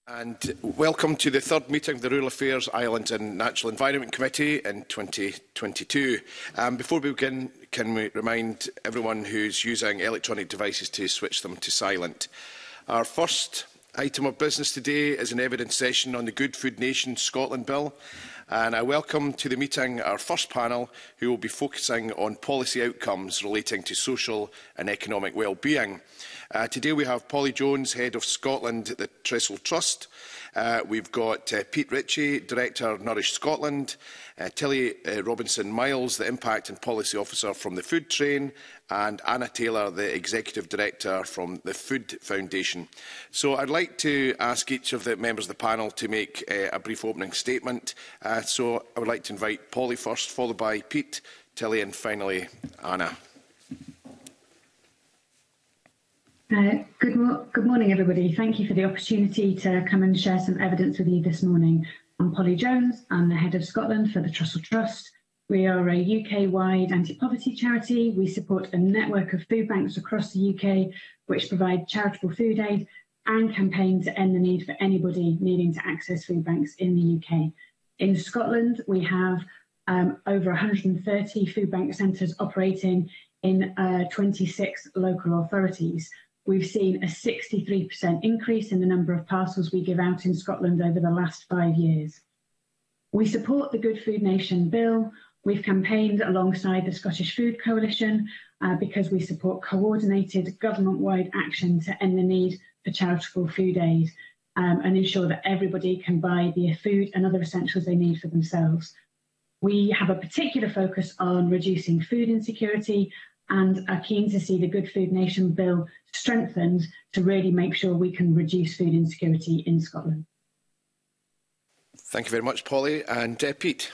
And welcome to the third meeting of the Rural Affairs, Islands and Natural Environment Committee in 2022. Before we begin, can we remind everyone who's using electronic devices to switch them to silent. Our first item of business today is an evidence session on the Good Food Nation Scotland Bill. And I welcome to the meeting our first panel, who will be focusing on policy outcomes relating to social and economic well-being. Today we have Polly Jones, Head of Scotland at the Trestle Trust. We've got Pete Ritchie, Director of Nourish Scotland, Tilly Robinson-Miles, the Impact and Policy Officer from the Food Train, and Anna Taylor, the Executive Director from the Food Foundation. So I'd like to ask each of the members of the panel to make a brief opening statement. So I would like to invite Polly first, followed by Pete, Tilly and finally Anna. Good morning, everybody. Thank you for the opportunity to come and share some evidence with you this morning. I'm Polly Jones. I'm the Head of Scotland for the Trestle Trust. We are a UK-wide anti-poverty charity. We support a network of food banks across the UK, which provide charitable food aid and campaign to end the need for anybody needing to access food banks in the UK. In Scotland, we have over 130 food bank centres operating in 26 local authorities. We've seen a 63% increase in the number of parcels we give out in Scotland over the last 5 years. We support the Good Food Nation Bill. We've campaigned alongside the Scottish Food Coalition because we support coordinated government-wide action to end the need for charitable food aid and ensure that everybody can buy the food and other essentials they need for themselves. We have a particular focus on reducing food insecurity and are keen to see the Good Food Nation Bill strengthened to really make sure we can reduce food insecurity in Scotland. Thank you very much, Polly. And Pete.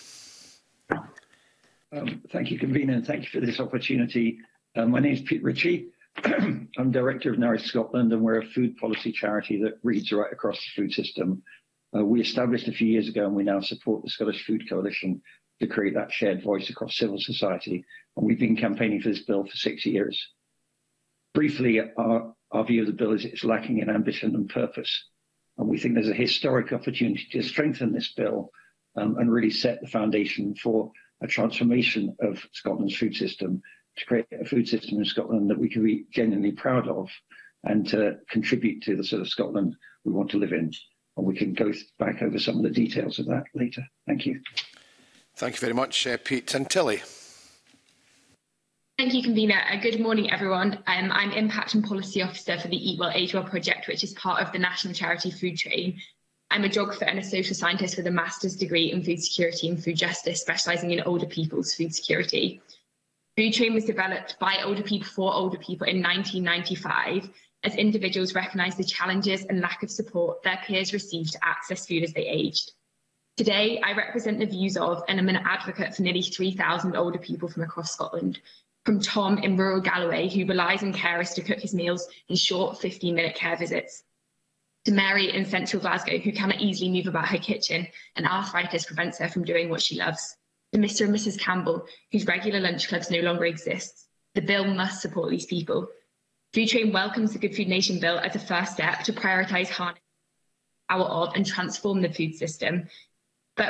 Thank you, Convener, and thank you for this opportunity. My name is Pete Ritchie. I'm Director of Nourish Scotland, and we're a food policy charity that reads right across the food system. We established a few years ago, and we now support the Scottish Food Coalition to create that shared voice across civil society. And we've been campaigning for this bill for 6 years. Briefly, our view of the bill is it's lacking in ambition and purpose. And we think there's a historic opportunity to strengthen this bill and really set the foundation for a transformation of Scotland's food system, to create a food system in Scotland that we can be genuinely proud of and to contribute to the sort of Scotland we want to live in. And we can go back over some of the details of that later. Thank you. Thank you very much, Pete. And Tilly. Thank you, Convener. Good morning, everyone. I'm Impact and Policy Officer for the Eat Well, Age Well project, which is part of the national charity Food Train. I'm a geographer and a social scientist with a master's degree in food security and food justice, specialising in older people's food security. Food Train was developed by older people for older people in 1995 as individuals recognised the challenges and lack of support their peers received to access food as they aged. Today, I represent the views of and am an advocate for nearly 3,000 older people from across Scotland. From Tom in rural Galloway, who relies on carers to cook his meals in short 15-minute care visits, to Mary in central Glasgow, who cannot easily move about her kitchen and arthritis prevents her from doing what she loves, to Mr. and Mrs. Campbell, whose regular lunch clubs no longer exist. The bill must support these people. Food Train welcomes the Good Food Nation Bill as a first step to prioritise harnessing the power of and transform the food system, but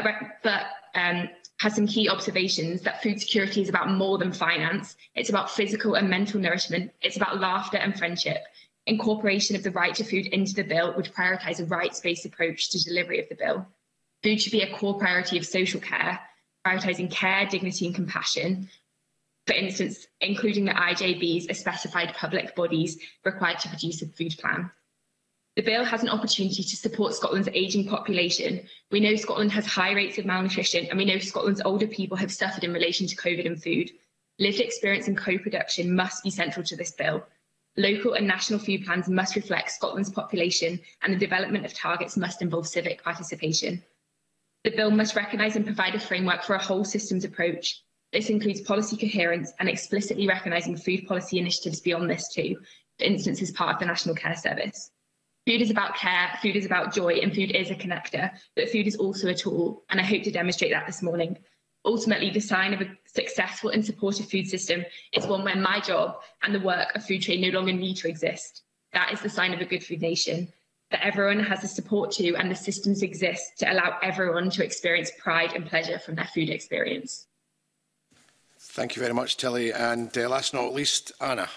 has some key observations that food security is about more than finance. It's about physical and mental nourishment. It's about laughter and friendship. Incorporation of the right to food into the bill would prioritise a rights-based approach to delivery of the bill. Food should be a core priority of social care, prioritising care, dignity and compassion. For instance, including the IJBs as specified public bodies required to produce a food plan. The bill has an opportunity to support Scotland's ageing population. We know Scotland has high rates of malnutrition, and we know Scotland's older people have suffered in relation to COVID and food. Lived experience and co-production must be central to this bill. Local and national food plans must reflect Scotland's population, and the development of targets must involve civic participation. The bill must recognise and provide a framework for a whole systems approach. This includes policy coherence and explicitly recognising food policy initiatives beyond this too, for instance as part of the National Care Service. Food is about care, food is about joy, and food is a connector, but food is also a tool, and I hope to demonstrate that this morning. Ultimately, the sign of a successful and supportive food system is one where my job and the work of Food Train no longer need to exist. That is the sign of a good food nation. that everyone has the support to and the systems exist to allow everyone to experience pride and pleasure from their food experience. Thank you very much, Tilly. And last but not least, Anna.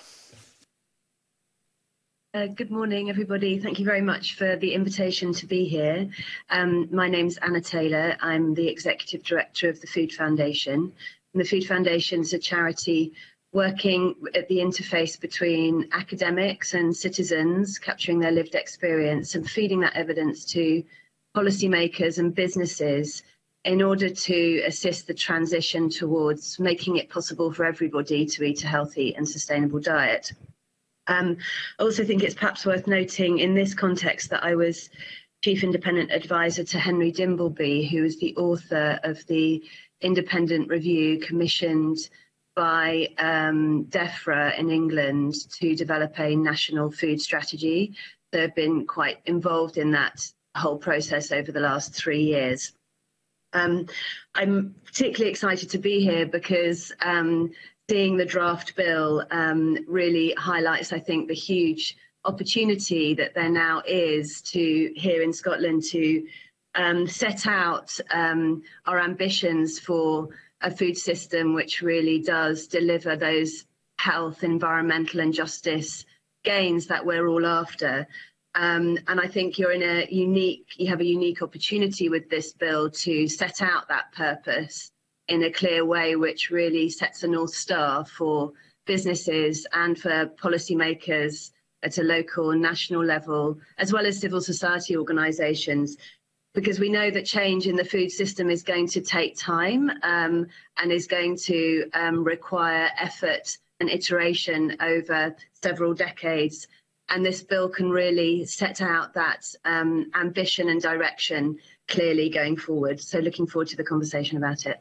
Good morning, everybody. Thank you very much for the invitation to be here. My name's Anna Taylor. I'm the Executive Director of the Food Foundation. And the Food Foundation is a charity working at the interface between academics and citizens, capturing their lived experience and feeding that evidence to policymakers and businesses in order to assist the transition towards making it possible for everybody to eat a healthy and sustainable diet. I also think it's perhaps worth noting in this context that I was Chief Independent Advisor to Henry Dimbleby, who is the author of the independent review commissioned by DEFRA in England to develop a national food strategy. They've been quite involved in that whole process over the last 3 years. I'm particularly excited to be here because seeing the draft bill really highlights, I think, the huge opportunity that there now is to here in Scotland to set out our ambitions for a food system which really does deliver those health, environmental and justice gains that we're all after. And I think you have a unique opportunity with this bill to set out that purpose in a clear way, which really sets a North Star for businesses and for policymakers at a local and national level, as well as civil society organisations, because we know that change in the food system is going to take time and is going to require effort and iteration over several decades. And this bill can really set out that ambition and direction clearly going forward. So looking forward to the conversation about it.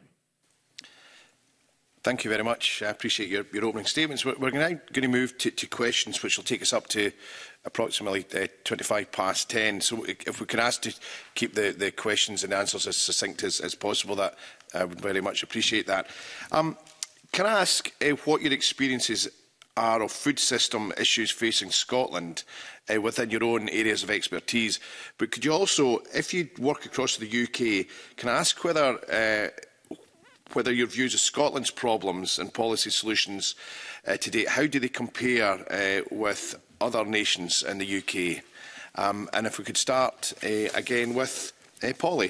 Thank you very much. I appreciate your opening statements. We're now going to move to questions, which will take us up to approximately 10:25. So if we can ask to keep the questions and answers as succinct as possible, that I would very much appreciate that. Can I ask what your experiences are of food system issues facing Scotland within your own areas of expertise? But could you also, if you work across the UK, can I ask whether your views of Scotland's problems and policy solutions to date, how do they compare with other nations in the UK? And if we could start again with Polly.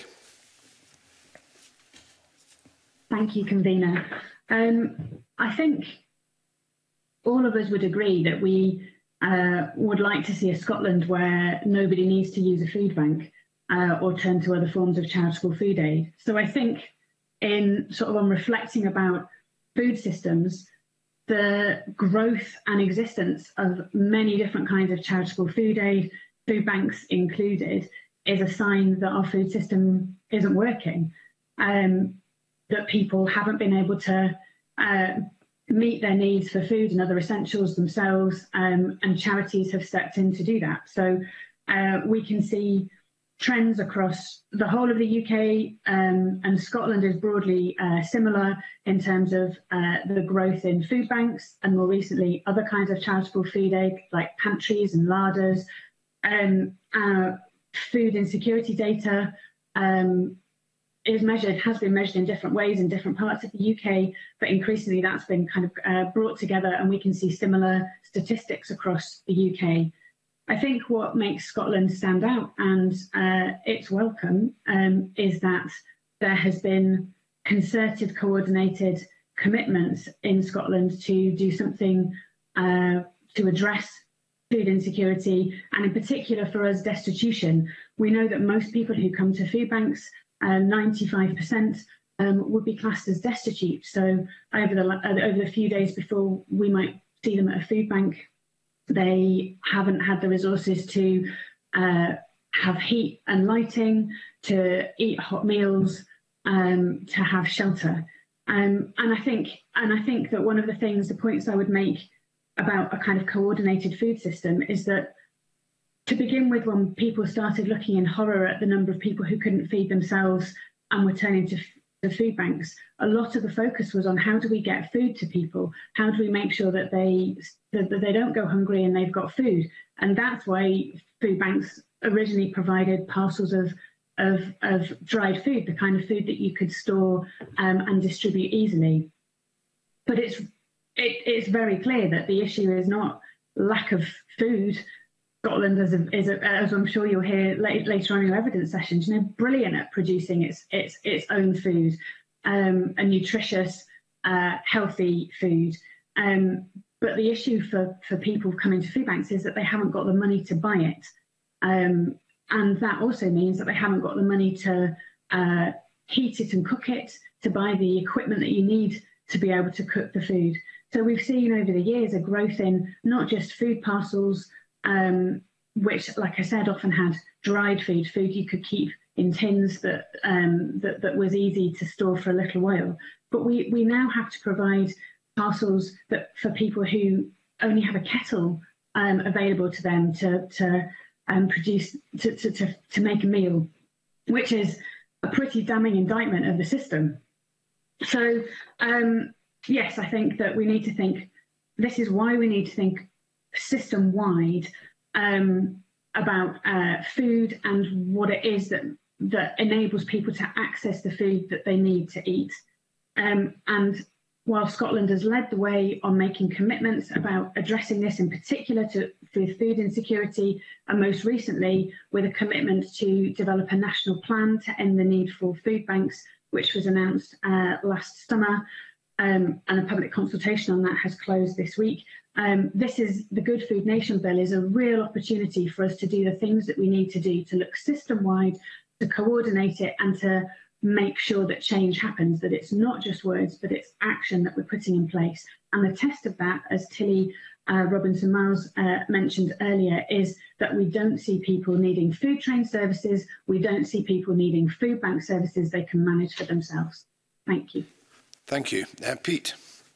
Thank you, Convener. I think all of us would agree that we would like to see a Scotland where nobody needs to use a food bank or turn to other forms of charitable food aid. So I think on reflecting about food systems, the growth and existence of many different kinds of charitable food aid, food banks included, is a sign that our food system isn't working, that people haven't been able to meet their needs for food and other essentials themselves, and charities have stepped in to do that. So we can see trends across the whole of the UK, and Scotland is broadly similar in terms of the growth in food banks and more recently other kinds of charitable food aid like pantries and larders. Food insecurity data has been measured in different ways in different parts of the UK, but increasingly that's been kind of brought together and we can see similar statistics across the UK. I think what makes Scotland stand out and its welcome is that there has been concerted, coordinated commitments in Scotland to do something to address food insecurity, and in particular for us, destitution. We know that most people who come to food banks, 95%, would be classed as destitute. So over the few days before we might see them at a food bank, they haven't had the resources to have heat and lighting, to eat hot meals, to have shelter. And I think that one of the points I would make about a kind of coordinated food system is that, to begin with, when people started looking in horror at the number of people who couldn't feed themselves and were turning to the food banks, a lot of the focus was on how do we get food to people? How do we make sure that they don't go hungry and they've got food? And that's why food banks originally provided parcels of dried food, the kind of food that you could store and distribute easily. But it's very clear that the issue is not lack of food. Scotland as I'm sure you'll hear later on in your evidence sessions, brilliant at producing its own food, a nutritious, healthy food. But the issue for people coming to food banks is that they haven't got the money to buy it. And that also means that they haven't got the money to heat it and cook it, to buy the equipment that you need to be able to cook the food. So we've seen over the years a growth in not just food parcels, which, like I said, often had dried food you could keep in tins that was easy to store for a little while. But we now have to provide parcels that for people who only have a kettle available to them to produce to make a meal, which is a pretty damning indictment of the system. So yes, I think that we need to think. This is why we need to think system-wide about food and what it is that enables people to access the food that they need to eat. And while Scotland has led the way on making commitments about addressing this in particular for food insecurity, and most recently with a commitment to develop a national plan to end the need for food banks, which was announced last summer, and a public consultation on that has closed this week. This is the Good Food Nation Bill is a real opportunity for us to do the things that we need to do to look system-wide, to coordinate it and to make sure that change happens, that it's not just words, but it's action that we're putting in place. And the test of that, as Tilly Robinson-Miles mentioned earlier, is that we don't see people needing food train services, we don't see people needing food bank services they can manage for themselves. Thank you. Thank you. Pete.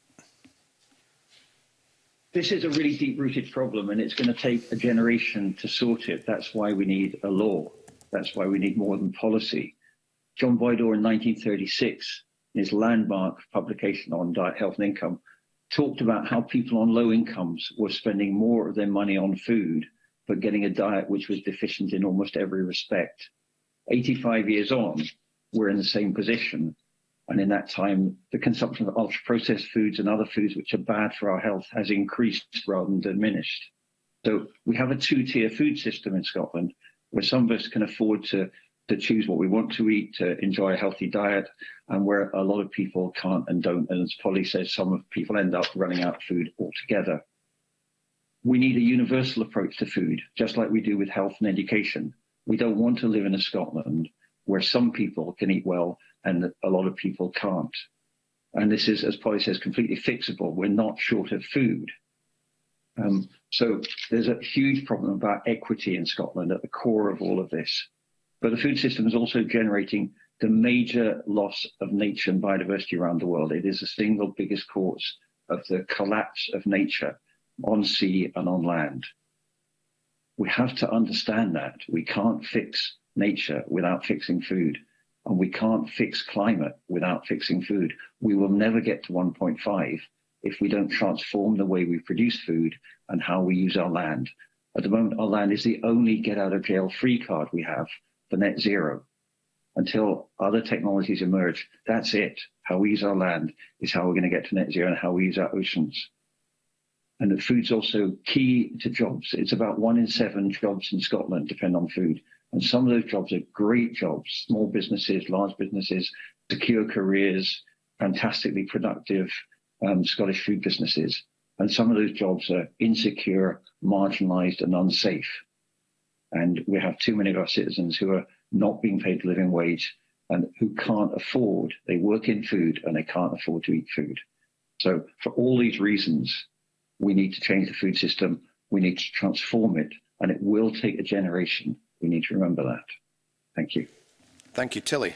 This is a really deep-rooted problem, and it's going to take a generation to sort it. That's why we need a law. That's why we need more than policy. John Boydor in 1936, in his landmark publication on diet, health and income, talked about how people on low incomes were spending more of their money on food, but getting a diet which was deficient in almost every respect. 85 years on, we're in the same position. And in that time, the consumption of ultra-processed foods and other foods which are bad for our health has increased rather than diminished. So we have a two-tier food system in Scotland where some of us can afford to choose what we want to eat, to enjoy a healthy diet, and where a lot of people can't and don't. And as Polly says, some people end up running out of food altogether. We need a universal approach to food, just like we do with health and education. We don't want to live in a Scotland where some people can eat well and a lot of people can't. And this is, as Polly says, completely fixable. We're not short of food. So there's a huge problem about equity in Scotland at the core of all of this. But the food system is also generating the major loss of nature and biodiversity around the world. It is the single biggest cause of the collapse of nature on sea and on land. We have to understand that. We can't fix nature without fixing food, and we can't fix climate without fixing food. We will never get to 1.5 if we don't transform the way we produce food and how we use our land. At the moment, our land is the only get-out-of-jail-free card we have for net zero. Until other technologies emerge, that's it. How we use our land is how we're going to get to net zero, and how we use our oceans. And the food's also key to jobs. It's about 1 in 7 jobs in Scotland depend on food. And some of those jobs are great jobs, small businesses, large businesses, secure careers, fantastically productive Scottish food businesses. And some of those jobs are insecure, marginalised and unsafe. And we have too many of our citizens who are not being paid a living wage and who can't afford, they work in food and they can't afford to eat food. So for all these reasons, we need to change the food system, we need to transform it, and it will take a generation. We need to remember that. Thank you. Thank you. Tilly.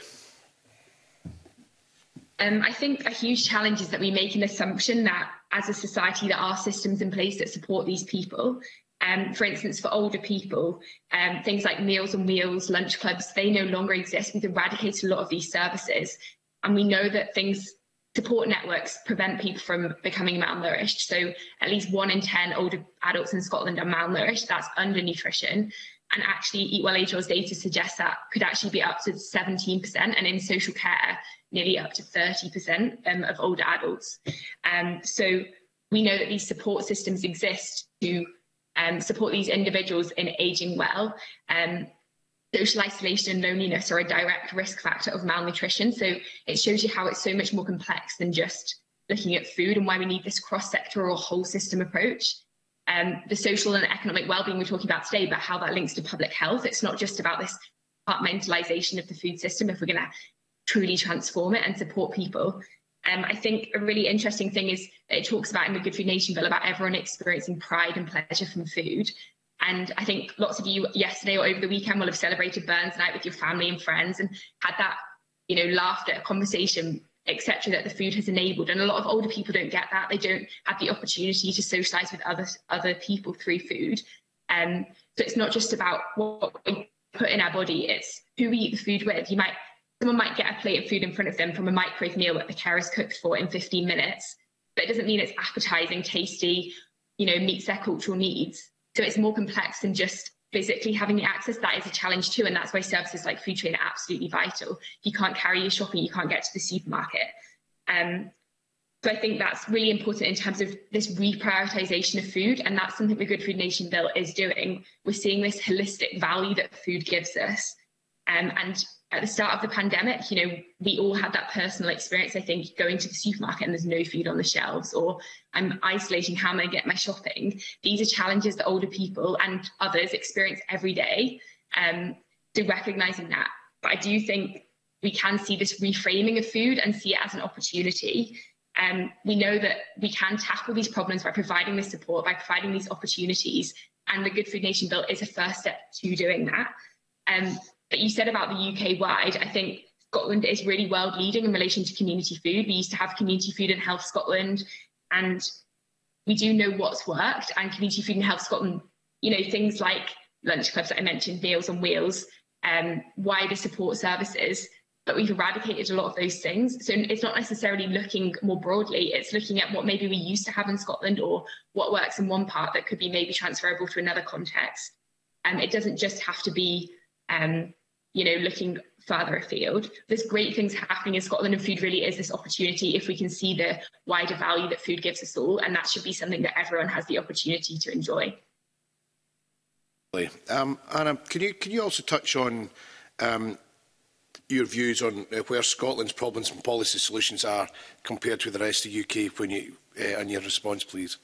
I think a huge challenge is that we make an assumption that as a society there are systems in place that support these people. For instance, for older people, things like Meals on Wheels, lunch clubs, they no longer exist. We've eradicated a lot of these services. And we know that things support networks prevent people from becoming malnourished. So at least 1 in 10 older adults in Scotland are malnourished. That's undernutrition. And actually, Eat Well Age Well's data suggests that could actually be up to 17%, and in social care, nearly up to 30% of older adults. So we know that these support systems exist to support these individuals in ageing well. Social isolation and loneliness are a direct risk factor of malnutrition. So it shows you how it's so much more complex than just looking at food, and why we need this cross-sectoral whole system approach. The social and economic well-being we're talking about today, but how that links to public health. It's not just about this compartmentalisation of the food system if we're going to truly transform it and support people. I think a really interesting thing is that it talks about in the Good Food Nation bill about everyone experiencing pride and pleasure from food. And I think lots of you yesterday or over the weekend will have celebrated Burns Night with your family and friends and had that, you know, laughter, conversation, etc., that the food has enabled. And a lot of older people don't get that. They don't have the opportunity to socialise with other people through food. So it's not just about what we put in our body, it's who we eat the food with. Someone might get a plate of food in front of them from a microwave meal that the carer's cooked for in 15 minutes, but it doesn't mean it's appetising, tasty, you know, meets their cultural needs. So it's more complex than just physically having the access. That is a challenge too, and that's why services like Food Train are absolutely vital. If you can't carry your shopping, you can't get to the supermarket. So I think that's really important in terms of this reprioritisation of food, and that's something the Good Food Nation bill is doing. We're seeing this holistic value that food gives us. And at the start of the pandemic, you know, we all had that personal experience, I think, going to the supermarket and there's no food on the shelves, or I'm isolating, how am I going to get my shopping? These are challenges that older people and others experience every day. So recognising that. But I do think we can see this reframing of food and see it as an opportunity. We know that we can tackle these problems by providing this support, by providing these opportunities, and the Good Food Nation bill is a first step to doing that. But you said about the UK-wide, I think Scotland is really world leading in relation to community food. We used to have Community Food and Health Scotland, and we do know what's worked. And Community Food and Health Scotland, you know, things like lunch clubs that I mentioned, Meals on Wheels, wider support services, but we've eradicated a lot of those things. So it's not necessarily looking more broadly, it's looking at what maybe we used to have in Scotland or what works in one part that could be maybe transferable to another context. It doesn't just have to be you know, looking further afield. There's great things happening in Scotland, and food really is this opportunity if we can see the wider value that food gives us all, and that should be something that everyone has the opportunity to enjoy. Anna, can you also touch on your views on where Scotland's problems and policy solutions are compared to the rest of the UK when you, on your response, please?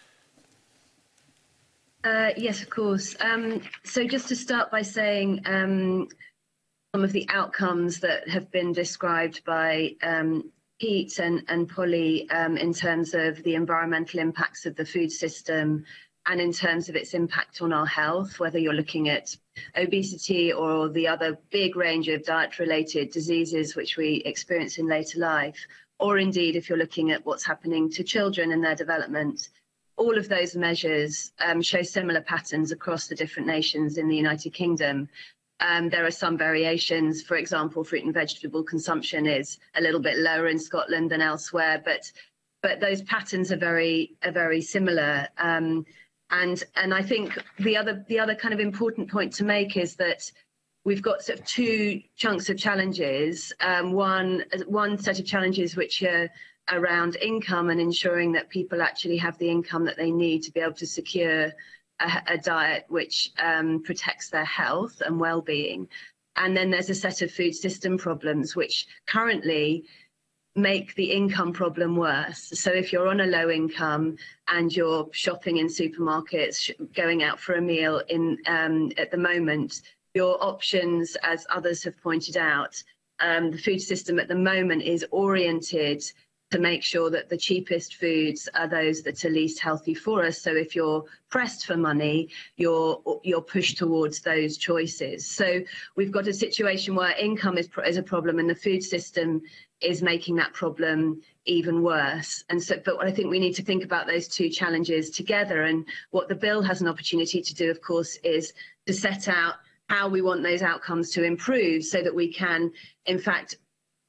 Yes, of course. So just to start by saying some of the outcomes that have been described by Pete and Polly in terms of the environmental impacts of the food system and in terms of its impact on our health, whether you're looking at obesity or the other big range of diet-related diseases which we experience in later life, or indeed if you're looking at what's happening to children in their development. All of those measures show similar patterns across the different nations in the United Kingdom. There are some variations. For example, fruit and vegetable consumption is a little bit lower in Scotland than elsewhere, but those patterns are very similar. And I think the other kind of important point to make is that we've got sort of two chunks of challenges. One set of challenges which are around income and ensuring that people actually have the income that they need to be able to secure a diet which protects their health and well-being. And then there's a set of food system problems which currently make the income problem worse. So if you're on a low income and you're shopping in supermarkets, going out for a meal at the moment, your options, as others have pointed out, the food system at the moment is oriented to make sure that the cheapest foods are those that are least healthy for us. So if you're pressed for money, you're pushed towards those choices. So we've got a situation where income is a problem and the food system is making that problem even worse. And so, but I think we need to think about those two challenges together. And what the bill has an opportunity to do, of course, is to set out how we want those outcomes to improve so that we can, in fact,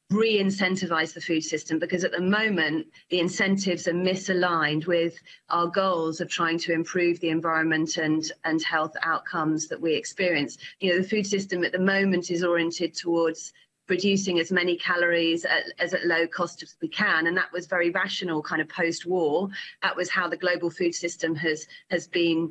re-incentivise the food system, because at the moment the incentives are misaligned with our goals of trying to improve the environment and health outcomes that we experience. You know, the food system at the moment is oriented towards producing as many calories as at low cost as we can, and that was very rational kind of post-war. That was how the global food system has been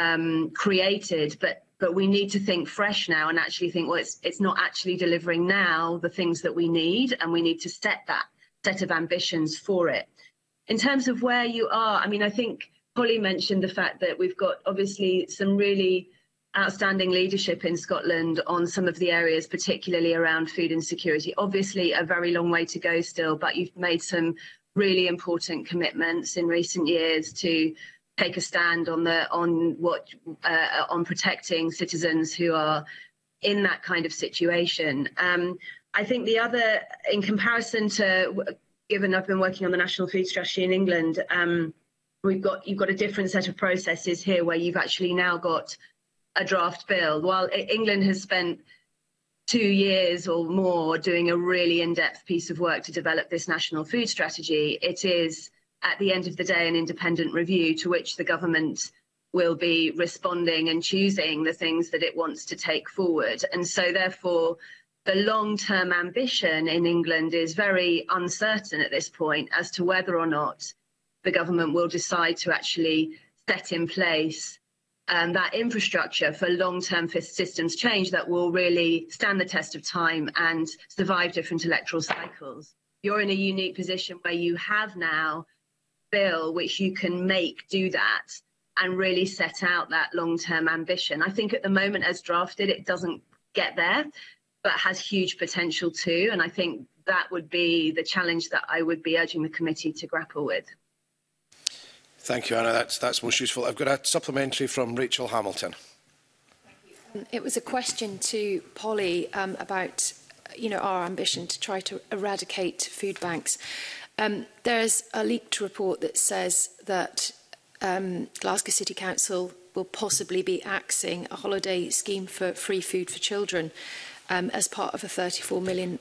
created, but we need to think fresh now and actually think, well, it's not actually delivering now the things that we need, and we need to set that set of ambitions for it. In terms of where you are, I mean, I think Polly mentioned the fact that we've got obviously some really outstanding leadership in Scotland on some of the areas, particularly around food insecurity. Obviously a very long way to go still, but you've made some really important commitments in recent years to take a stand on protecting citizens who are in that kind of situation. I think the other, in comparison to, given I've been working on the National Food Strategy in England, you've got a different set of processes here where you've actually now got a draft bill. While England has spent 2 years or more doing a really in-depth piece of work to develop this national food strategy, it is at the end of the day an independent review to which the government will be responding and choosing the things that it wants to take forward. And so therefore the long-term ambition in England is very uncertain at this point as to whether or not the government will decide to actually set in place that infrastructure for long-term systems change that will really stand the test of time and survive different electoral cycles. You're in a unique position where you have now a bill which you can make do that and really set out that long-term ambition. I think at the moment as drafted it doesn't get there, but has huge potential too, and I think that would be the challenge that I would be urging the committee to grapple with. Thank you, Anna. That's most useful. I've got a supplementary from Rachel Hamilton. It was a question to Polly about, our ambition to try to eradicate food banks. There's a leaked report that says that Glasgow City Council will possibly be axing a holiday scheme for free food for children as part of a £34 million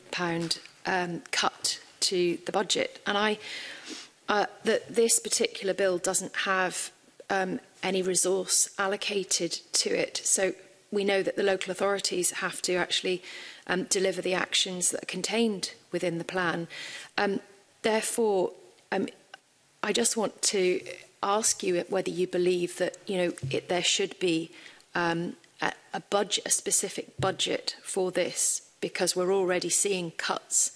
cut to the budget. And that this particular bill doesn't have any resource allocated to it. So we know that the local authorities have to actually deliver the actions that are contained within the plan. Therefore, I just want to ask you whether you believe that there should be a specific budget for this, because we're already seeing cuts.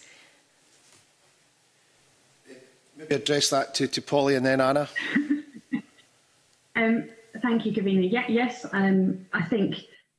Maybe address that to Polly and then Anna. Thank you, Gavina. Yes, I think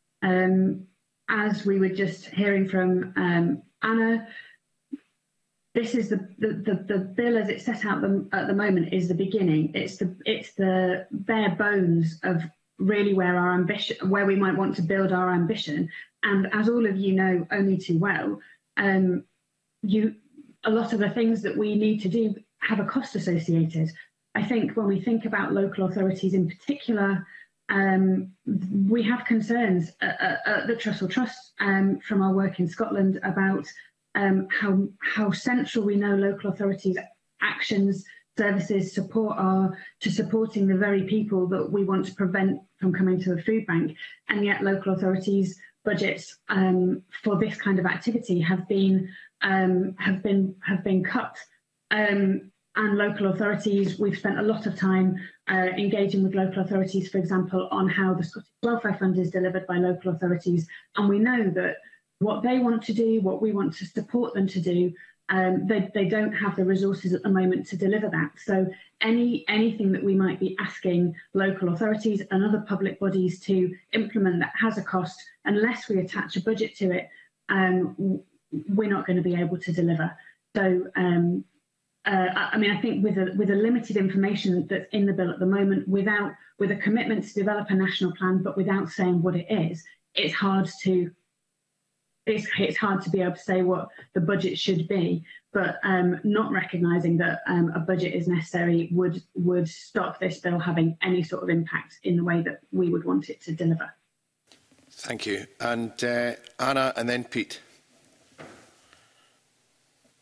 as we were just hearing from Anna, this is the bill as it's set out at the moment is the beginning. It's the bare bones of really where we might want to build our ambition. And as all of you know only too well, a lot of the things that we need to do have a cost associated. I think when we think about local authorities in particular, we have concerns at the Trussell Trust from our work in Scotland about how central we know local authorities' actions, services, support are to supporting the very people that we want to prevent from coming to a food bank. And yet local authorities' budgets for this kind of activity have been cut. And local authorities, we've spent a lot of time engaging with local authorities, for example, on how the Scottish Welfare Fund is delivered by local authorities. And we know that what they want to do, what we want to support them to do, they don't have the resources at the moment to deliver that. So anything that we might be asking local authorities and other public bodies to implement that has a cost, unless we attach a budget to it, we're not going to be able to deliver. So I think with a limited information that's in the bill at the moment, with a commitment to develop a national plan, but without saying what it is, it's hard to be able to say what the budget should be. But not recognising that a budget is necessary would stop this bill having any sort of impact in the way that we would want it to deliver. Thank you. And Anna, and then Pete.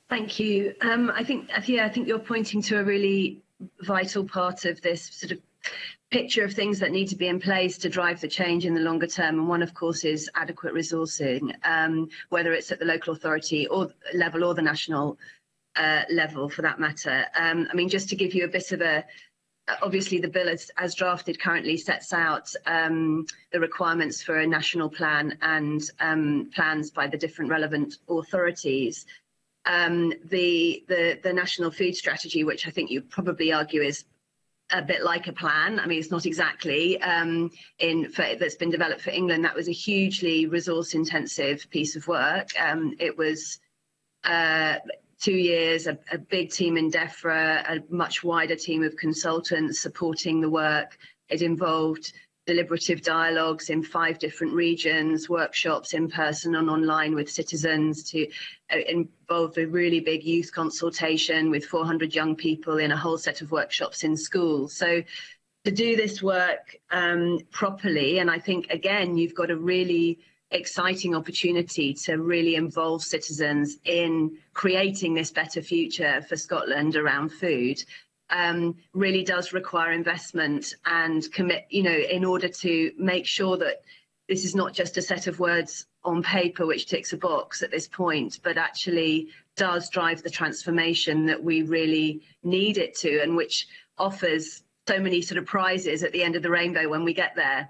Thank you. I think you're pointing to a really vital part of this sort of picture of things that need to be in place to drive the change in the longer term. And one, of course, is adequate resourcing, whether it's at the local authority or level or the national level for that matter. I mean, just to give you a bit of a, obviously the bill as drafted currently sets out the requirements for a national plan and plans by the different relevant authorities. The National Food Strategy, which I think you'd probably argue is a bit like a plan. I mean, it's not exactly that's been developed for England. That was a hugely resource-intensive piece of work. It was 2 years, a big team in DEFRA, a much wider team of consultants supporting the work. It involved deliberative dialogues in 5 different regions, workshops in person and online with citizens, to involve a really big youth consultation with 400 young people in a whole set of workshops in schools. So to do this work properly, and I think, again, you've got a really exciting opportunity to really involve citizens in creating this better future for Scotland around food. Really does require investment and commit, in order to make sure that this is not just a set of words on paper which ticks a box at this point, but actually does drive the transformation that we really need it to, and which offers so many sort of prizes at the end of the rainbow when we get there.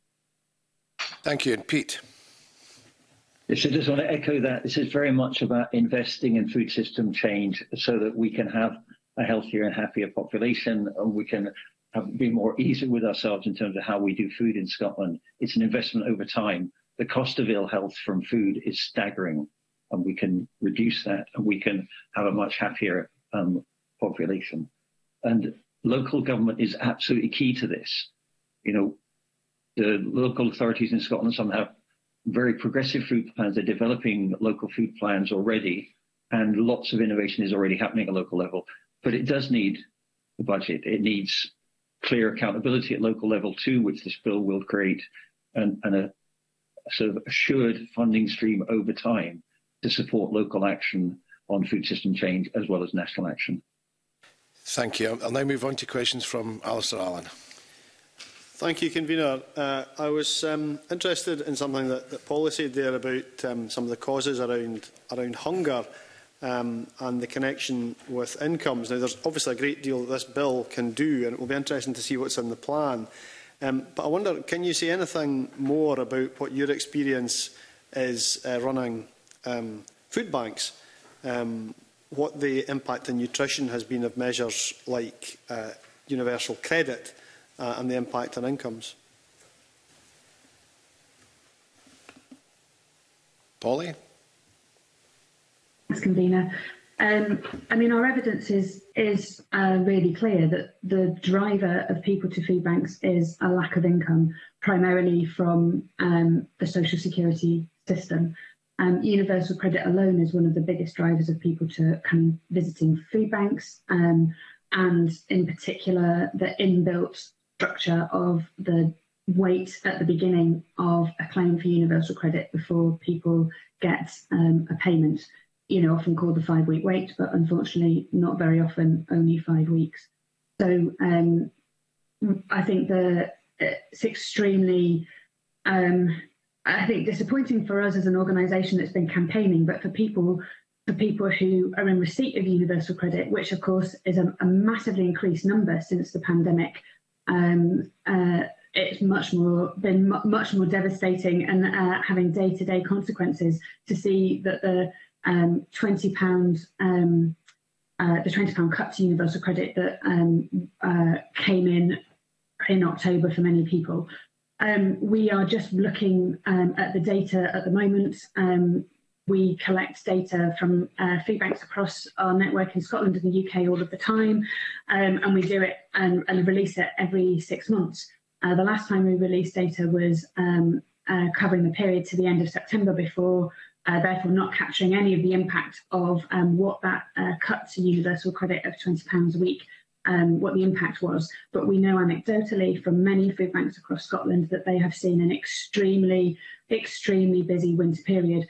Thank you. And Pete. Yes, I just want to echo that. This is very much about investing in food system change so that we can have a healthier and happier population, and we can be more easy with ourselves in terms of how we do food in Scotland. It's an investment over time. The cost of ill health from food is staggering, and we can reduce that, and we can have a much happier population. And local government is absolutely key to this. The local authorities in Scotland, some have very progressive food plans. They're developing local food plans already, and lots of innovation is already happening at local level. But it does need the budget. It needs clear accountability at local level too, which this bill will create, and a sort of assured funding stream over time to support local action on food system change as well as national action. Thank you. I'll now move on to questions from Alistair Allen. Thank you, Convener. I was interested in something that Polly said there about some of the causes around hunger. And the connection with incomes. Now, there's obviously a great deal that this bill can do, and it will be interesting to see what's in the plan. But I wonder, can you say anything more about what your experience is running food banks? What the impact on nutrition has been of measures like universal credit and the impact on incomes? Polly? Convener. I mean, our evidence is really clear that the driver of people to food banks is a lack of income, primarily from the social security system. Universal credit alone is one of the biggest drivers of people to come visiting food banks, and in particular the inbuilt structure of the wait at the beginning of a claim for universal credit before people get a payment. Often called the 5-week wait, but unfortunately not very often only 5 weeks. So I think it's extremely, I think, disappointing for us as an organisation that's been campaigning, but for people who are in receipt of universal credit, which of course is a massively increased number since the pandemic. It's been much more devastating and having day-to-day consequences to see that the £20 cut to universal credit that came in October for many people. We are just looking at the data at the moment. We collect data from food banks across our network in Scotland and the UK all of the time, and we do it and release it every 6 months. The last time we released data was covering the period to the end of September before. Therefore not capturing any of the impact of what that cut to universal credit of £20 a week, what the impact was. But we know anecdotally from many food banks across Scotland that they have seen an extremely, extremely busy winter period.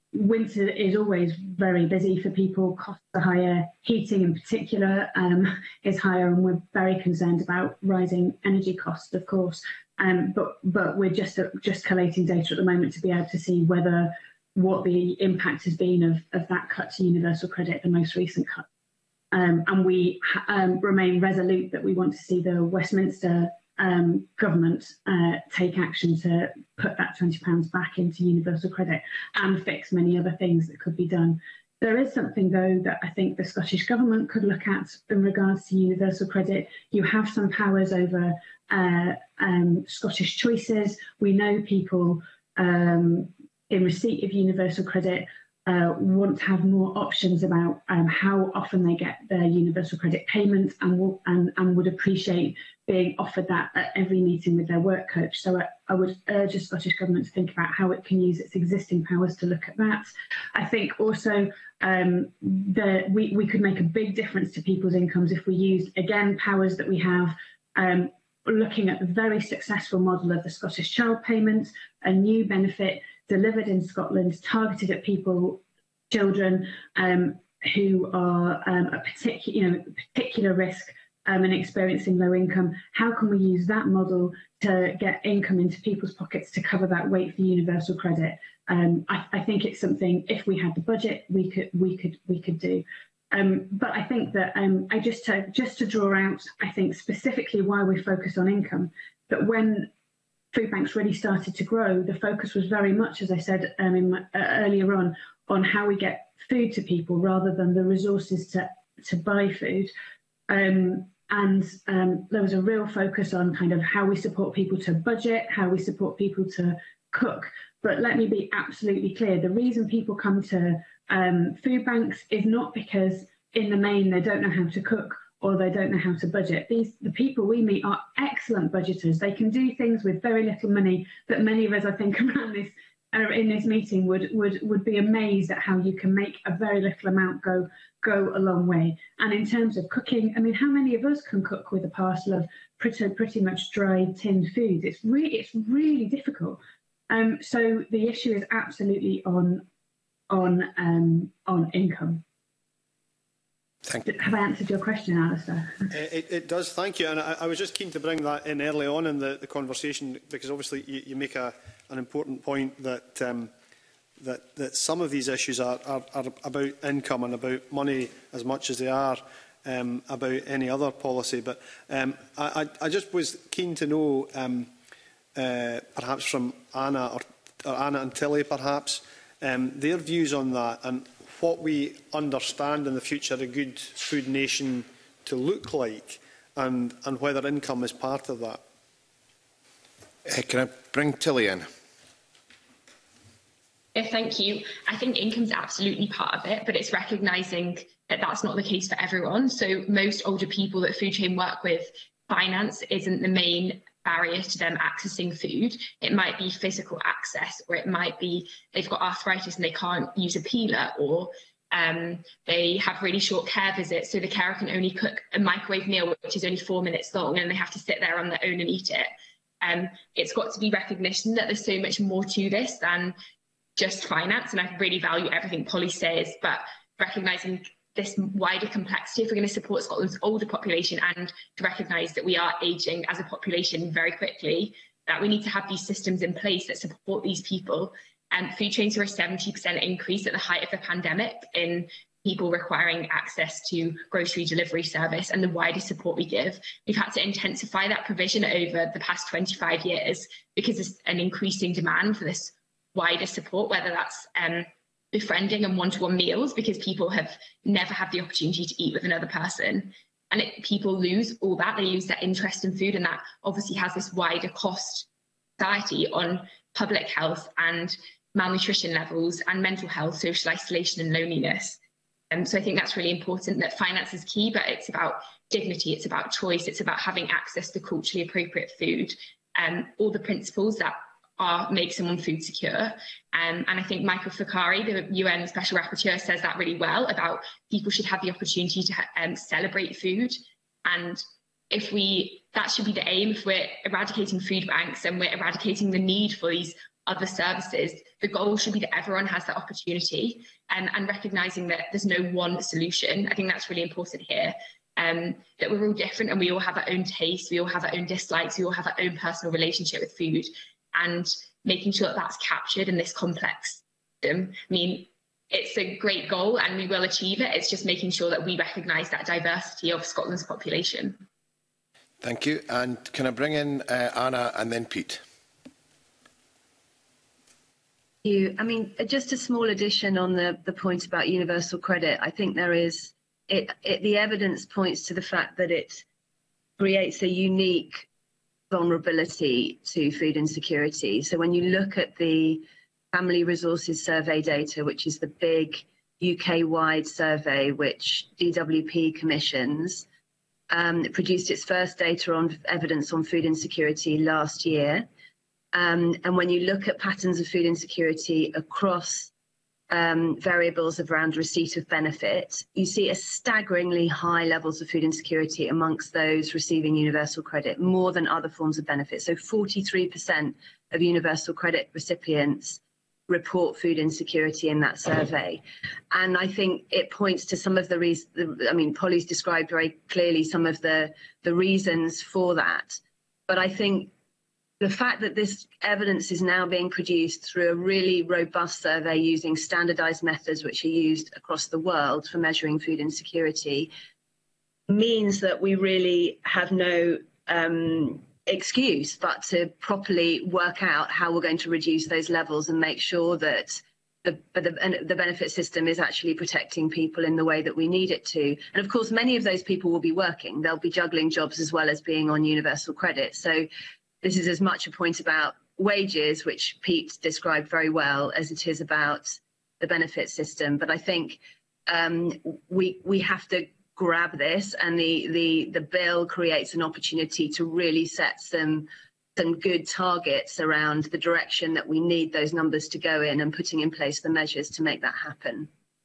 winter is always very busy for people. Costs are higher. Heating in particular is higher, and we're very concerned about rising energy costs, of course. But we're just collating data at the moment to be able to see what the impact has been of that cut to universal credit, the most recent cut. And we remain resolute that we want to see the Westminster government take action to put that £20 back into universal credit and fix many other things that could be done. There is something, though, that I think the Scottish Government could look at in regards to universal credit. You have some powers over Scottish choices. We know people in receipt of universal credit want to have more options about how often they get their universal credit payment, and would appreciate being offered that at every meeting with their work coach. So I would urge the Scottish Government to think about how it can use its existing powers to look at that. I think also we could make a big difference to people's incomes if we used, again, powers that we have, looking at the very successful model of the Scottish Child Payment, a new benefit delivered in Scotland, targeted at children who are a particular risk and experiencing low income. How can we use that model to get income into people's pockets to cover that weight for universal credit? I think it's something, if we had the budget, we could do. But I think that just to draw out, I think specifically why we focus on income, that when food banks really started to grow, the focus was very much, as I said earlier on how we get food to people rather than the resources to buy food. There was a real focus on kind of how we support people to budget, how we support people to cook. But let me be absolutely clear, the reason people come to food banks is not because in the main they don't know how to cook or they don't know how to budget. The people we meet are excellent budgeters. They can do things with very little money that many of us, I think, around this in this meeting would be amazed at how you can make a very little amount go a long way. And in terms of cooking, I mean, how many of us can cook with a parcel of pretty much dry tinned foods? It's really difficult. So the issue is absolutely on income. Have I answered your question, Alistair? It does, thank you. And I was just keen to bring that in early on in the conversation, because obviously you make an important point that that some of these issues are about income and about money as much as they are about any other policy. But I just was keen to know, perhaps from Anna or Anna and Tilly, perhaps, their views on that and what we understand in the future a good food nation to look like, and whether income is part of that. Can I bring Tilly in? Thank you. I think income is absolutely part of it, but it's recognising that that's not the case for everyone. So most older people that Food Chain work with, finance isn't the main barrier to them accessing food. It might be physical access, or it might be they've got arthritis and they can't use a peeler, or they have really short care visits, so the carer can only cook a microwave meal which is only 4 minutes long, and they have to sit there on their own and eat it. It's got to be recognition that there's so much more to this than just finance, and I really value everything Polly says, but recognising this wider complexity if we're going to support Scotland's older population, and to recognise that we are ageing as a population very quickly, that we need to have these systems in place that support these people. Food chains saw a 70% increase at the height of the pandemic in people requiring access to grocery delivery service, and the wider support we give. We've had to intensify that provision over the past 25 years because there's an increasing demand for this wider support, whether that's befriending and one-to-one meals, because people have never had the opportunity to eat with another person. And people lose all that, they lose their interest in food, and that obviously has this wider cost society on public health and malnutrition levels and mental health, social isolation and loneliness. So I think that's really important, that finance is key, but it's about dignity, it's about choice, it's about having access to culturally appropriate food, all the principles that make someone food secure. And I think Michael Fakari, the UN Special Rapporteur, says that really well, about people should have the opportunity to celebrate food. And that should be the aim. If we're eradicating food banks and we're eradicating the need for these other services, the goal should be that everyone has that opportunity, and recognising that there's no one solution. I think that's really important here, that we're all different and we all have our own tastes, we all have our own dislikes, we all have our own personal relationship with food, and making sure that that's captured in this complex system. I mean, it's a great goal and we will achieve it. It's just making sure that we recognise that diversity of Scotland's population. Thank you. And can I bring in Anna and then Pete? I mean, just a small addition on the point about universal credit. I think there is, the evidence points to the fact that it creates a unique vulnerability to food insecurity. So when you look at the Family Resources Survey data, which is the big UK-wide survey which DWP commissions, it produced its first data on evidence on food insecurity last year. And when you look at patterns of food insecurity across variables of around receipt of benefit, you see a staggeringly high levels of food insecurity amongst those receiving universal credit, more than other forms of benefit. So 43% of universal credit recipients report food insecurity in that survey. And I think it points to some of the reasons. I mean, Polly's described very clearly some of the reasons for that. But I think the fact that this evidence is now being produced through a really robust survey using standardized methods which are used across the world for measuring food insecurity means that we really have no excuse but to properly work out how we're going to reduce those levels and make sure that the benefit system is actually protecting people in the way that we need it to. And of course, many of those people will be working. They'll be juggling jobs as well as being on universal credit. So this is as much a point about wages, which Pete described very well, as it is about the benefit system. But I think we have to grab this, and the bill creates an opportunity to really set some good targets around the direction that we need those numbers to go in, and putting in place the measures to make that happen.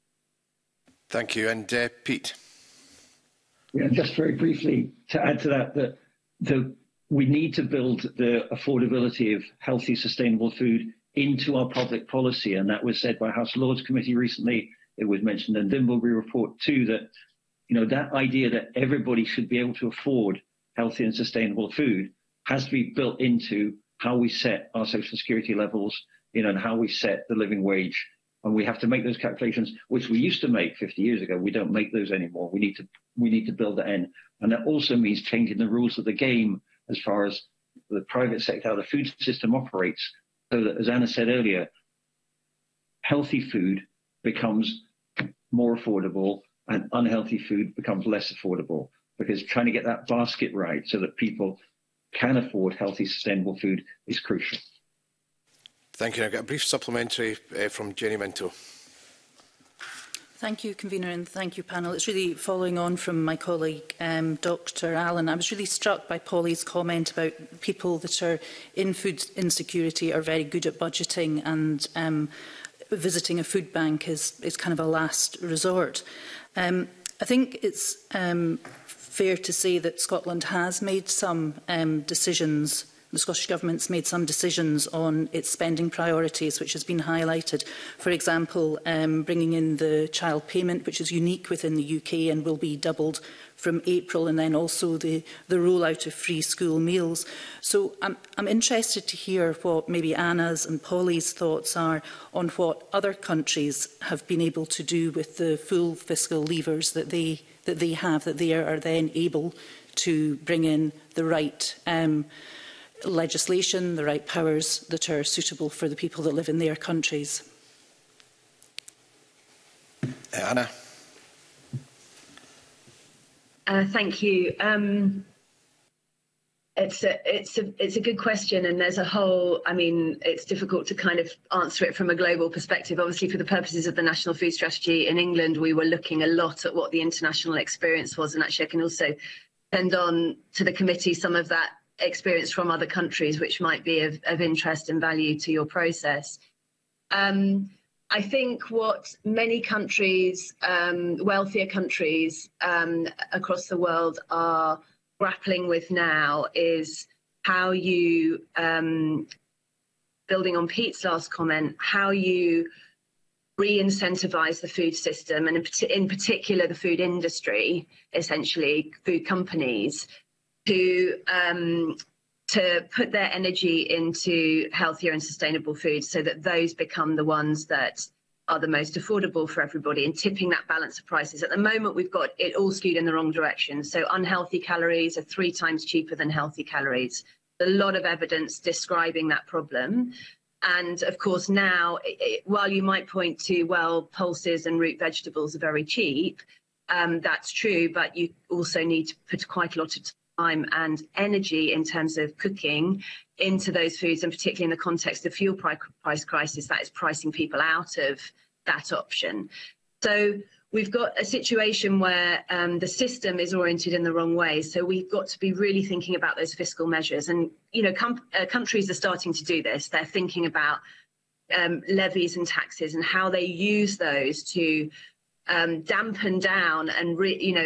Thank you. And Pete. Yeah, just very briefly to add to that, we need to build the affordability of healthy, sustainable food into our public policy. And that was said by House Lords Committee recently. It was mentioned in the Dimbleby report too, that, you know, that idea that everybody should be able to afford healthy and sustainable food has to be built into how we set our social security levels, you know, and how we set the living wage. And we have to make those calculations, which we used to make 50 years ago. We don't make those anymore. We need to build that in. And that also means changing the rules of the game as far as the private sector, how the food system operates, so that, as Anna said earlier, healthy food becomes more affordable and unhealthy food becomes less affordable, because trying to get that basket right so that people can afford healthy, sustainable food is crucial. Thank you. I've got a brief supplementary from Jenny Minto. Thank you, Convener, and thank you, panel. It's really following on from my colleague, Dr Allen. I was really struck by Polly's comment about people that are in food insecurity are very good at budgeting, and visiting a food bank is kind of a last resort. I think it's fair to say that Scotland has made some decisions. The Scottish Government's made some decisions on its spending priorities, which has been highlighted. For example, bringing in the child payment, which is unique within the UK and will be doubled from April, and then also the rollout of free school meals. So I'm interested to hear what maybe Anna's and Polly's thoughts are on what other countries have been able to do with the full fiscal levers that they have, that they are then able to bring in the right legislation, the right powers that are suitable for the people that live in their countries. Anna. Thank you. It's a good question, and there's a whole. I mean, it's difficult to kind of answer it from a global perspective. Obviously, for the purposes of the National Food Strategy in England, we were looking a lot at what the international experience was, and actually, I can also send on to the committee some of that experience from other countries, which might be of interest and value to your process. I think what many countries, wealthier countries across the world are grappling with now is how you building on Pete's last comment, how you re-incentivize the food system, and in particular the food industry, essentially food companies, to put their energy into healthier and sustainable foods, so that those become the ones that are the most affordable for everybody, and tipping that balance of prices. At the moment, we've got it all skewed in the wrong direction. So unhealthy calories are 3 times cheaper than healthy calories. A lot of evidence describing that problem. And of course, now, while you might point to, well, pulses and root vegetables are very cheap, that's true, but you also need to put quite a lot of time and energy in terms of cooking into those foods, and particularly in the context of fuel price crisis, that is pricing people out of that option. So we've got a situation where the system is oriented in the wrong way. So we've got to be really thinking about those fiscal measures. And, you know, countries are starting to do this. They're thinking about levies and taxes and how they use those to dampen down and,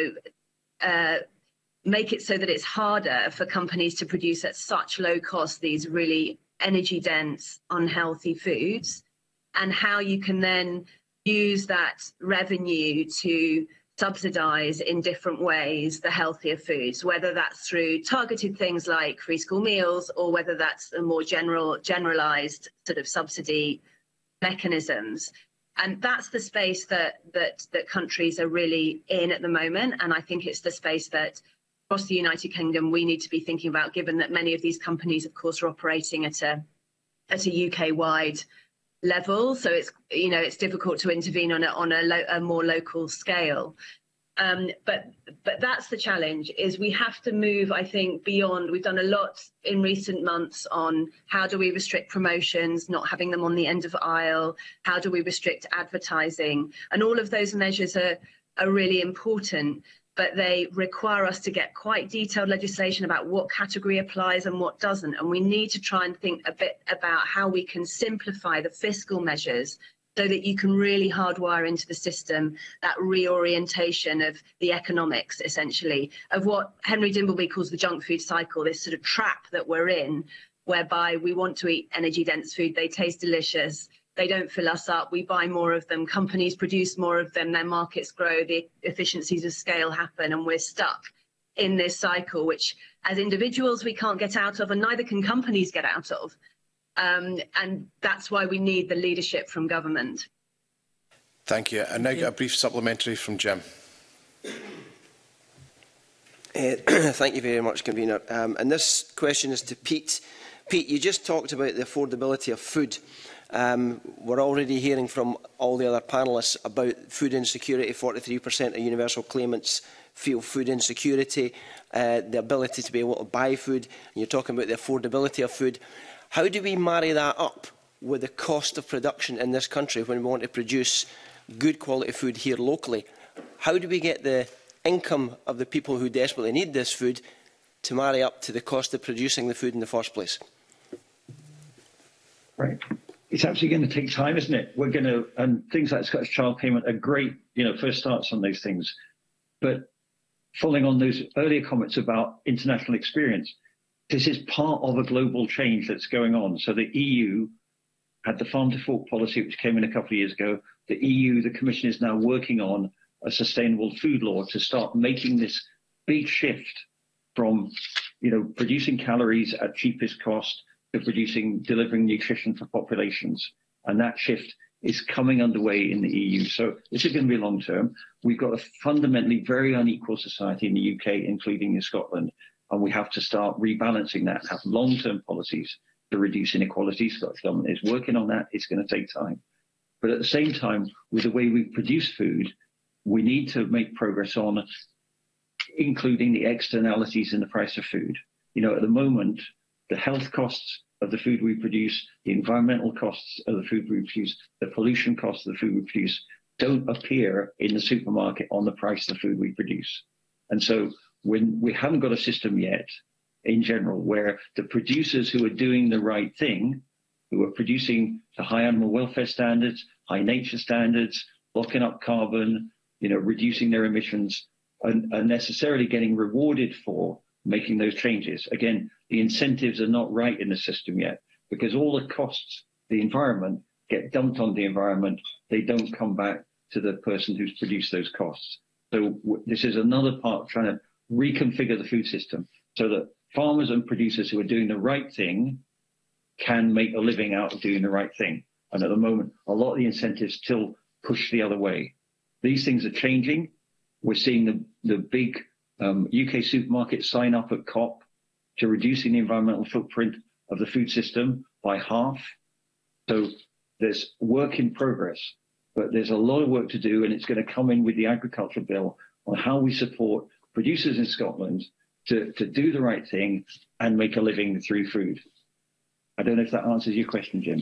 make it so that it's harder for companies to produce at such low cost these really energy dense, unhealthy foods, and how you can then use that revenue to subsidize in different ways the healthier foods, whether that's through targeted things like free school meals, or whether that's a more generalized sort of subsidy mechanisms. And that's the space that countries are really in at the moment. And I think it's the space that across the United Kingdom we need to be thinking about, given that many of these companies, of course, are operating at a UK-wide level. So it's, you know, it's difficult to intervene on a more local scale. But that's the challenge, is we have to move, I think, beyond. We've done a lot in recent months on how do we restrict promotions, not having them on the end of aisle, how do we restrict advertising, and all of those measures are really important, but they require us to get quite detailed legislation about what category applies and what doesn't. And we need to try and think a bit about how we can simplify the fiscal measures so that you can really hardwire into the system that reorientation of the economics, essentially, of what Henry Dimbleby calls the junk food cycle, this sort of trap that we're in, whereby we want to eat energy-dense food, they taste delicious, they don't fill us up, we buy more of them, companies produce more of them, their markets grow, the efficiencies of scale happen, and we're stuck in this cycle, which as individuals we can't get out of, and neither can companies get out of. And that's why we need the leadership from government. Thank you. And now a brief supplementary from Jim. Thank you very much, Convener. And this question is to Pete. Pete, you just talked about the affordability of food. We're already hearing from all the other panellists about food insecurity. 43% of universal claimants feel food insecurity, the ability to be able to buy food. And you're talking about the affordability of food. How do we marry that up with the cost of production in this country when we want to produce good quality food here locally? How do we get the income of the people who desperately need this food to marry up to the cost of producing the food in the first place? Right. It's actually going to take time, isn't it? We're going to, and things like Scottish Child Payment are great, first starts on those things. But following on those earlier comments about international experience, this is part of a global change that's going on. So the EU had the farm to fork policy, which came in a couple of years ago. The EU, the Commission, is now working on a sustainable food law to start making this big shift from, producing calories at cheapest cost to delivering nutrition for populations. And that shift is coming underway in the EU. So this is going to be long term. We've got a fundamentally very unequal society in the UK, including in Scotland. And we have to start rebalancing that, have long-term policies to reduce inequalities. The Scottish Government is working on that. It's going to take time. But at the same time, with the way we produce food, we need to make progress on including the externalities in the price of food. At the moment, the health costs of the food we produce, the environmental costs of the food we produce, the pollution costs of the food we produce don't appear in the supermarket on the price of the food we produce. And so when we haven't got a system yet, in general, where the producers who are doing the right thing, who are producing to high animal welfare standards, high nature standards, locking up carbon, reducing their emissions, are necessarily getting rewarded for making those changes. Again, the incentives are not right in the system yet. because all the costs, the environment, get dumped on the environment. They don't come back to the person who's produced those costs. So this is another part of trying to reconfigure the food system so that farmers and producers who are doing the right thing can make a living out of doing the right thing. And at the moment, a lot of the incentives still push the other way. These things are changing. We're seeing the big UK supermarkets sign up at COP to reducing the environmental footprint of the food system by half. So there's work in progress, but there's a lot of work to do, and it's going to come in with the agriculture bill on how we support producers in Scotland to do the right thing and make a living through food. I don't know if that answers your question, Jim.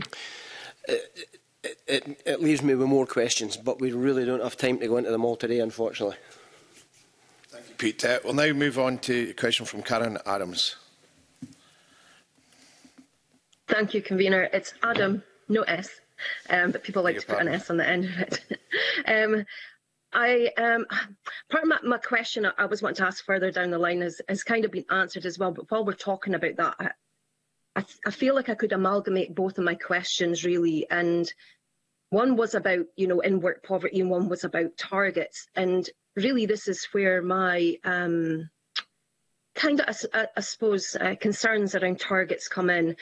It leaves me with more questions, but we really don't have time to go into them all today, unfortunately. Thank you, Pete. We'll now move on to a question from Karen Adams. Thank you, Convener. It's Adam, no S, but people like to put an S on the end of it. Part of my question I was wanting to ask further down the line has kind of been answered as well, but while we're talking about that, I feel like I could amalgamate both of my questions really, and one was about, you know, in-work poverty and one was about targets, and really this is where my kind of, I suppose, concerns around targets come in.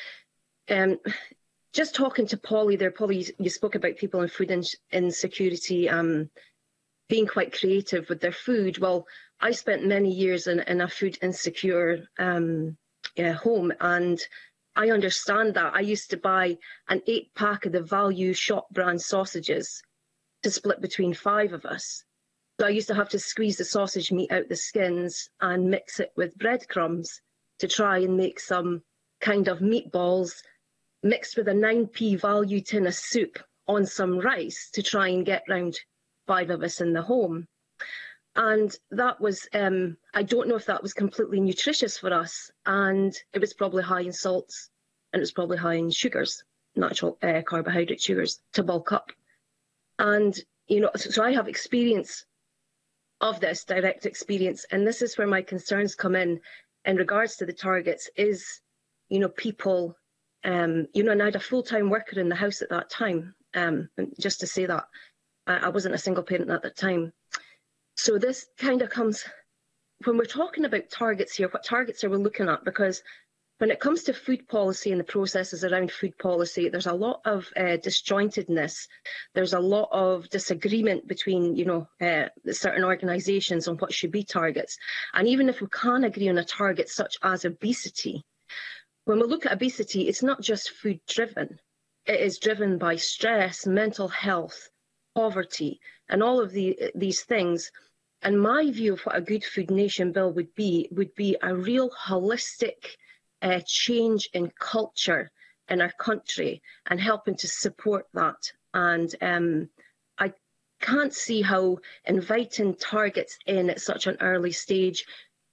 Just talking to Polly there, Polly, you spoke about people in food insecurity being quite creative with their food. Well, I spent many years in a food insecure home, and I understand that. I used to buy an 8-pack of the value shop brand sausages to split between 5 of us. So I used to have to squeeze the sausage meat out the skins and mix it with breadcrumbs to try and make some kind of meatballs mixed with a 9p value tin of soup on some rice to try and get round 5 of us in the home. And that was, I don't know if that was completely nutritious for us, and it was probably high in salts and it was probably high in sugars, natural carbohydrate sugars to bulk up. And, you know, so I have experience of this, direct experience, and this is where my concerns come in regards to the targets is, you know, people, you know, and I had a full-time worker in the house at that time, just to say that. I wasn't a single parent at that time. So this kind of comes, when we're talking about targets here, what targets are we looking at? Because when it comes to food policy and the processes around food policy, there's a lot of disjointedness. There's a lot of disagreement between, you know, certain organisations on what should be targets. And even if we can agree on a target such as obesity, when we look at obesity, it's not just food driven. It is driven by stress, mental health, poverty, and all of these things. And my view of what a good food nation bill would be a real holistic change in culture in our country and helping to support that. And I can't see how inviting targets in at such an early stage,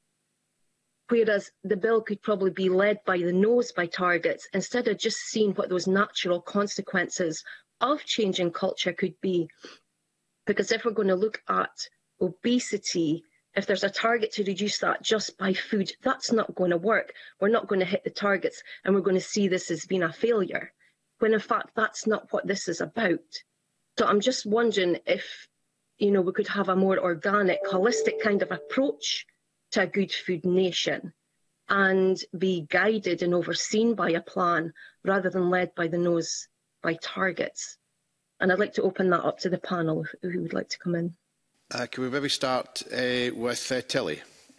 whereas the bill could probably be led by the nose by targets, instead of just seeing what those natural consequences of changing culture could be. Because if we're going to look at obesity, if there's a target to reduce that just by food, that's not going to work. We're not going to hit the targets, and we're going to see this as being a failure, when in fact that's not what this is about. So I'm just wondering if, you know, we could have a more organic, holistic kind of approach to a good food nation and be guided and overseen by a plan rather than led by the nose by targets. And I'd like to open that up to the panel who would like to come in. Can we maybe start with Tilly?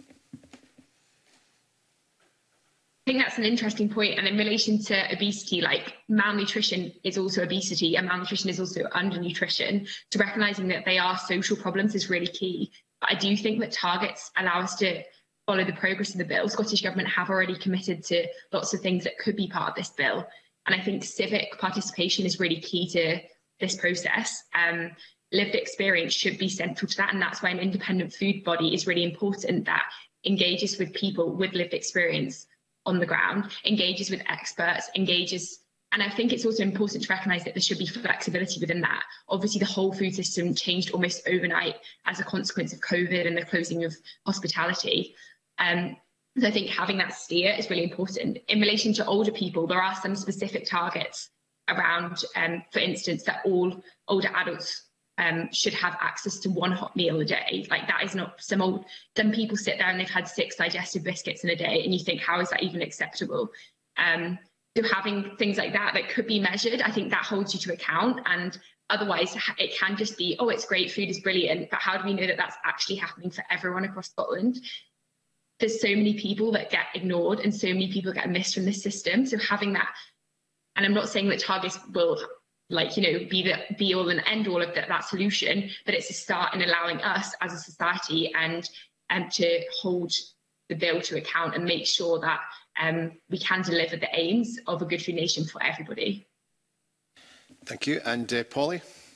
I think that's an interesting point. And in relation to obesity, like malnutrition is also obesity and malnutrition is also undernutrition. So recognising that they are social problems is really key. But I do think that targets allow us to follow the progress of the bill. Scottish Government have already committed to lots of things that could be part of this bill. And I think civic participation is really key to this process. Lived experience should be central to that, and that's why an independent food body is really important that engages with people with lived experience on the ground, engages with experts, and I think it's also important to recognise that there should be flexibility within that. Obviously, the whole food system changed almost overnight as a consequence of COVID and the closing of hospitality. So I think having that steer is really important. In relation to older people, there are some specific targets around, for instance, that all older adults should have access to one hot meal a day. Like, that is not, some people sit there and they've had 6 digestive biscuits in a day, and you think, how is that even acceptable? So having things like that could be measured, I think that holds you to account. And otherwise it can just be, oh, it's great, food is brilliant, but how do we know that that's actually happening for everyone across Scotland? There's so many people that get ignored and so many people get missed from this system. So having that, and I'm not saying that targets will be the be all and end all of that solution, but it's a start in allowing us as a society and to hold the bill to account and make sure that we can deliver the aims of a good food nation for everybody. Thank you. And Polly?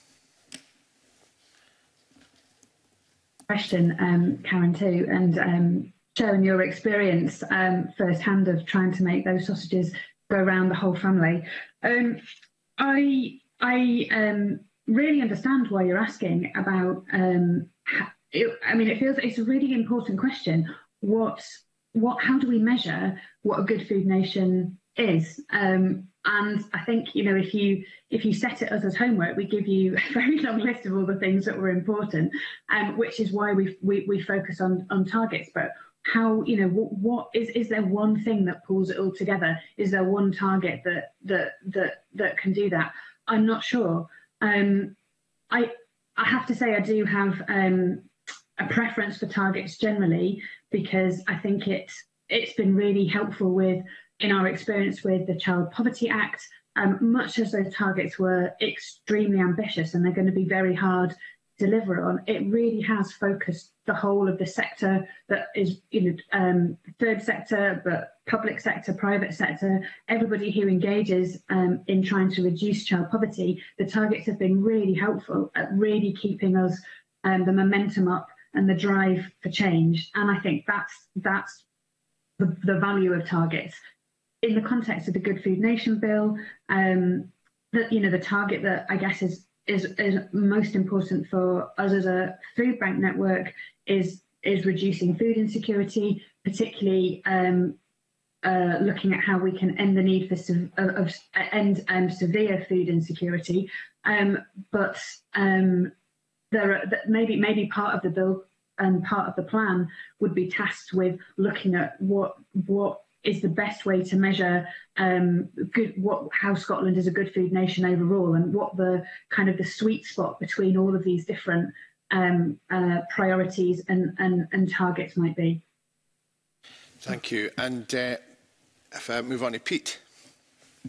Question, Karen, too, and showing your experience firsthand of trying to make those sausages go around the whole family. I really understand why you're asking about. It feels it's a really important question. How do we measure what a good food nation is? And I think, if you set it us as homework, we give you a very long list of all the things that were important, which is why we focus on targets. But how, what is there one thing that pulls it all together? Is there one target that can do that? I'm not sure. I have to say I do have a preference for targets generally, because I think it's been really helpful in our experience with the Child Poverty Act. Much as those targets were extremely ambitious and they're going to be very hard to deliver on, it really has focused the whole of the sector that is, third sector, but public sector, private sector, everybody who engages in trying to reduce child poverty. The targets have been really helpful at really keeping us the momentum up and the drive for change. And I think that's the value of targets. In the context of the Good Food Nation bill, the target that I guess is most important for us as a food bank network is reducing food insecurity, particularly looking at how we can end the need for severe food insecurity. But there are maybe part of the bill and part of the plan would be tasked with looking at what is the best way to measure how Scotland is a good food nation overall, and what the kind of the sweet spot between all of these different priorities and targets might be. Thank you. And if I move on to Pete. I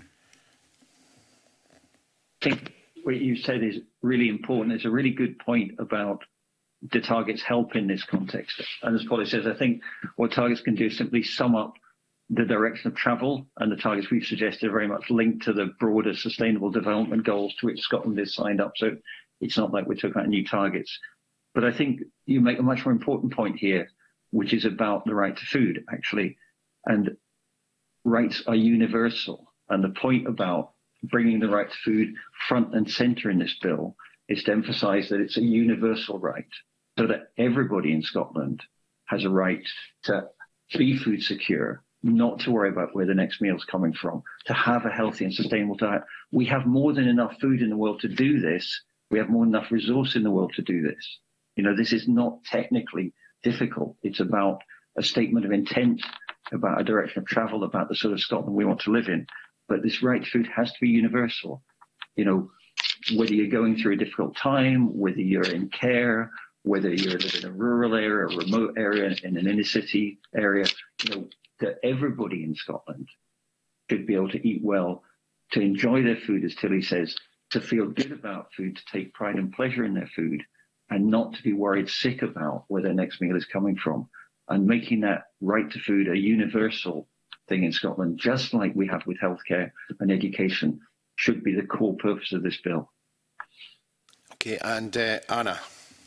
think what you said is really important. It's a really good point about the targets help in this context. And as Polly says, I think what targets can do is simply sum up the direction of travel, and the targets we've suggested are very much linked to the broader sustainable development goals to which Scotland is signed up. So it's not like we're talking about new targets. But I think you make a much more important point here, which is about the right to food, actually. And rights are universal. And the point about bringing the right to food front and centre in this bill is to emphasise that it's a universal right, so that everybody in Scotland has a right to be food secure, not to worry about where the next meal is coming from, to have a healthy and sustainable diet. We have more than enough food in the world to do this. We have more than enough resource in the world to do this. This is not technically difficult. It's about a statement of intent, about a direction of travel, about the sort of Scotland we want to live in. But this right to food has to be universal. Whether you're going through a difficult time, whether you're in care, whether you're living in a rural area, a remote area, in an inner city area, that everybody in Scotland should be able to eat well, to enjoy their food, as Tilly says, to feel good about food, to take pride and pleasure in their food, and not to be worried sick about where their next meal is coming from. And making that right to food a universal thing in Scotland, just like we have with healthcare and education, should be the core purpose of this bill. Okay, and Anna.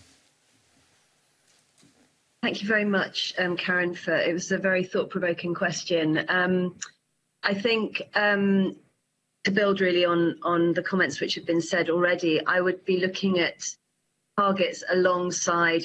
Thank you very much, Karen, it was a very thought-provoking question. I think to build really on the comments which have been said already, I would be looking at targets alongside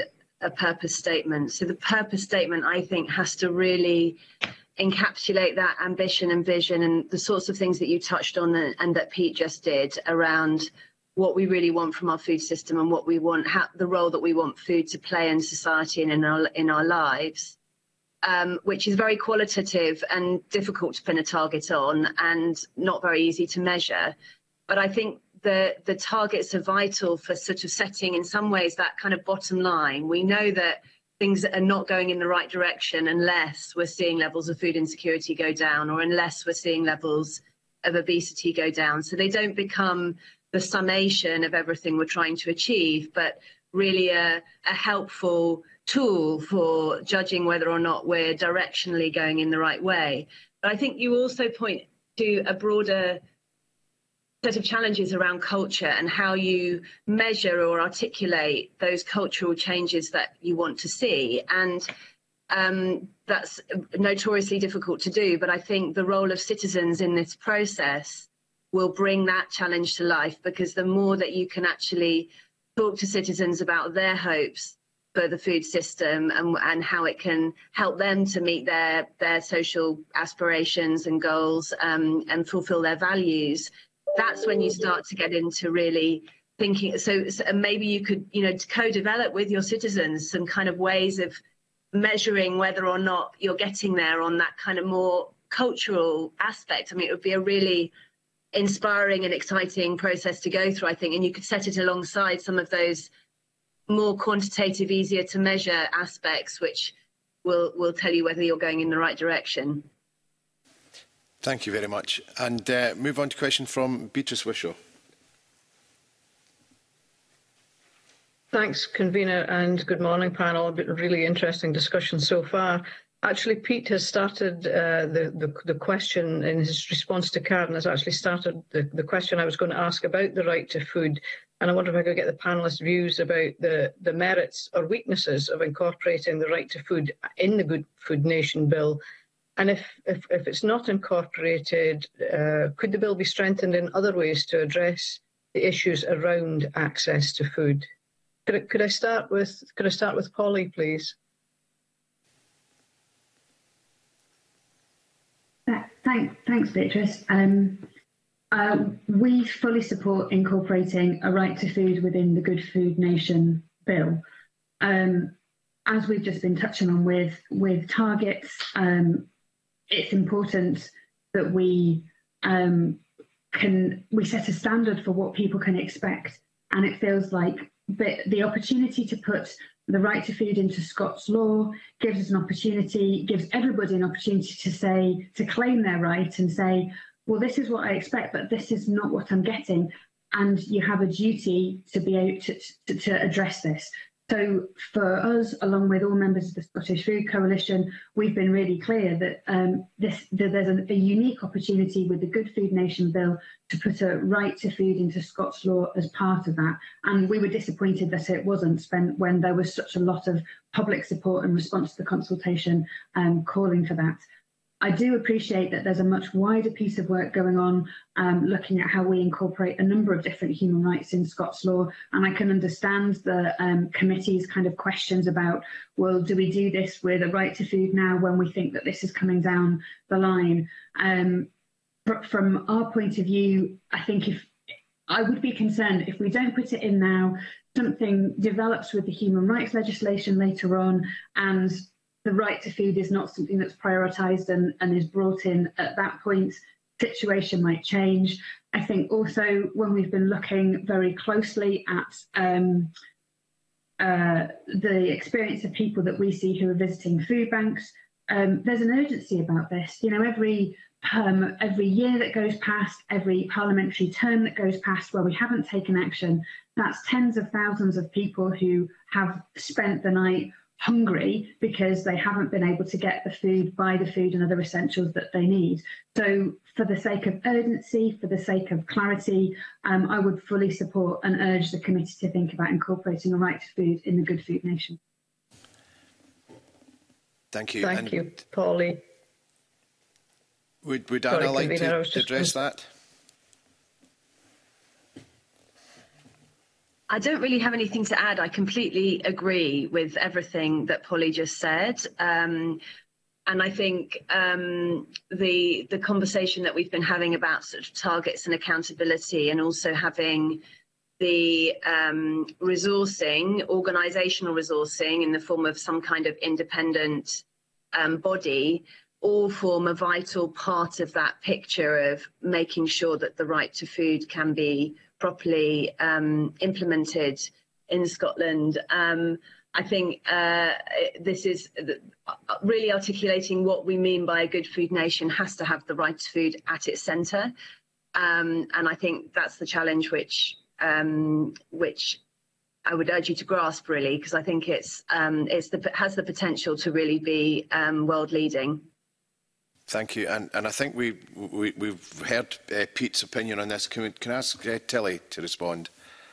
a purpose statement. So the purpose statement, I think, has to really encapsulate that ambition and vision and the sorts of things that you touched on and that Pete just did around what we really want from our food system and what we want, the role that we want food to play in society and in our lives, which is very qualitative and difficult to pin a target on and not very easy to measure. But I think the targets are vital for sort of setting, in some ways, that kind of bottom line. We know that things are not going in the right direction unless we're seeing levels of food insecurity go down or unless we're seeing levels of obesity go down. So they don't become the summation of everything we're trying to achieve, but really a helpful tool for judging whether or not we're directionally going in the right way. But I think you also point to a broader set of challenges around culture and how you measure or articulate those cultural changes that you want to see. And that's notoriously difficult to do, but I think the role of citizens in this process will bring that challenge to life, because the more that you can actually talk to citizens about their hopes for the food system and how it can help them to meet their social aspirations and goals and fulfill their values, that's when you start to get into really thinking. So maybe you could, co-develop with your citizens some kind of ways of measuring whether or not you're getting there on that kind of more cultural aspect. I mean, it would be a really inspiring and exciting process to go through, I think, and you could set it alongside some of those more quantitative, easier to measure aspects, which will tell you whether you're going in the right direction. Thank you very much. And move on to a question from Beatrice Wishaw. Thanks, convener, and good morning, panel. A really interesting discussion so far. Actually, Pete has started the question in his response to Karen, has actually started the question I was going to ask about the right to food. And I wonder if I could get the panellists' views about the merits or weaknesses of incorporating the right to food in the Good Food Nation bill. And if it's not incorporated, could the bill be strengthened in other ways to address the issues around access to food? Could I start with Polly, please? Thanks, Beatrice. We fully support incorporating a right to food within the Good Food Nation bill. As we've just been touching on with targets, it's important that we set a standard for what people can expect, and it feels like the opportunity to put the right to food into Scots law gives us an opportunity, gives everybody an opportunity to claim their right and say, well, this is what I expect, but this is not what I'm getting. And you have a duty to be able to address this. So for us, along with all members of the Scottish Food Coalition, we've been really clear that there's a unique opportunity with the Good Food Nation bill to put a right to food into Scots law as part of that. And we were disappointed that it wasn't spent when there was such a lot of public support in response to the consultation calling for that. I do appreciate that there's a much wider piece of work going on looking at how we incorporate a number of different human rights in Scots law, and I can understand the committee's kind of questions about, well, do we do this with a right to food now when we think that this is coming down the line? But from our point of view, I think I would be concerned if we don't put it in now, something develops with the human rights legislation later on, and the right to food is not something that's prioritised and is brought in at that point. Situation might change. I think also when we've been looking very closely at the experience of people that we see who are visiting food banks, there's an urgency about this. You know, every year that goes past, every parliamentary term that goes past where we haven't taken action, that's tens of thousands of people who have spent the night hungry because they haven't been able to get the food, buy the food and other essentials that they need. So for the sake of urgency, for the sake of clarity, I would fully support and urge the committee to think about incorporating a right to food in the Good Food Nation. Thank you. Thank you, Polly. Would Anna like to address that? I don't really have anything to add. I completely agree with everything that Polly just said. And I think the conversation that we've been having about sort of targets and accountability, and also having the resourcing, organisational resourcing in the form of some kind of independent body, all form a vital part of that picture of making sure that the right to food can be properly implemented in Scotland. I think this is really articulating what we mean by a good food nation has to have the right to food at its centre. And I think that's the challenge which I would urge you to grasp, really, because I think it has the potential to really be world leading. Thank you, and I think we've heard Pete's opinion on this. Can I ask Tilly to respond?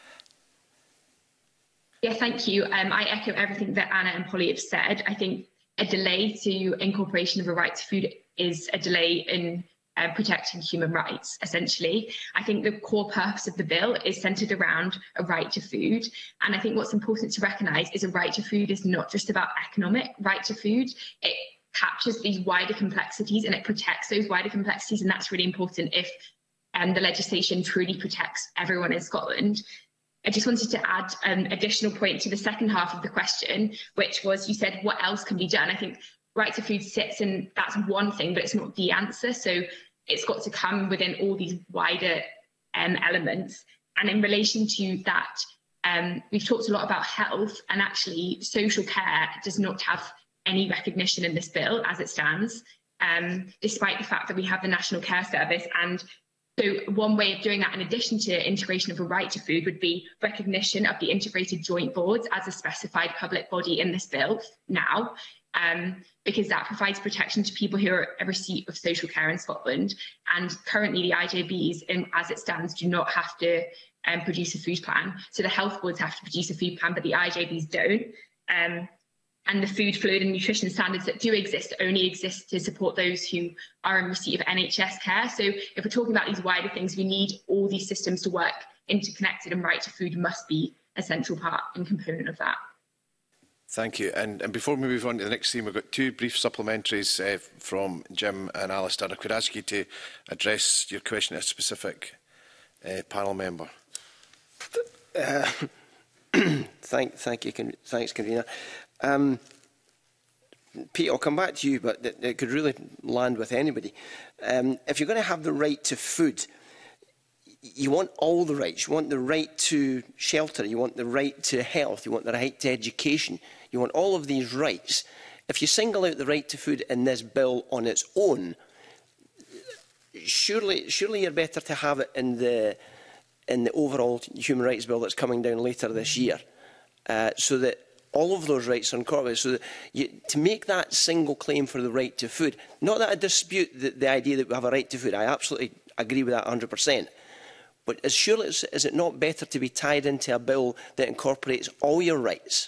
Yeah, thank you. I echo everything that Anna and Polly have said. I think a delay to incorporation of a right to food is a delay in protecting human rights, essentially. I think the core purpose of the bill is centred around a right to food. And I think what's important to recognise is a right to food is not just about economic right to food. It captures these wider complexities and it protects those wider complexities, and that's really important if the legislation truly protects everyone in Scotland. I just wanted to add an additional point to the second half of the question, which was, you said, what else can be done? I think right to food sits in, that's one thing, but it's not the answer. So it's got to come within all these wider elements. And in relation to that, we've talked a lot about health, and actually social care does not have any recognition in this bill as it stands, despite the fact that we have the National Care Service. And so one way of doing that, in addition to integration of a right to food, would be recognition of the integrated joint boards as a specified public body in this bill now, because that provides protection to people who are a receipt of social care in Scotland. And currently the IJBs, as it stands, do not have to produce a food plan. So the health boards have to produce a food plan, but the IJBs don't. And the food, fluid and nutrition standards that do exist only exist to support those who are in receipt of NHS care. So if we're talking about these wider things, we need all these systems to work interconnected, and right to food must be a central part and component of that. Thank you. And before we move on to the next theme, we've got two brief supplementaries from Jim and Alistair. I could ask you to address your question to a specific panel member. Thank you. Thanks, Convener. Pete, I'll come back to you, but it could really land with anybody. If you're going to have the right to food, you want all the rights. You want the right to shelter, you want the right to health, you want the right to education, you want all of these rights. If you single out the right to food in this bill on its own, surely you're better to have it in the overall human rights bill that's coming down later this year, so that all of those rights are incorporated. So that to make that single claim for the right to food, not that I dispute the idea that we have a right to food, I absolutely agree with that 100%. But is it not better to be tied into a bill that incorporates all your rights?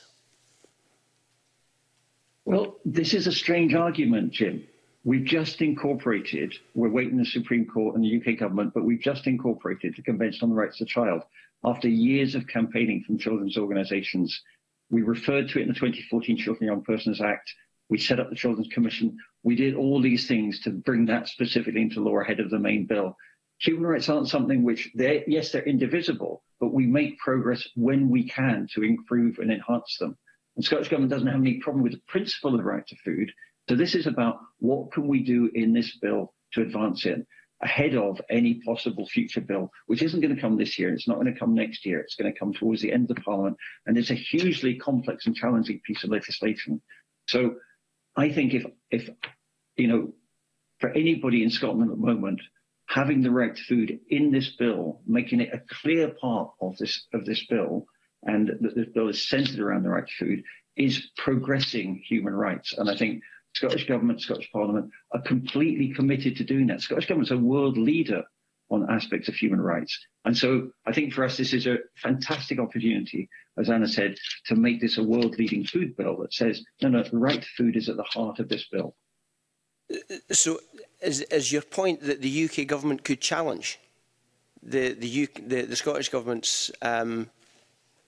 Well, this is a strange argument, Jim. We've just incorporated, we're waiting the Supreme Court and the UK government, but we've just incorporated the Convention on the Rights of the Child. After years of campaigning from children's organisations, we referred to it in the 2014 Children and Young Persons Act. We set up the Children's Commission. We did all these things to bring that specifically into law ahead of the main bill. Human rights aren't something which, yes, they're indivisible, but we make progress when we can to improve and enhance them. And the Scottish Government doesn't have any problem with the principle of the right to food. So this is about what can we do in this bill to advance it ahead of any possible future bill, which isn't going to come this year. It's not going to come next year. It's going to come towards the end of the Parliament. And it's a hugely complex and challenging piece of legislation. So I think if you know, for anybody in Scotland at the moment, having the right to food in this bill, making it a clear part of this bill, and that this bill is centred around the right to food, is progressing human rights. And I think Scottish Government, Scottish Parliament are completely committed to doing that. Scottish Government's a world leader on aspects of human rights. And so I think for us, this is a fantastic opportunity, as Anna said, to make this a world-leading food bill that says, no, the right to food is at the heart of this bill. So is your point that the UK government could challenge the Scottish Government's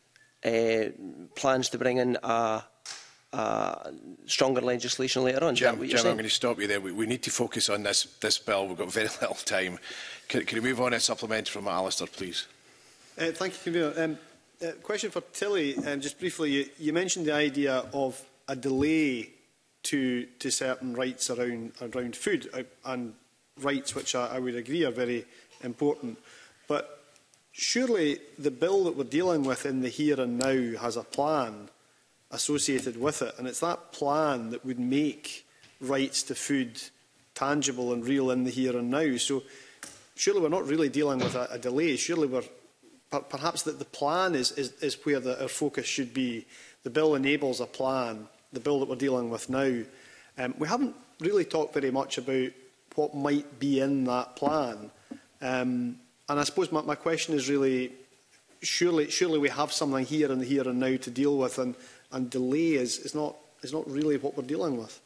plans to bring in stronger legislation later on. Jim, I'm going to stop you there. We need to focus on this bill. We've got very little time. Can we move on to a supplementary from Alistair, please? Thank you, Convener. Question for Tilly. Just briefly, you mentioned the idea of a delay to certain rights around food, and rights which I would agree are very important. But surely the bill that we're dealing with in the here and now has a plan associated with it, and it's that plan that would make rights to food tangible and real in the here and now. So surely we're not really dealing with a delay. Surely we're perhaps that the plan is where our focus should be. The bill enables a plan, the bill that we're dealing with now. We haven't really talked very much about what might be in that plan. And I suppose my question is really, surely we have something here and now to deal with, and delay is not really what we're dealing with.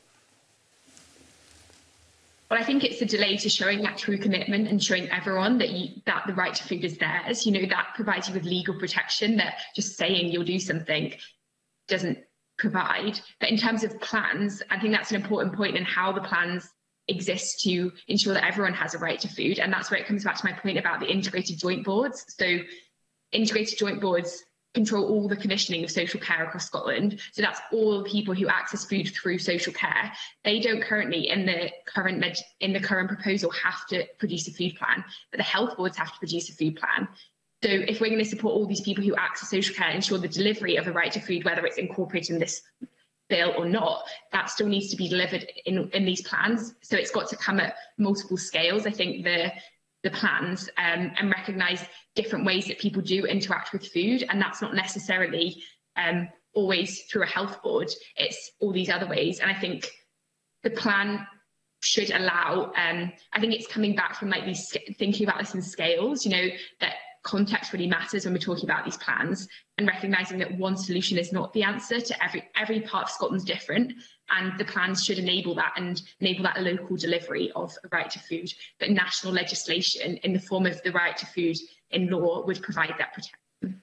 Well, I think it's a delay to showing that true commitment and showing everyone that the right to food is theirs. You know, that provides you with legal protection that just saying you'll do something doesn't provide. But in terms of plans, I think that's an important point in how the plans exist to ensure that everyone has a right to food. And that's where it comes back to my point about the integrated joint boards. So integrated joint boards control all the commissioning of social care across Scotland. So that's all people who access food through social care. They don't currently, in the current proposal, have to produce a food plan, but the health boards have to produce a food plan. So if we're going to support all these people who access social care and ensure the delivery of a right to food, whether it's incorporated in this bill or not, that still needs to be delivered in these plans. So it's got to come at multiple scales. I think the plans and recognise different ways that people do interact with food, and that's not necessarily always through a health board. It's all these other ways, and I think the plan should allow. I think it's coming back from like these thinking about this in scales. You know, that context really matters when we're talking about these plans, and recognising that one solution is not the answer to every part of Scotland's different, and the plans should enable that and enable that local delivery of a right to food. But national legislation in the form of the right to food in law would provide that protection.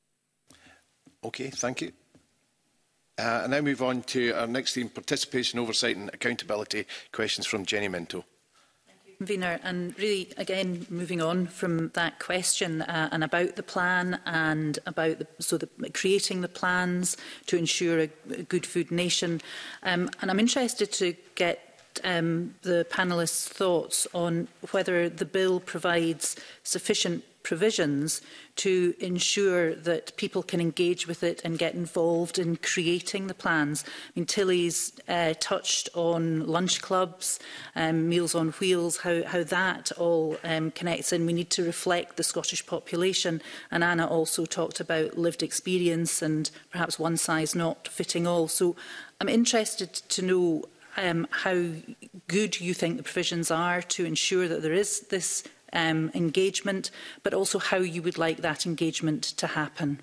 Okay, thank you. And now move on to our next theme, participation, oversight and accountability. Questions from Jenny Minto. Convener, and really again moving on from that question and about the plan and about creating the plans to ensure a good food nation, and I'm interested to get the panellists' thoughts on whether the bill provides sufficient provisions to ensure that people can engage with it and get involved in creating the plans. I mean, Tilly's touched on lunch clubs, Meals on Wheels, how that all connects in. We need to reflect the Scottish population. And Anna also talked about lived experience and perhaps one size not fitting all. So I'm interested to know how good you think the provisions are to ensure that there is this engagement, but also how you would like that engagement to happen.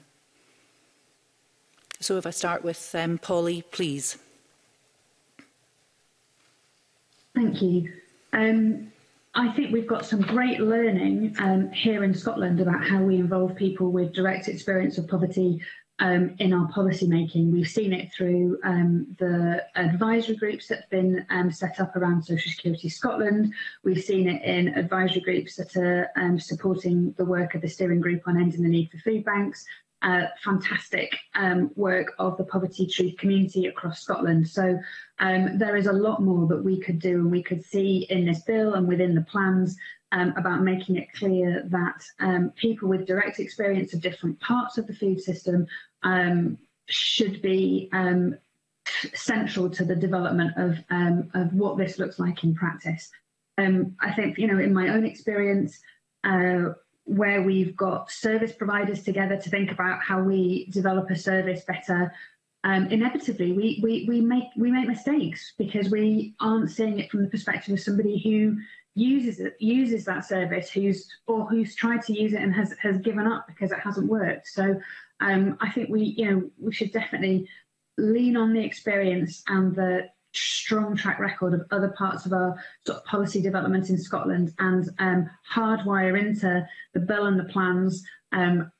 So if I start with Polly, please. Thank you. I think we've got some great learning here in Scotland about how we involve people with direct experience of poverty in our policy making. We've seen it through the advisory groups that have been set up around Social Security Scotland. We've seen it in advisory groups that are supporting the work of the steering group on ending the need for food banks. Fantastic work of the Poverty Truth community across Scotland. So there is a lot more that we could do and we could see in this bill and within the plans about making it clear that people with direct experience of different parts of the food system should be central to the development of what this looks like in practice. I think, you know, in my own experience, where we've got service providers together to think about how we develop a service better, inevitably we make mistakes because we aren't seeing it from the perspective of somebody who uses that service, who's tried to use it and has given up because it hasn't worked. So I think we should definitely lean on the experience and the strong track record of other parts of our sort of policy development in Scotland and hardwire into the bill and the plans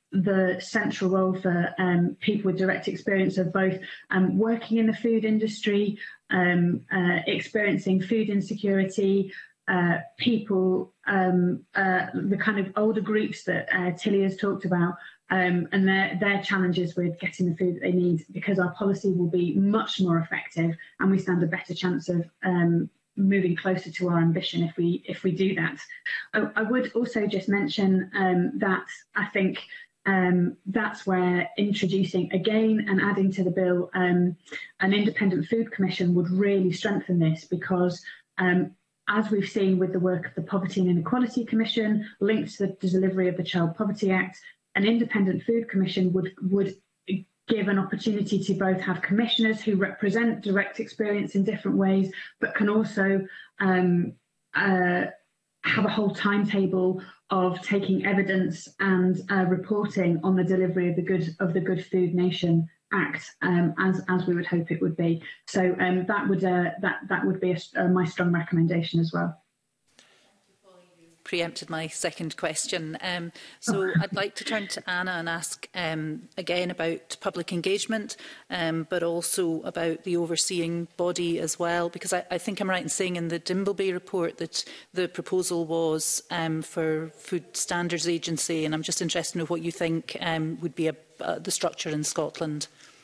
the central role for people with direct experience of both working in the food industry, experiencing food insecurity, people, the kind of older groups that Tilly has talked about, and their challenges with getting the food that they need, because our policy will be much more effective and we stand a better chance of moving closer to our ambition if we do that. I would also just mention that I think that's where introducing again and adding to the bill an independent food commission would really strengthen this, because as we've seen with the work of the Poverty and Inequality Commission linked to the delivery of the Child Poverty Act, an independent food commission would give an opportunity to both have commissioners who represent direct experience in different ways, but can also have a whole timetable of taking evidence and reporting on the delivery of the Good Food Nation Act, as we would hope it would be. So that would be my strong recommendation as well. Preempted my second question. So I'd like to turn to Anna and ask again about public engagement, but also about the overseeing body as well, because I think I'm right in saying in the Dimbleby report that the proposal was for Food Standards Agency, and I'm just interested to know what you think would be the structure in Scotland.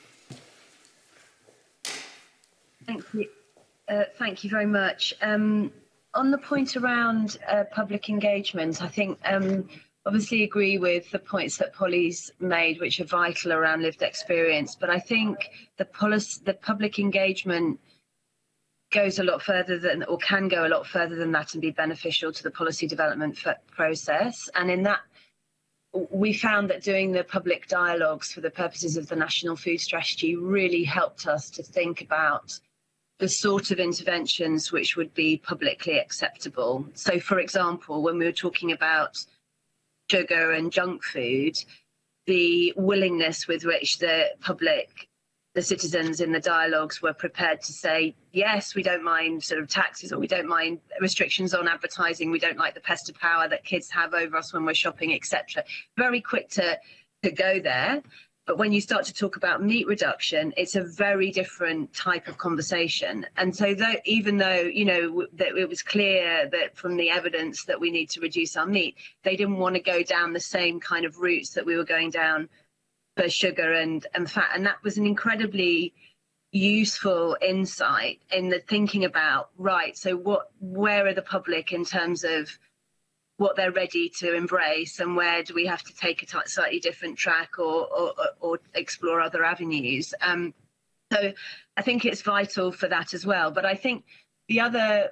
Thank you very much. On the point around public engagement, I think obviously agree with the points that Polly's made, which are vital around lived experience. But I think the public engagement goes a lot further than, or can go a lot further than that, and be beneficial to the policy development process. And in that, we found that doing the public dialogues for the purposes of the National Food Strategy really helped us to think about the sort of interventions which would be publicly acceptable. So, for example, when we were talking about sugar and junk food, the willingness with which the public, the citizens in the dialogues were prepared to say, yes, we don't mind sort of taxes, or we don't mind restrictions on advertising, we don't like the pest of power that kids have over us when we're shopping, etc. Very quick to go there. But when you start to talk about meat reduction, it's a very different type of conversation. And so even though, you know, that it was clear that from the evidence that we need to reduce our meat, they didn't want to go down the same kind of routes that we were going down for sugar and fat. And that was an incredibly useful insight in the thinking about, right, so where are the public in terms of what they're ready to embrace, and where do we have to take a slightly different track or explore other avenues. So I think it's vital for that as well. But I think the other,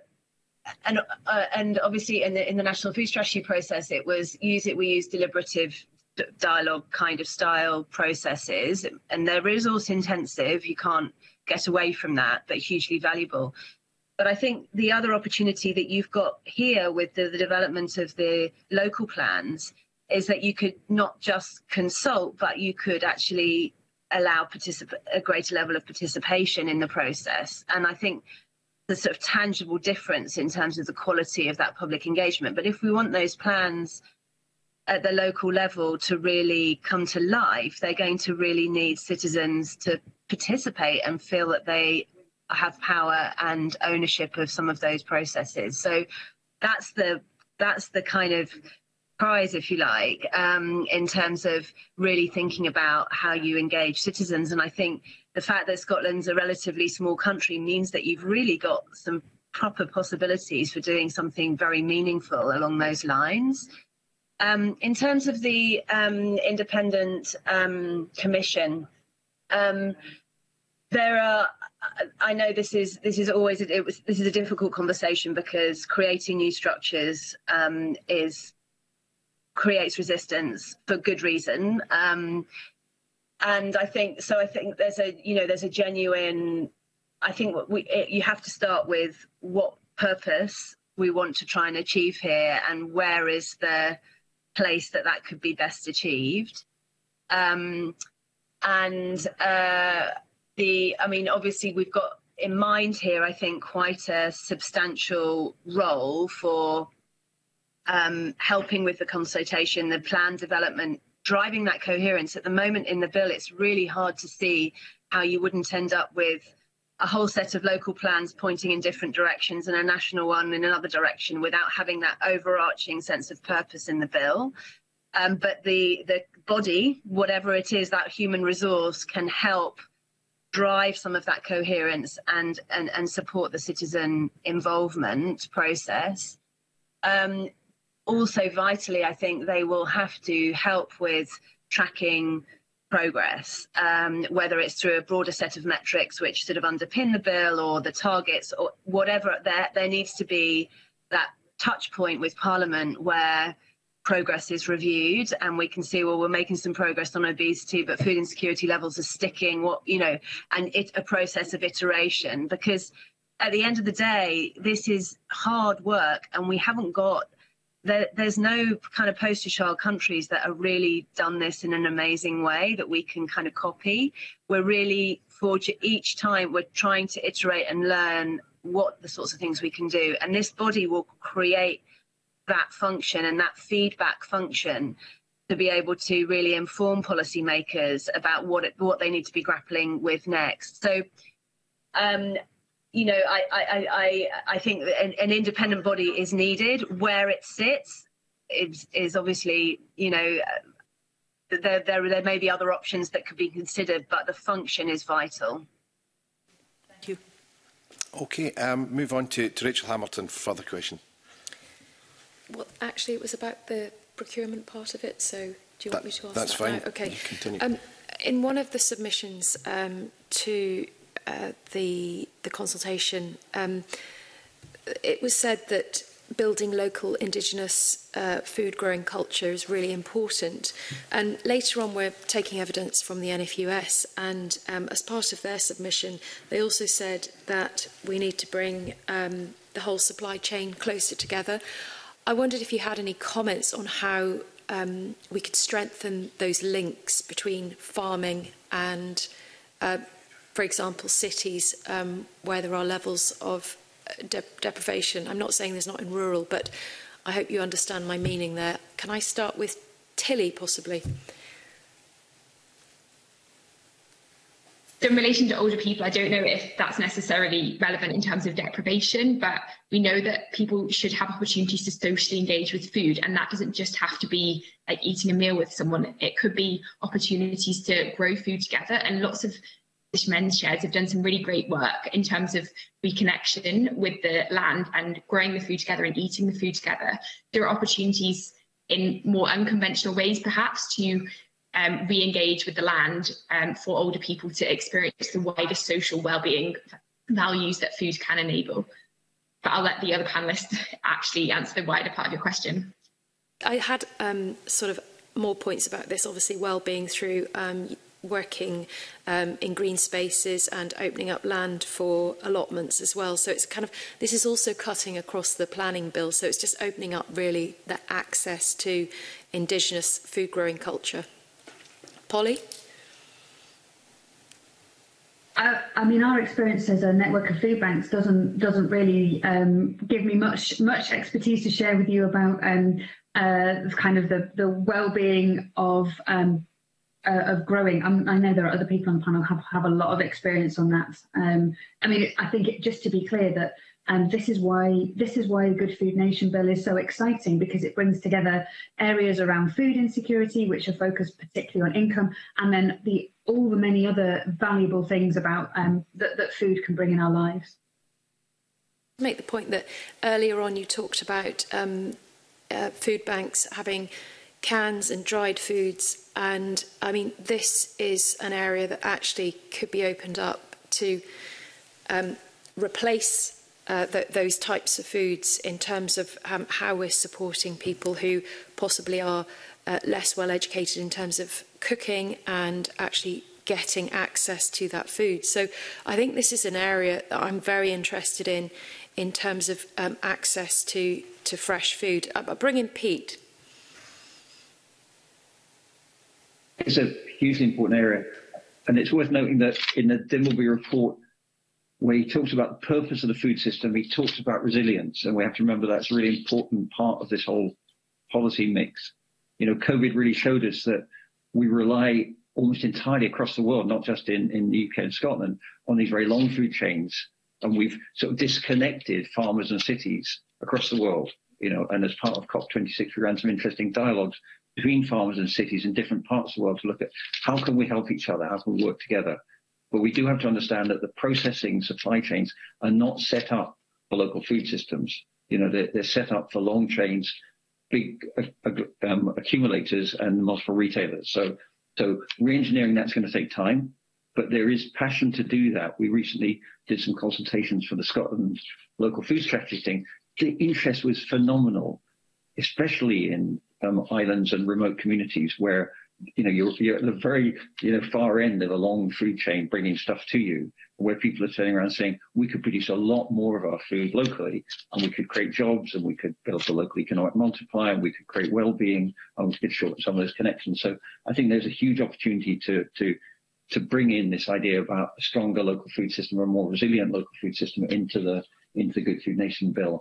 and obviously in the National Food Strategy process, we use deliberative dialogue kind of style processes, and they're resource intensive, you can't get away from that, but hugely valuable. But I think the other opportunity that you've got here with the development of the local plans is that you could not just consult, but you could actually allow a greater level of participation in the process. And I think the sort of tangible difference in terms of the quality of that public engagement. But if we want those plans at the local level to really come to life, they're going to really need citizens to participate and feel that they have power and ownership of some of those processes. So that's the kind of prize, if you like, in terms of really thinking about how you engage citizens. And I think the fact that Scotland's a relatively small country means that you've really got some proper possibilities for doing something very meaningful along those lines. In terms of the independent commission, there are. I know this is always this is a difficult conversation, because creating new structures creates resistance for good reason, and I think there's a genuine. I think you have to start with what purpose we want to try and achieve here, and where is the place that could be best achieved, obviously we've got in mind here, I think, quite a substantial role for helping with the consultation, the plan development driving that coherence. At the moment in the bill, it's really hard to see how you wouldn't end up with a whole set of local plans pointing in different directions and a national one in another direction without having that overarching sense of purpose in the bill. But the body, whatever it is, that human resource can help drive some of that coherence and support the citizen involvement process. Also vitally, I think they will have to help with tracking progress, whether it's through a broader set of metrics which sort of underpin the bill or the targets or whatever. There needs to be that touch point with Parliament where progress is reviewed and we can see, well, we're making some progress on obesity, but food insecurity levels are sticking, and it's a process of iteration, because at the end of the day, this is hard work and we haven't got, there's no kind of poster child countries that have really done this in an amazing way that we can kind of copy. We're really, each time we're trying to iterate and learn what the sorts of things we can do. And this body will create that function and that feedback function to be able to really inform policymakers about what they need to be grappling with next. So, you know, I think that an independent body is needed. Where it sits is obviously, you know, there may be other options that could be considered, but the function is vital. Thank you. Okay, move on to Rachel Hamilton for further question. Well, actually, it was about the procurement part of it, so do you want me to ask that's that fine. now? Okay. You continue. In one of the submissions to the consultation, it was said that building local Indigenous food growing culture is really important. And later on, we're taking evidence from the NFUS, and as part of their submission, they also said that we need to bring the whole supply chain closer together. I wondered if you had any comments on how we could strengthen those links between farming and, for example, cities where there are levels of deprivation. I'm not saying there's not in rural, but I hope you understand my meaning there. Can I start with Tilly, possibly? So in relation to older people, I don't know if that's necessarily relevant in terms of deprivation, but we know that people should have opportunities to socially engage with food, and that doesn't just have to be like eating a meal with someone. It could be opportunities to grow food together, and lots of men's sheds have done some really great work in terms of reconnection with the land and growing the food together and eating the food together. There are opportunities in more unconventional ways, perhaps, to re-engage with the land for older people to experience the wider social well-being values that food can enable. But I'll let the other panellists actually answer the wider part of your question. I had sort of more points about this, obviously well-being through working in green spaces and opening up land for allotments as well. So it's kind of, this is also cutting across the planning bill. So it's just opening up really the access to Indigenous food growing culture. Polly? I mean, our experience as a network of food banks doesn't really give me much expertise to share with you about kind of the well-being of growing. I know there are other people on the panel have a lot of experience on that. I mean, I think just to be clear that this is why the Good Food Nation bill is so exciting, because it brings together areas around food insecurity, which are focused particularly on income, and then all the many other valuable things about that food can bring in our lives. Make the point that earlier on you talked about food banks having cans and dried foods, and I mean this is an area that actually could be opened up to replace those types of foods in terms of how we're supporting people who possibly are less well educated in terms of cooking and actually getting access to that food. So I think this is an area that I'm very interested in terms of access to fresh food. I'll bring in Pete. It's a hugely important area, and it's worth noting that in the Dimbleby report, where he talks about the purpose of the food system, he talks about resilience, and we have to remember that's a really important part of this whole policy mix. You know, COVID really showed us that we rely almost entirely across the world, not just in the UK and Scotland, on these very long food chains. And we've sort of disconnected farmers and cities across the world, you know, and as part of COP26, we ran some interesting dialogues between farmers and cities in different parts of the world to look at how can we help each other, how can we work together. But we do have to understand that the processing supply chains are not set up for local food systems. You know, they're set up for long chains, big accumulators and multiple retailers. So re-engineering that's going to take time, but there is passion to do that. We recently did some consultations for the Scotland local food strategy thing. The interest was phenomenal, especially in islands and remote communities where, you know, you're at the very, you know, far end of a long food chain bringing stuff to you, where people are turning around saying, we could produce a lot more of our food locally, and we could create jobs, and we could build a local economic multiplier, and we could create well-being, and we could shorten some of those connections. So I think there's a huge opportunity to bring in this idea about a stronger local food system, or a more resilient local food system into the Good Food Nation bill.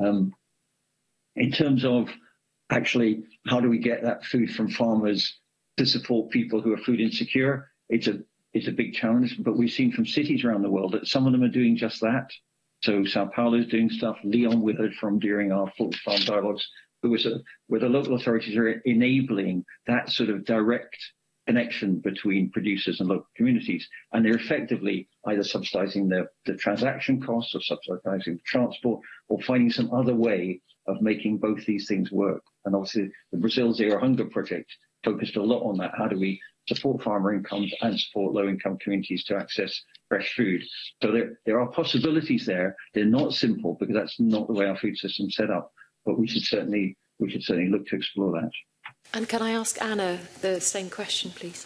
In terms of actually how do we get that food from farmers to support people who are food insecure, it's a big challenge, but we've seen from cities around the world that some of them are doing just that. So Sao Paulo is doing stuff. Lyon, we heard from during our farm dialogues, where the local authorities are enabling that sort of direct connection between producers and local communities, and they're effectively either subsidising the transaction costs or subsidising the transport, or finding some other way of making both these things work. And obviously the Brazil Zero Hunger Project focused a lot on that. How do we support farmer incomes and support low-income communities to access fresh food? So there are possibilities there. They're not simple, because that's not the way our food system's set up, but we should certainly look to explore that. And can I ask Anna the same question, please?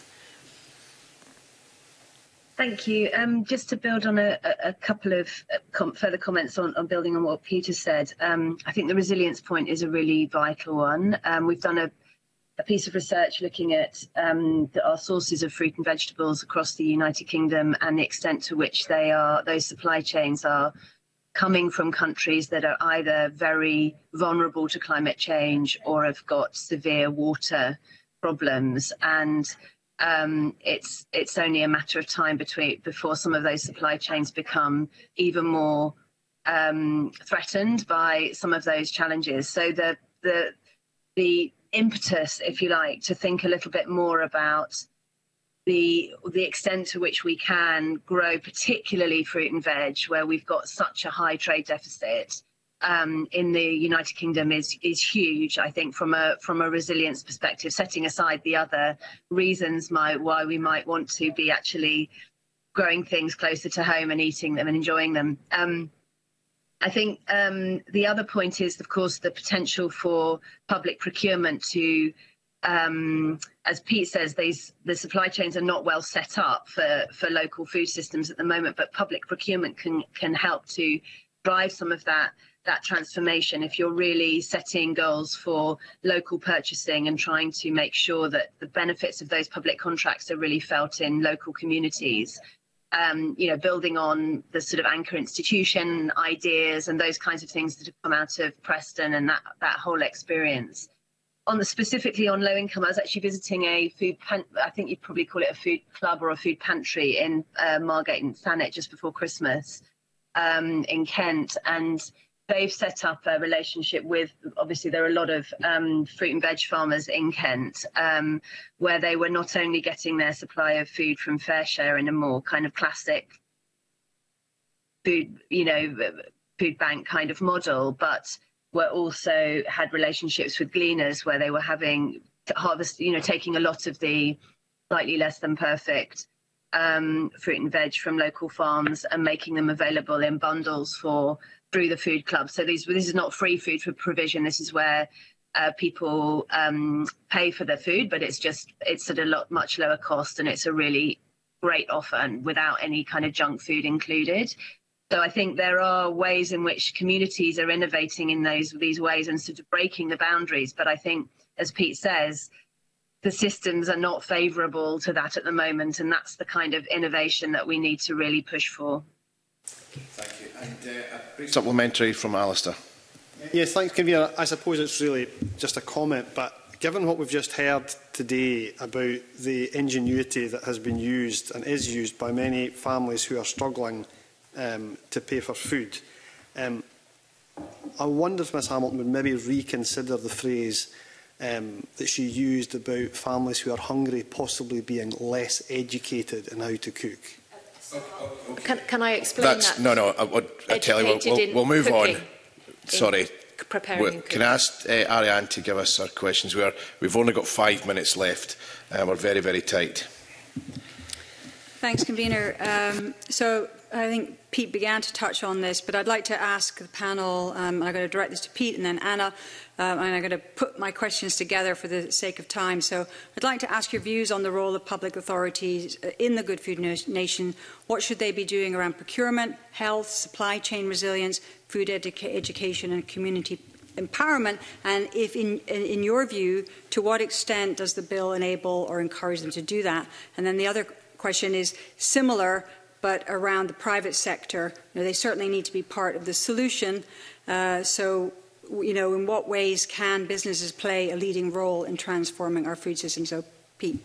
Thank you. Just to build on a couple of further comments on building on what Peter said, I think the resilience point is a really vital one. We've done a piece of research looking at our sources of fruit and vegetables across the United Kingdom and the extent to which those supply chains are coming from countries that are either very vulnerable to climate change or have got severe water problems. And it's only a matter of time before some of those supply chains become even more threatened by some of those challenges. So the impetus, if you like, to think a little bit more about the extent to which we can grow, particularly fruit and veg, where we've got such a high trade deficit in the United Kingdom is huge. I think from a resilience perspective, setting aside the other reasons why we might want to be actually growing things closer to home and eating them and enjoying them. I think the other point is, of course, the potential for public procurement to, as Pete says, the supply chains are not well set up for local food systems at the moment, but public procurement can help to drive some of that transformation if you're really setting goals for local purchasing and trying to make sure that the benefits of those public contracts are really felt in local communities. You know, building on the sort of anchor institution ideas and those kinds of things that have come out of Preston and that whole experience. Specifically on low income, I was actually visiting a I think you'd probably call it a food club or a food pantry in Margate and Thanet just before Christmas in Kent, and they've set up a relationship with, obviously there are a lot of fruit and veg farmers in Kent, where they were not only getting their supply of food from FareShare in a more kind of classic food bank kind of model, but were also had relationships with gleaners where they were having to harvest, taking a lot of the slightly less than perfect fruit and veg from local farms and making them available in bundles through the food club. So this is not free food for provision. This is where people pay for their food, but it's at a much lower cost, and it's a really great offer and without any kind of junk food included. So I think there are ways in which communities are innovating in these ways and sort of breaking the boundaries. But I think, as Pete says, the systems are not favourable to that at the moment, and that's the kind of innovation that we need to really push for. Thank you. And a brief supplementary from Alistair. Yes, thanks, Convener. I suppose it's really just a comment, but given what we've just heard today about the ingenuity that has been used and is used by many families who are struggling to pay for food, I wonder if Ms Hamilton would maybe reconsider the phrase that she used about families who are hungry possibly being less educated in how to cook. Can I explain that? No, I tell you, we'll move on. Sorry. Can I ask Ariane to give us our questions? We've only got 5 minutes left. We're very, very tight. Thanks, Convener. So I think Pete began to touch on this, but I'd like to ask the panel, I'm going to direct this to Pete and then Anna, and I'm going to put my questions together for the sake of time. So I'd like to ask your views on the role of public authorities in the Good Food Nation. What should they be doing around procurement, health, supply chain resilience, food education and community empowerment? And if, in your view, to what extent does the bill enable or encourage them to do that? And then the other question is similar, but around the private sector. They certainly need to be part of the solution. So, in what ways can businesses play a leading role in transforming our food system? So, Pete.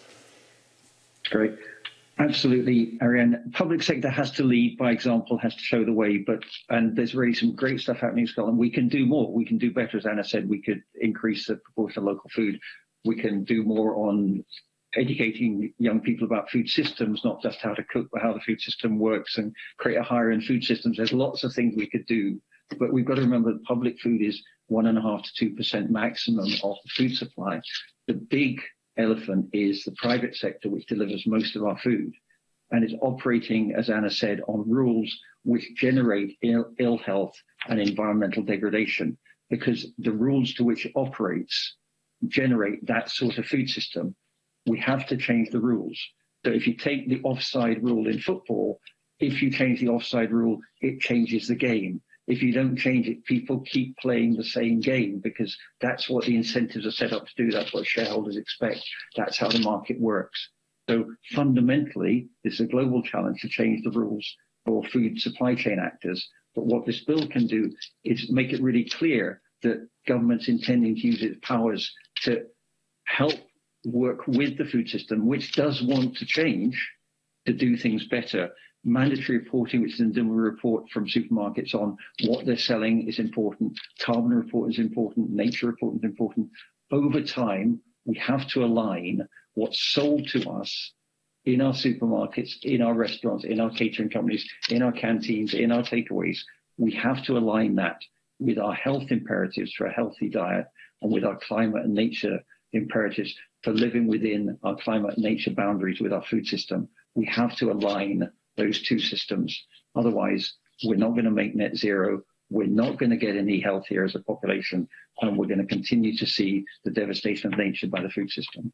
Great. Absolutely, Ariane. Public sector has to lead by example, has to show the way, and there's really some great stuff happening in Scotland. We can do more. We can do better, as Anna said. We could increase the proportion of local food. We can do more on educating young people about food systems, not just how to cook, but how the food system works, and create a higher end food systems. There's lots of things we could do, but we've got to remember that public food is 1.5% to 2% maximum of the food supply. The big elephant is the private sector, which delivers most of our food, and is operating, as Anna said, on rules which generate ill health and environmental degradation, because the rules to which it operates generate that sort of food system. We have to change the rules. So if you take the offside rule in football, if you change the offside rule, it changes the game. If you don't change it, people keep playing the same game, because that's what the incentives are set up to do. That's what shareholders expect. That's how the market works. So fundamentally, this is a global challenge to change the rules for food supply chain actors. But what this bill can do is make it really clear that government's intending to use its powers to help work with the food system, which does want to change, to do things better. Mandatory reporting, which is in the report from supermarkets on what they're selling, is important. Carbon report is important. Nature report is important. Over time, we have to align what's sold to us in our supermarkets, in our restaurants, in our catering companies, in our canteens, in our takeaways. We have to align that with our health imperatives for a healthy diet, and with our climate and nature imperatives for living within our climate and nature boundaries with our food system. We have to align those two systems. Otherwise, we're not going to make net zero. We're not going to get any healthier as a population, and we're going to continue to see the devastation of nature by the food system.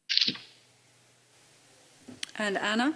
And Anna?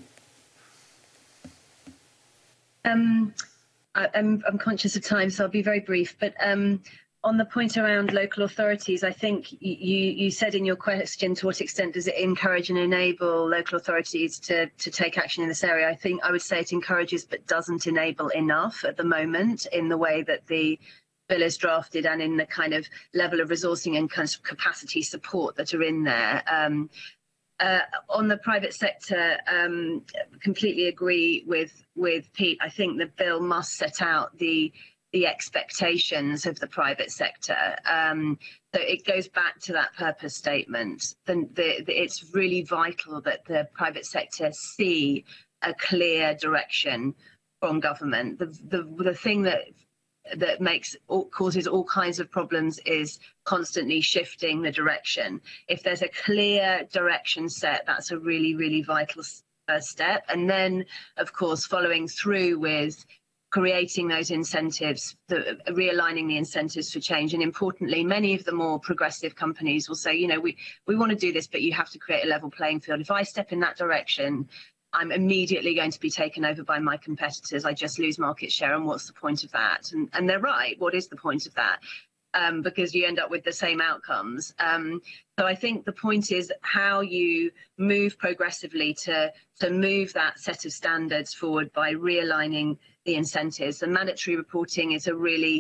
I'm conscious of time, so I'll be very brief. But on the point around local authorities, I think you said in your question, to what extent does it encourage and enable local authorities to take action in this area? I think I would say it encourages but doesn't enable enough at the moment, in the way that the bill is drafted and in the kind of level of resourcing and kind of capacity support that are in there. On the private sector, completely agree with Pete. I think the bill must set out the expectations of the private sector. So it goes back to that purpose statement. It's really vital that the private sector see a clear direction from government. The thing that causes all kinds of problems is constantly shifting the direction. If there's a clear direction set, that's a really, really vital first step. And then, of course, following through with creating those incentives, realigning the incentives for change. And importantly, many of the more progressive companies will say, we want to do this, but you have to create a level playing field. If I step in that direction, I'm immediately going to be taken over by my competitors. I just lose market share. And what's the point of that? And they're right. What is the point of that? Because you end up with the same outcomes. So I think the point is how you move progressively to move that set of standards forward by realigning the incentives. And mandatory reporting is a really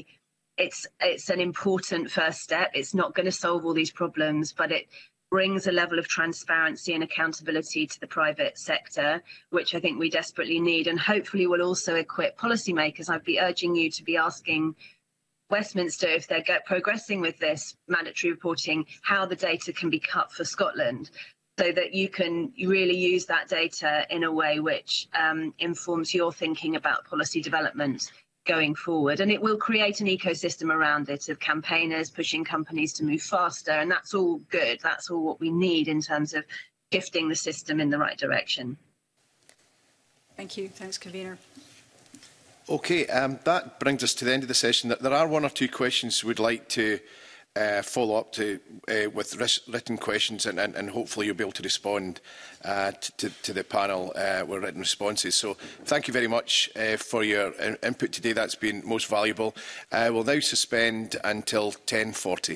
it's an important first step. It's not going to solve all these problems, but it brings a level of transparency and accountability to the private sector, which I think we desperately need, and hopefully will also equip policymakers. I'd be urging you to be asking Westminster, if they're progressing with this mandatory reporting, how the data can be cut for Scotland, so that you can really use that data in a way which informs your thinking about policy development going forward. And it will create an ecosystem around it of campaigners pushing companies to move faster, and that's all good. That's all what we need in terms of shifting the system in the right direction. Thank you. Thanks, Convener. Okay, that brings us to the end of the session. There are one or two questions we'd like to follow up to with written questions, and hopefully you'll be able to respond to the panel with written responses. So thank you very much for your input today. That's been most valuable. We'll now suspend until 10:40.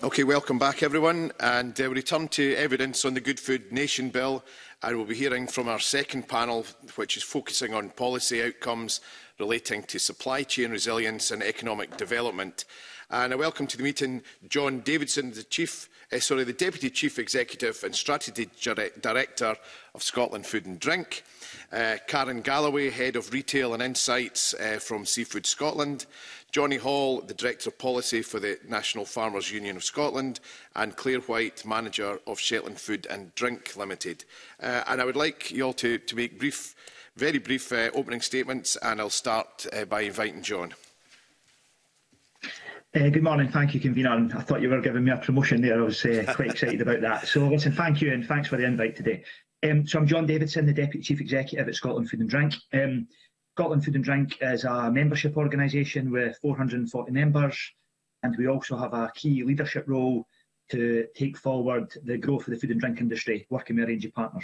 Okay, welcome back everyone, and we return to evidence on the Good Food Nation Bill, and we'll be hearing from our second panel, which is focusing on policy outcomes relating to supply chain resilience and economic development. And I welcome to the meeting John Davidson, the Deputy Chief Executive and Strategy Director of Scotland Food and Drink, Karen Galloway, Head of Retail and Insights from Seafood Scotland, Johnny Hall, the Director of Policy for the National Farmers Union of Scotland, and Claire White, Manager of Shetland Food and Drink Limited. And I would like you all to make very brief opening statements, and I'll start by inviting John. Good morning. Thank you, Convener. And I thought you were giving me a promotion there. I was quite excited about that. So listen, thank you, and thanks for the invite today. So I'm John Davidson, the Deputy Chief Executive at Scotland Food and Drink. Scotland Food and Drink is a membership organisation with 440 members, and we also have a key leadership role to take forward the growth of the food and drink industry, working with a range of partners.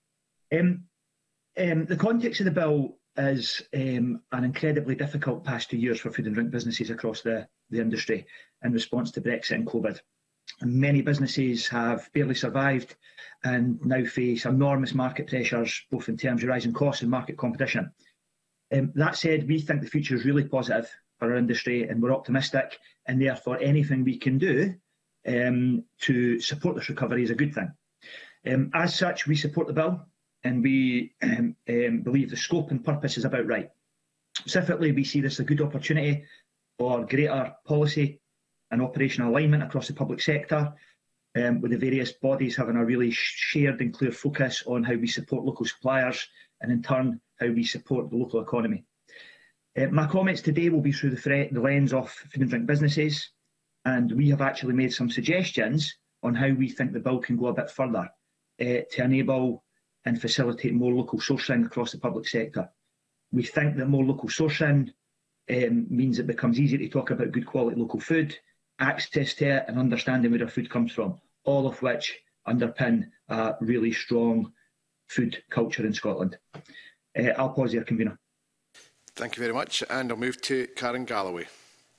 The context of the bill is an incredibly difficult past 2 years for food and drink businesses across the industry in response to Brexit and COVID. And many businesses have barely survived and now face enormous market pressures, both in terms of rising costs and market competition. That said, we think the future is really positive for our industry, and we're optimistic, and therefore anything we can do to support this recovery is a good thing. As such, we support the bill, and we believe the scope and purpose is about right. Specifically, we see this as a good opportunity for greater policy and operational alignment across the public sector, with the various bodies having a really shared and clear focus on how we support local suppliers, and in turn how we support the local economy. My comments today will be through the lens of food and drink businesses, and we have actually made some suggestions on how we think the bill can go a bit further to enable and facilitate more local sourcing across the public sector. We think that more local sourcing means it becomes easier to talk about good quality local food, access to it, and understanding where our food comes from, all of which underpin a really strong food culture in Scotland. I'll pause here, Convener. Thank you very much, and I'll move to Karen Galloway.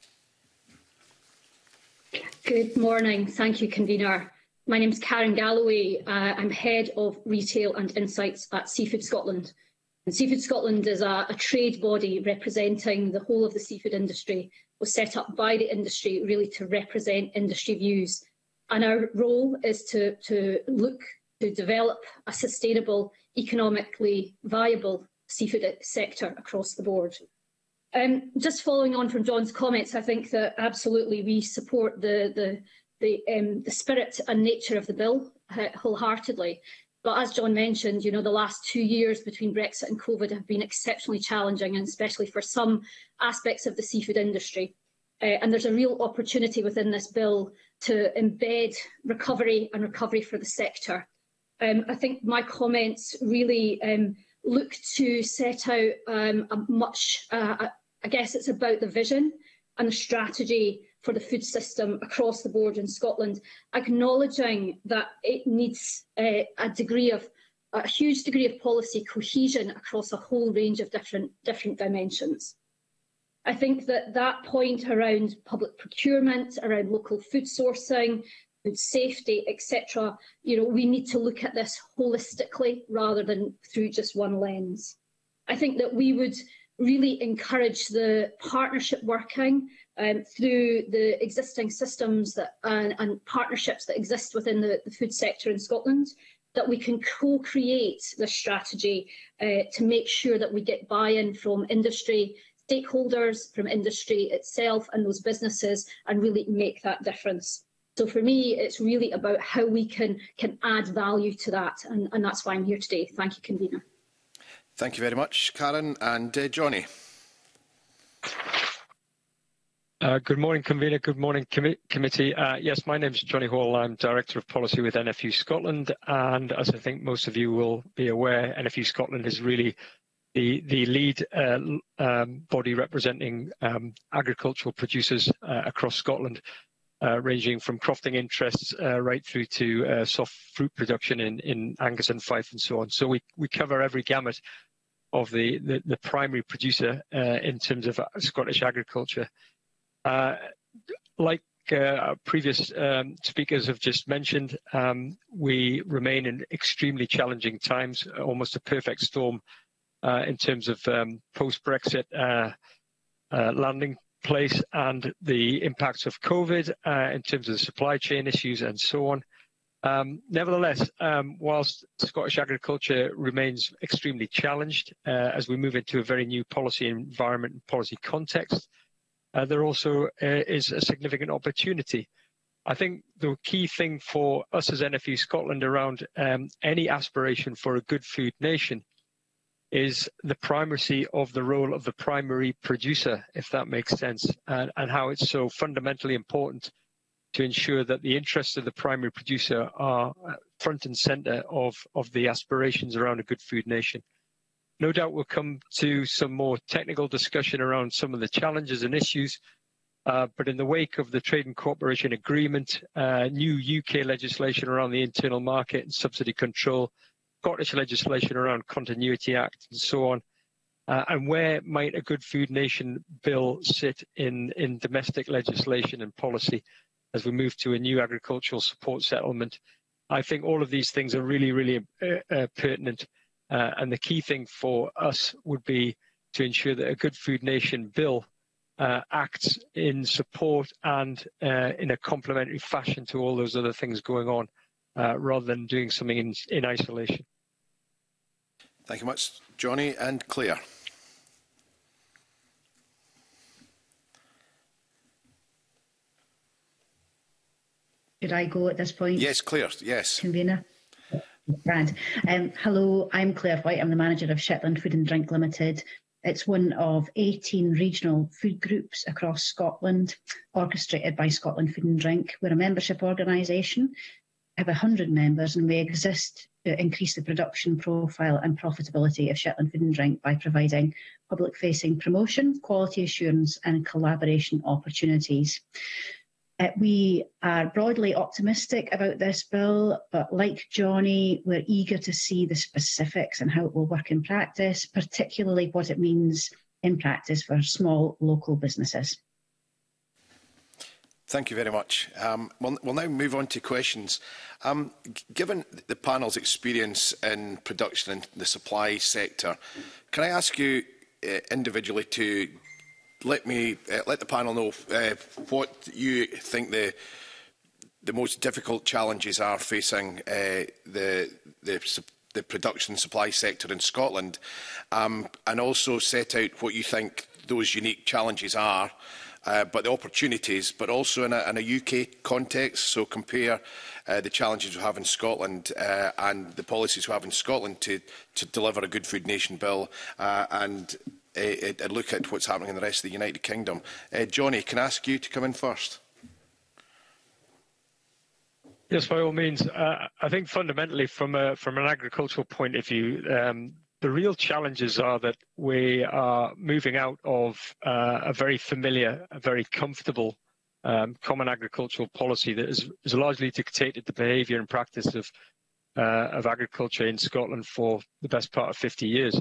Good morning. Thank you, Convener. My name is Karen Galloway. I'm Head of Retail and Insights at Seafood Scotland. And Seafood Scotland is a trade body representing the whole of the seafood industry. It was set up by the industry really to represent industry views. And our role is to look to develop a sustainable, economically viable seafood sector across the board. Just following on from John's comments, I think that absolutely we support the spirit and nature of the bill wholeheartedly. But as John mentioned, you know, the last 2 years between Brexit and COVID have been exceptionally challenging, and especially for some aspects of the seafood industry. And there's a real opportunity within this bill to embed recovery for the sector. I think my comments really look to set out I guess it's about the vision and the strategy for the food system across the board in Scotland, acknowledging that it needs a huge degree of policy cohesion across a whole range of different dimensions. I think that point around public procurement, around local food sourcing, food safety, etc., you know, we need to look at this holistically rather than through just one lens. I think that we would really encourage the partnership working through the existing systems and partnerships that exist within the food sector in Scotland, that we can co-create this strategy to make sure that we get buy-in from industry stakeholders, from industry itself and those businesses, and really make that difference. So for me, it's really about how we can add value to that, and that's why I'm here today. Thank you, Convener. Thank you very much, Karen. And Johnny. Good morning, Convener. Good morning, committee. Yes, my name is Johnny Hall. I'm Director of Policy with NFU Scotland. And as I think most of you will be aware, NFU Scotland is really the lead body representing agricultural producers across Scotland, ranging from crofting interests right through to soft fruit production in Angus and Fife and so on. So we cover every gamut of the primary producer in terms of Scottish agriculture. Like previous speakers have just mentioned, we remain in extremely challenging times, almost a perfect storm in terms of post-Brexit landing place and the impacts of COVID in terms of the supply chain issues and so on. Nevertheless, whilst Scottish agriculture remains extremely challenged as we move into a very new policy environment and policy context, there also is a significant opportunity. I think the key thing for us as NFU Scotland around any aspiration for a good food nation is the primacy of the role of the primary producer, if that makes sense, and how it's so fundamentally important to ensure that the interests of the primary producer are front and centre of the aspirations around a good food nation. No doubt we'll come to some more technical discussion around some of the challenges and issues, but in the wake of the Trade and Cooperation Agreement, new UK legislation around the internal market and subsidy control, Scottish legislation around Continuity Act and so on, and where might a good food nation bill sit in domestic legislation and policy as we move to a new agricultural support settlement. I think all of these things are really, really pertinent. And the key thing for us would be to ensure that a good food nation bill acts in support and in a complementary fashion to all those other things going on, rather than doing something in isolation. Thank you much, Johnny. And Claire. Should I go at this point? Yes, Claire, yes. Convener. Grand. Hello, I'm Claire White. I'm the manager of Shetland Food and Drink Limited. It's one of 18 regional food groups across Scotland, orchestrated by Scotland Food and Drink. We're a membership organisation. We have 100 members and we exist to increase the production profile and profitability of Shetland Food and Drink by providing public-facing promotion, quality assurance and collaboration opportunities. We are broadly optimistic about this bill, but like Johnny, we're eager to see the specifics and how it will work in practice, particularly what it means in practice for small local businesses. Thank you very much. We'll now move on to questions. Given the panel's experience in production in the supply sector, can I ask you individually to let the panel know what you think the most difficult challenges are facing the production supply sector in Scotland, and also set out what you think those unique challenges are, but the opportunities, but also in a UK context. So compare the challenges we have in Scotland and the policies we have in Scotland to deliver a Good Food Nation bill, and look at what's happening in the rest of the United Kingdom. Johnny, can I ask you to come in first? Yes, by all means. I think fundamentally, from an agricultural point of view, the real challenges are that we are moving out of a very familiar, a very comfortable common agricultural policy that is largely dictated the behaviour and practice of agriculture in Scotland for the best part of 50 years.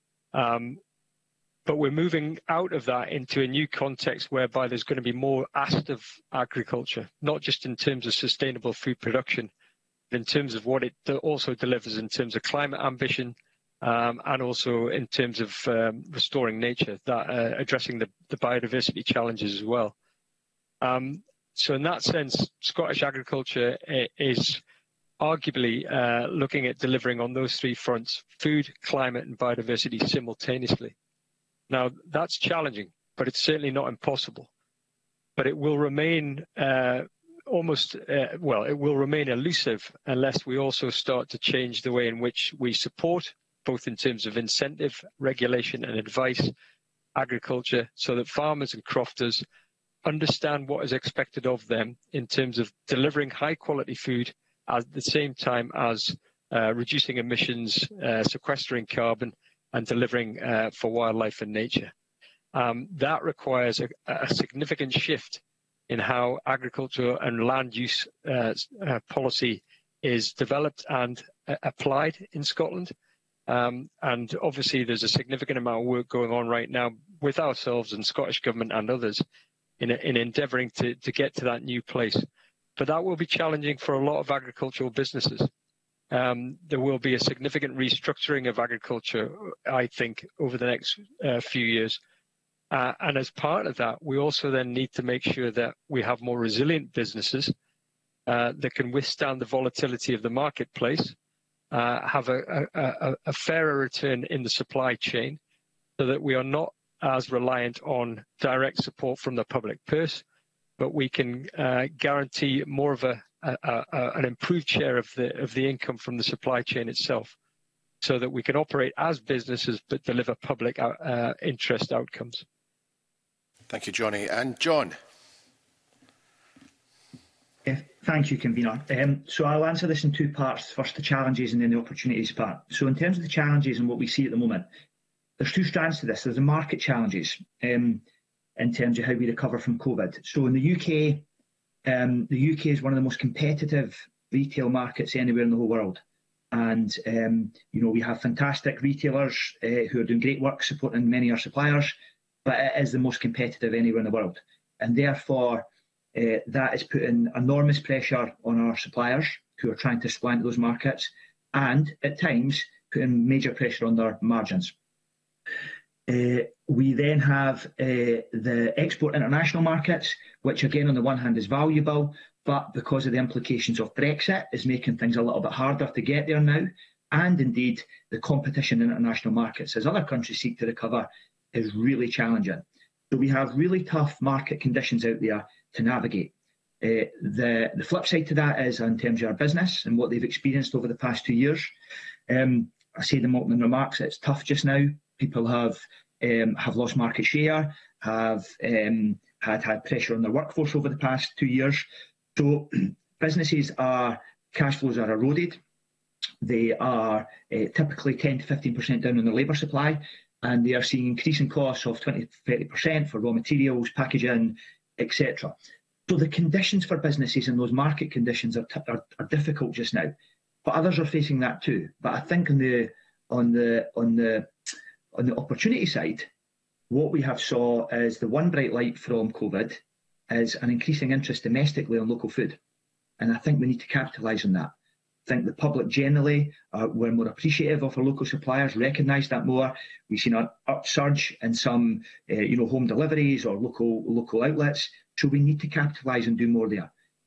But we're moving out of that into a new context whereby there's going to be more asked of agriculture, not just in terms of sustainable food production, but in terms of what it also delivers in terms of climate ambition, and also in terms of restoring nature, addressing the biodiversity challenges as well. So in that sense, Scottish agriculture is arguably looking at delivering on those three fronts: food, climate and biodiversity simultaneously. Now, that's challenging, but it's certainly not impossible. But it will remain it will remain elusive unless we also start to change the way in which we support, both in terms of incentive, regulation and advice, agriculture, so that farmers and crofters understand what is expected of them in terms of delivering high quality food at the same time as reducing emissions, sequestering carbon, and delivering for wildlife and nature. That requires a significant shift in how agriculture and land use policy is developed and applied in Scotland. And obviously there's a significant amount of work going on right now with ourselves and Scottish Government and others in endeavouring to get to that new place. But that will be challenging for a lot of agricultural businesses. There will be a significant restructuring of agriculture, I think, over the next few years. And as part of that, we also then need to make sure that we have more resilient businesses that can withstand the volatility of the marketplace, have a fairer return in the supply chain, so that we are not as reliant on direct support from the public purse, but we can guarantee more of an improved share of the income from the supply chain itself, so that we can operate as businesses but deliver public interest outcomes. Thank you, Johnny. And John. Thank you, Convener. So I'll answer this in two parts. First, the challenges and then the opportunities part. So in terms of the challenges and what we see at the moment, there's two strands to this. There's the market challenges in terms of how we recover from COVID. So in the UK is one of the most competitive retail markets anywhere in the whole world. And, we have fantastic retailers who are doing great work supporting many of our suppliers, but it is the most competitive anywhere in the world. And therefore, that is putting enormous pressure on our suppliers who are trying to supply into those markets, and at times putting major pressure on their margins. We then have the export international markets, which again on the one hand is valuable, but because of the implications of Brexit is making things a little bit harder to get there now. And indeed the competition in international markets as other countries seek to recover is really challenging. So we have really tough market conditions out there to navigate. The flip side to that is in terms of our business and what they've experienced over the past 2 years. I said in my opening remarks, it's tough just now. People have lost market share, have had pressure on their workforce over the past 2 years. So businesses cash flows are eroded. They are typically 10 to 15% down on the labour supply, and they are seeing increasing costs of 20 to 30% for raw materials, packaging, etc. So the conditions for businesses and those market conditions are difficult just now, but others are facing that too. But I think on the opportunity side, what we have saw is the one bright light from COVID is an increasing interest domestically on local food, and I think we need to capitalise on that. I think the public generally were more appreciative of our local suppliers, recognise that more. We've seen an upsurge in some, home deliveries or local outlets. So we need to capitalise and do more there.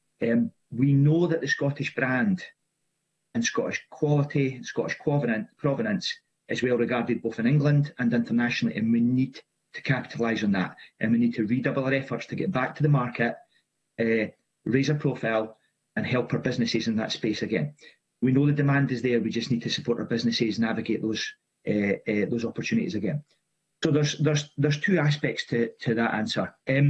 We know that the Scottish brand and Scottish quality, Scottish provenance is well regarded both in England and internationally, and we need to capitalise on that. And we need to redouble our efforts to get back to the market, raise our profile, and help our businesses in that space again. We know the demand is there. We just need to support our businesses navigate those opportunities again. So there's two aspects to that answer.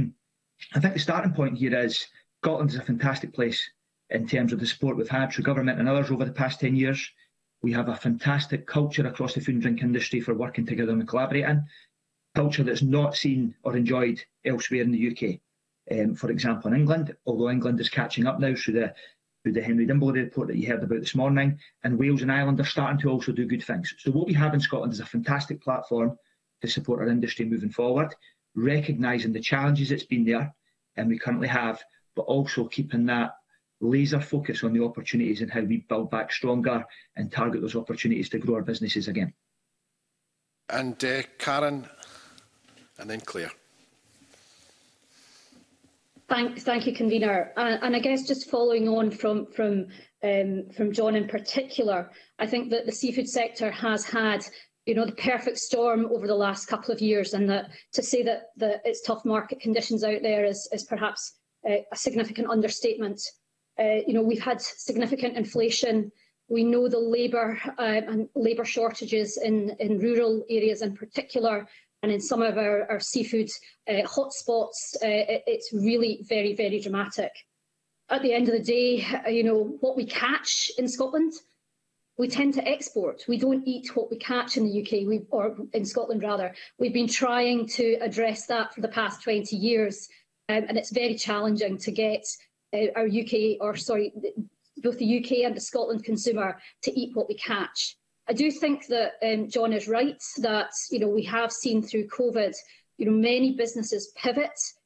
I think the starting point here is Scotland is a fantastic place in terms of the support we've had through government and others over the past 10 years. We have a fantastic culture across the food and drink industry for working together and collaborating, culture that's not seen or enjoyed elsewhere in the UK. For example, in England, although England is catching up now through the Henry Dimble report that you heard about this morning, and Wales and Ireland are starting to also do good things. So what we have in Scotland is a fantastic platform to support our industry moving forward, recognising the challenges it's been there and we currently have, but also keeping that laser focus on the opportunities and how we build back stronger and target those opportunities to grow our businesses again. And Karen, and then Claire. Thank you, Convener. And I guess just following on from John in particular, I think that the seafood sector has had, the perfect storm over the last couple of years, and that to say that it's tough market conditions out there is perhaps a significant understatement. We've had significant inflation. We know the labour and labour shortages in rural areas in particular. And in some of our seafood hotspots, it's really very, very dramatic. At the end of the day, what we catch in Scotland, we tend to export. We don't eat what we catch in the UK, or in Scotland rather. We've been trying to address that for the past 20 years, and it's very challenging to get both the UK and the Scotland consumer to eat what we catch. I do think that John is right that we have seen through COVID, many businesses pivot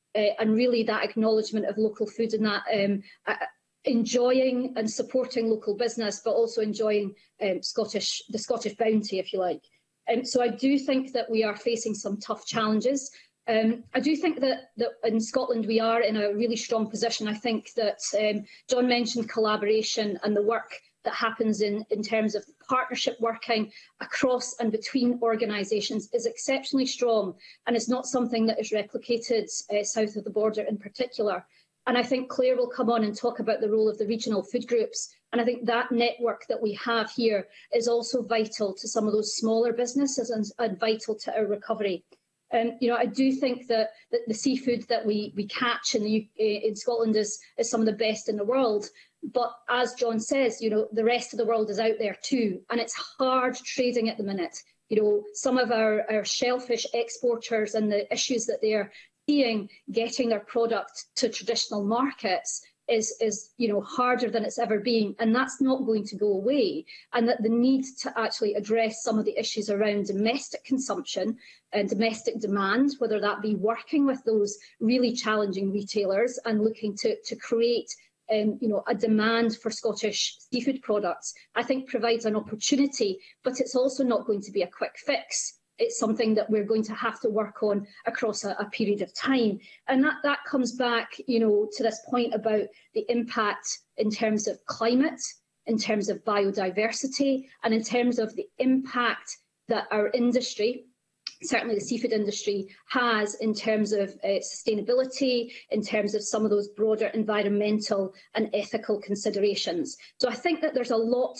and really that acknowledgement of local food and that enjoying and supporting local business, but also enjoying the Scottish bounty, if you like. So I do think that we are facing some tough challenges. I do think that in Scotland we are in a really strong position. I think that John mentioned collaboration and the work that happens in terms of partnership working across and between organisations is exceptionally strong, and it's not something that is replicated south of the border in particular. And I think Claire will come on and talk about the role of the regional food groups. And I think that network that we have here is also vital to some of those smaller businesses and vital to our recovery. I do think that the seafood that we catch in Scotland is some of the best in the world. But as John says, the rest of the world is out there too, and it's hard trading at the minute. Some of our shellfish exporters and the issues that they're seeing getting their product to traditional markets is harder than it's ever been, and that's not going to go away. And that the need to actually address some of the issues around domestic consumption and domestic demand, whether that be working with those really challenging retailers and looking to create a demand for Scottish seafood products, I think provides an opportunity, but it's also not going to be a quick fix. It's something that we're going to have to work on across a period of time. And that comes back, to this point about the impact in terms of climate, in terms of biodiversity, and in terms of the impact that our industry, certainly the seafood industry, has in terms of sustainability, in terms of some of those broader environmental and ethical considerations. So I think that there's a lot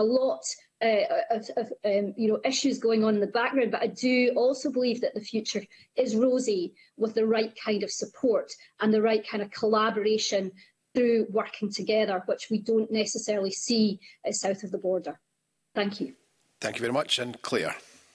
of issues going on in the background, but I do also believe that the future is rosy with the right kind of support and the right kind of collaboration through working together, which we don't necessarily see south of the border. Thank you. Thank you very much. And Claire.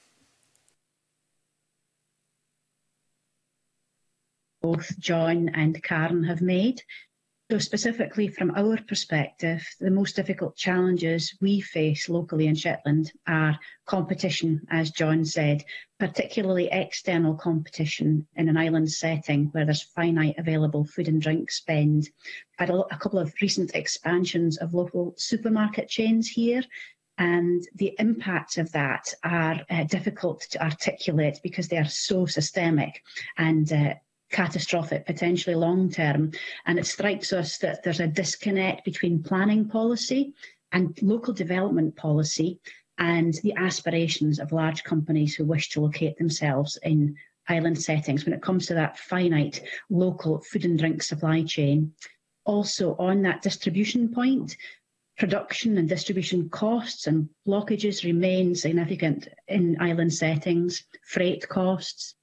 Both John and Karen have made. So specifically from our perspective, the most difficult challenges we face locally in Shetland are competition, as John said, particularly external competition in an island setting where there's finite available food and drink spend. I've had a couple of recent expansions of local supermarket chains here, and the impacts of that are difficult to articulate because they are so systemic and catastrophic, potentially long-term. And it strikes us that there's a disconnect between planning policy and local development policy and the aspirations of large companies who wish to locate themselves in island settings when it comes to that finite local food and drink supply chain. Also on that distribution point, production and distribution costs and blockages remain significant in island settings, freight costs,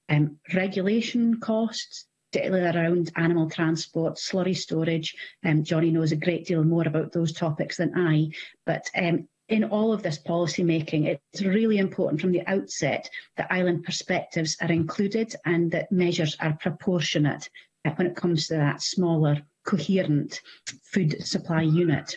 regulation costs, particularly around animal transport, slurry storage. Johnny knows a great deal more about those topics than I, but in all of this policy making, it's really important from the outset that island perspectives are included and that measures are proportionate when it comes to that smaller, coherent food supply unit.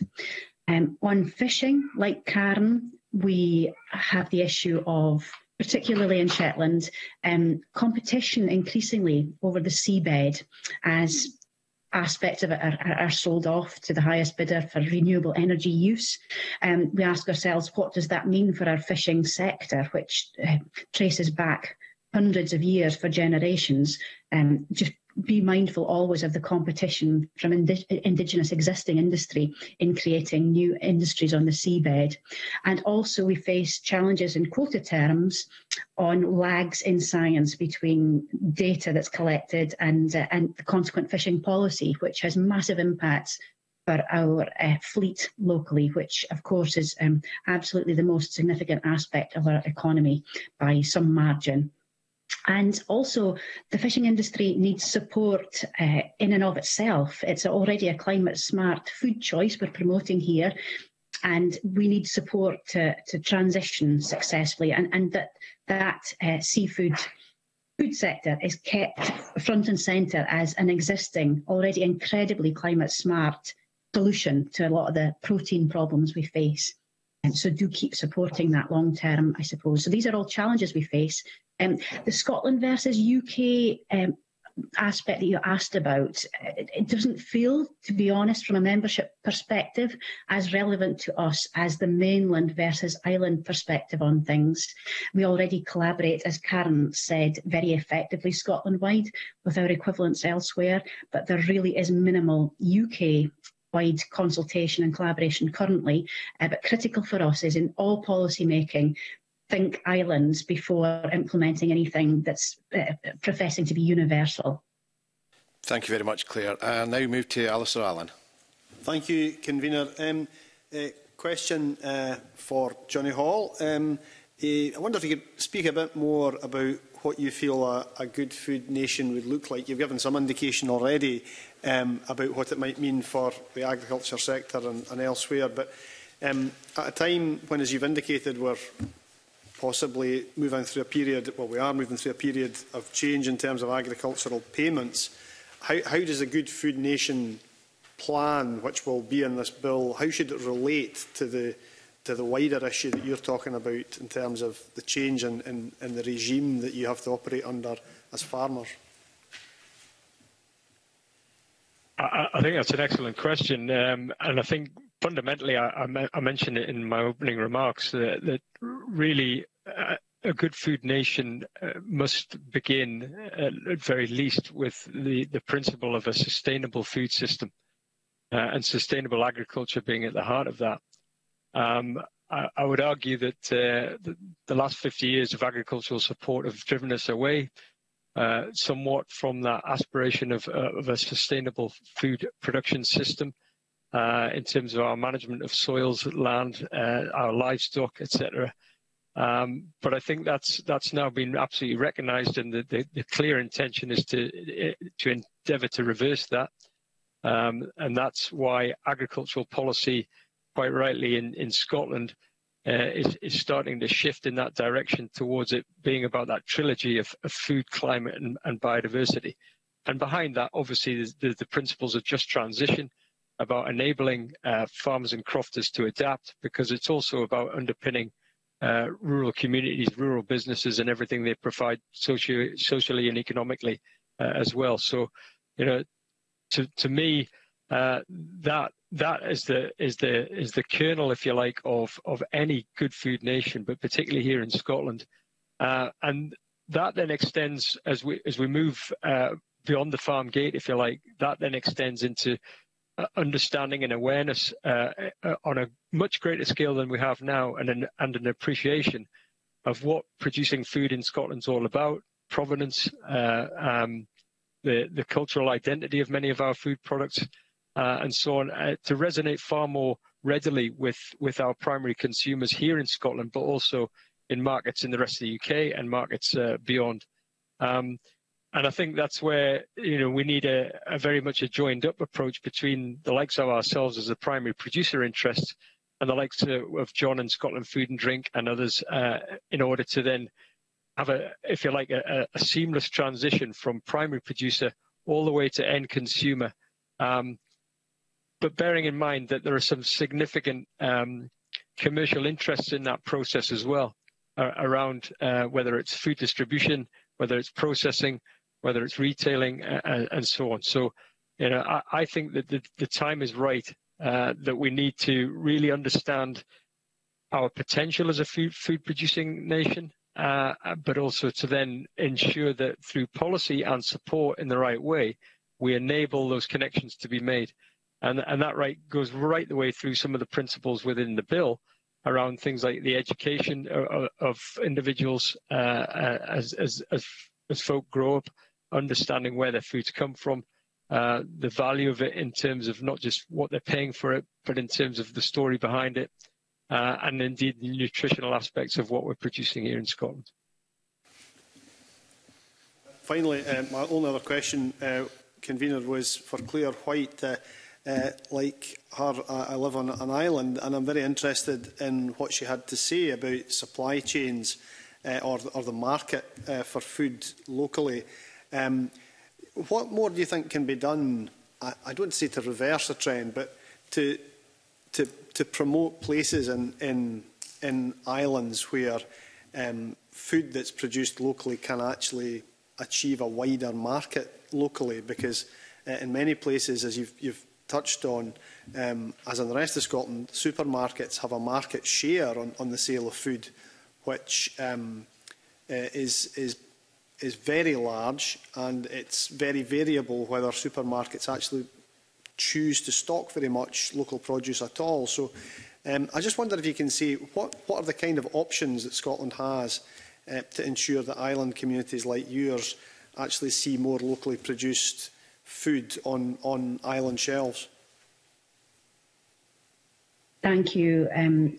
On fishing, like Karen, we have the issue of, particularly in Shetland, competition increasingly over the seabed as aspects of it are sold off to the highest bidder for renewable energy use. We ask ourselves, what does that mean for our fishing sector, which traces back hundreds of years for generations? Just be mindful always of the competition from indigenous existing industry in creating new industries on the seabed. And also we face challenges in quota terms on lags in science between data that's collected and the consequent fishing policy, which has massive impacts for our fleet locally, which of course is absolutely the most significant aspect of our economy by some margin. And also, the fishing industry needs support in and of itself. It's already a climate-smart food choice we're promoting here, and we need support to transition successfully, and that seafood food sector is kept front and centre as an existing, already incredibly climate-smart solution to a lot of the protein problems we face. And so do keep supporting that long term, I suppose. So these are all challenges we face. The Scotland versus UK aspect that you asked about, it doesn't feel, to be honest, from a membership perspective, as relevant to us as the mainland versus island perspective on things. We already collaborate, as Karen said, very effectively Scotland-wide with our equivalents elsewhere, but there really is minimal UK-wide consultation and collaboration currently. But critical for us is in all policy making, think islands before implementing anything that's professing to be universal. Thank you very much, Claire. Now we move to Alistair Allen. Thank you, Convener. Question for Johnny Hall. I wonder if you could speak a bit more about what you feel a good food nation would look like. You've given some indication already about what it might mean for the agriculture sector and elsewhere, but at a time when, as you've indicated, we're possibly moving through a period, well, we are moving through a period of change in terms of agricultural payments. How does a good food nation plan, which will be in this bill, how should it relate to the wider issue that you're talking about in terms of the change in the regime that you have to operate under as farmers? I think that's an excellent question, and I think fundamentally I mentioned it in my opening remarks that really a good food nation must begin at very least with the principle of a sustainable food system and sustainable agriculture being at the heart of that. I would argue that the last 50 years of agricultural support have driven us away somewhat from that aspiration of a sustainable food production system in terms of our management of soils, land, our livestock, etc. But I think that's now been absolutely recognised, and the clear intention is to endeavour to reverse that. And that's why agricultural policy, quite rightly in Scotland, is starting to shift in that direction towards it being about that trilogy of food, climate and biodiversity. And behind that, obviously, there's the principles of just transition, about enabling farmers and crofters to adapt, because it's also about underpinning rural communities, rural businesses and everything they provide socially and economically as well. So, you know, to me, that is the kernel, if you like, of any good food nation, but particularly here in Scotland. And that then extends as we move beyond the farm gate, if you like. That then extends into understanding and awareness on a much greater scale than we have now, and an appreciation of what producing food in Scotland's all about, provenance, the cultural identity of many of our food products, and so on, to resonate far more readily with our primary consumers here in Scotland, but also in markets in the rest of the UK and markets beyond. And I think that's where, you know, we need a very much a joined-up approach between the likes of ourselves as the primary producer interest and the likes of John and Scotland Food and Drink and others, in order to then have if you like, a seamless transition from primary producer all the way to end consumer. But bearing in mind that there are some significant commercial interests in that process as well, around whether it's food distribution, whether it's processing, whether it's retailing, and so on. So, you know, I think that the time is right, that we need to really understand our potential as a food producing nation, but also to then ensure that through policy and support in the right way, we enable those connections to be made. And that goes right the way through some of the principles within the bill around things like the education of individuals as folk grow up, understanding where their foods come from, the value of it in terms of not just what they're paying for it, but in terms of the story behind it, and indeed the nutritional aspects of what we're producing here in Scotland. Finally, my only other question, Convener, was for Claire White. Like her, I live on an island, and I'm very interested in what she had to say about supply chains or the market for food locally. What more do you think can be done? I don't say to reverse a trend, but to promote places in islands where food that's produced locally can actually achieve a wider market locally, because in many places, as you've touched on, as in the rest of Scotland, supermarkets have a market share on the sale of food, which is very large, and it's very variable whether supermarkets actually choose to stock very much local produce at all. So I just wonder if you can see what are the kind of options that Scotland has to ensure that island communities like yours actually see more locally produced food on island shelves. Thank you.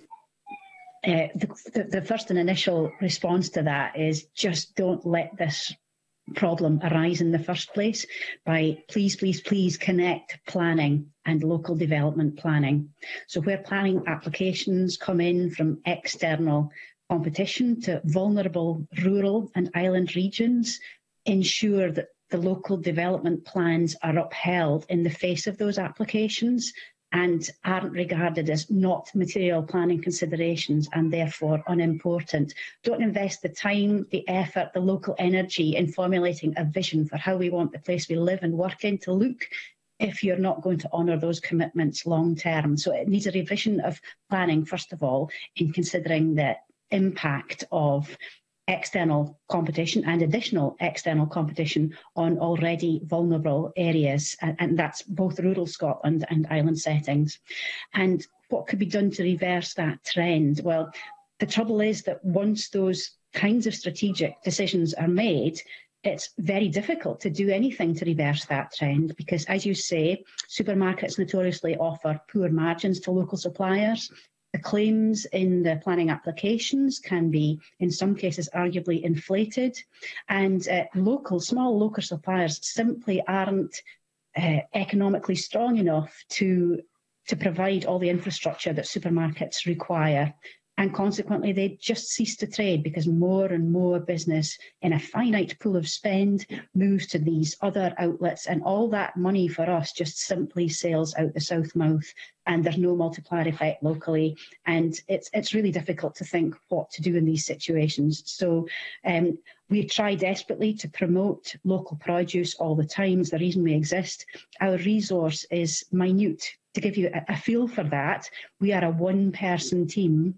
The first and initial response to that is just don't let this problem arise in the first place by please connect planning and local development planning. So where planning applications come in from external competition to vulnerable rural and island regions, ensure that the local development plans are upheld in the face of those applications and aren't regarded as not material planning considerations and therefore unimportant. Don't invest the time, the effort, the local energy in formulating a vision for how we want the place we live and work in to look if you're not going to honour those commitments long term. So it needs a revision of planning, first of all, in considering the impact of external competition and additional external competition on already vulnerable areas, and that's both rural Scotland and island settings. And what could be done to reverse that trend? Well, the trouble is that once those kinds of strategic decisions are made, it's very difficult to do anything to reverse that trend because, as you say, supermarkets notoriously offer poor margins to local suppliers. The claims in the planning applications can be, in some cases, arguably inflated, and small local suppliers simply aren't economically strong enough to provide all the infrastructure that supermarkets require. And consequently, they just cease to trade because more and more business in a finite pool of spend moves to these other outlets, and all that money for us just simply sails out the south mouth, and there's no multiplier effect locally. And it's really difficult to think what to do in these situations. So we try desperately to promote local produce all the time. It's the reason we exist. Our resource is minute. To give you a feel for that, we are a one-person team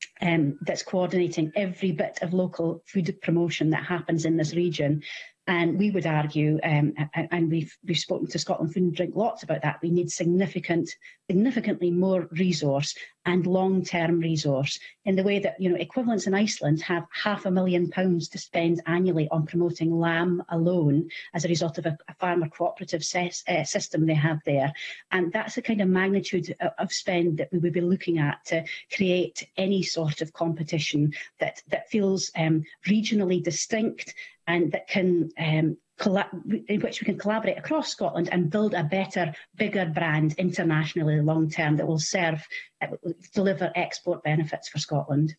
that's coordinating every bit of local food promotion that happens in this region. And we would argue, and we've spoken to Scotland Food and Drink lots about that, we need significantly more resource and long-term resource in the way that, equivalents in Iceland have £500,000 to spend annually on promoting lamb alone as a result of a farmer cooperative system they have there. And that's the kind of magnitude of spend that we would be looking at to create any sort of competition that feels regionally distinct and that can in which we can collaborate across Scotland and build a better, bigger brand internationally long term that will deliver export benefits for Scotland.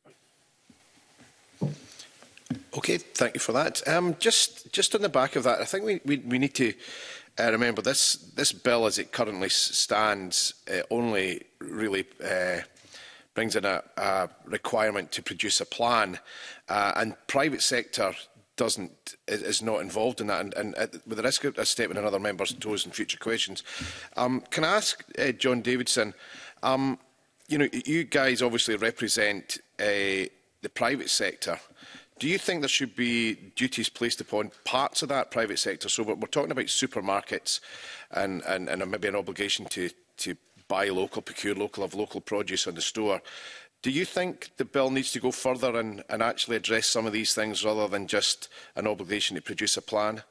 Okay, thank you for that. Just on the back of that, I think we need to remember this bill as it currently stands only really brings in a requirement to produce a plan, and private sector is not involved in that, and with the risk of stepping on other members' toes in future questions, can I ask John Davidson, you guys obviously represent the private sector. Do you think there should be duties placed upon parts of that private sector? So we're talking about supermarkets and maybe an obligation to buy local, procure local, have local produce on the store. Do you think the bill needs to go further and actually address some of these things rather than just an obligation to produce a plan?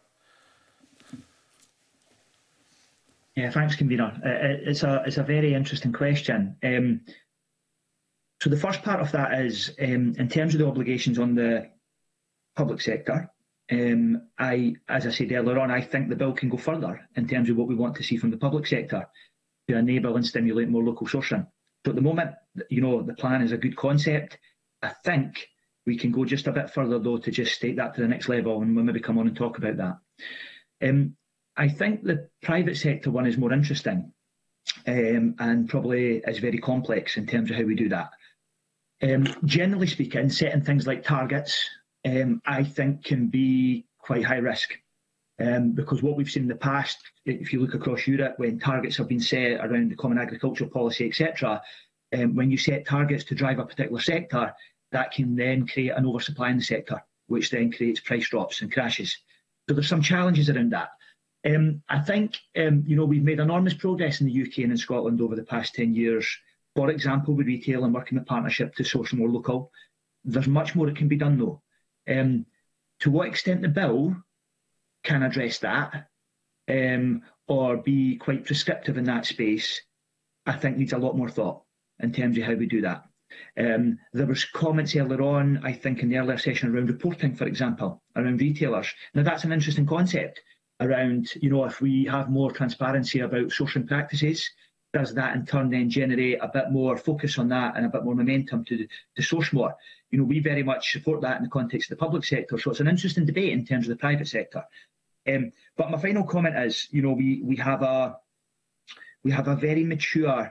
Yeah, thanks, Convener. It's a very interesting question. So the first part of that is, in terms of the obligations on the public sector, as I said earlier on, I think the bill can go further in terms of what we want to see from the public sector to enable and stimulate more local sourcing. So at the moment, the plan is a good concept. I think we can go just a bit further, though, to just take that to the next level, and we'll maybe come on and talk about that. I think the private sector one is more interesting and probably is very complex in terms of how we do that. Generally speaking, setting things like targets, I think can be quite high risk. Because what we've seen in the past, if you look across Europe, when targets have been set around the Common Agricultural Policy, etc., when you set targets to drive a particular sector, that can then create an oversupply in the sector, which then creates price drops and crashes. So there's some challenges around that. I think, we've made enormous progress in the UK and in Scotland over the past 10 years. For example, with retail and working with partnership to source more local. There's much more that can be done, though. To what extent the bill can address that or be quite prescriptive in that space, I think needs a lot more thought in terms of how we do that. There was comments earlier on, I think, in the earlier session around reporting, for example, around retailers. Now, that's an interesting concept around, if we have more transparency about sourcing practices, does that in turn then generate a bit more focus on that and a bit more momentum to source more? We very much support that in the context of the public sector. So it's an interesting debate in terms of the private sector. But my final comment is, we have a very mature,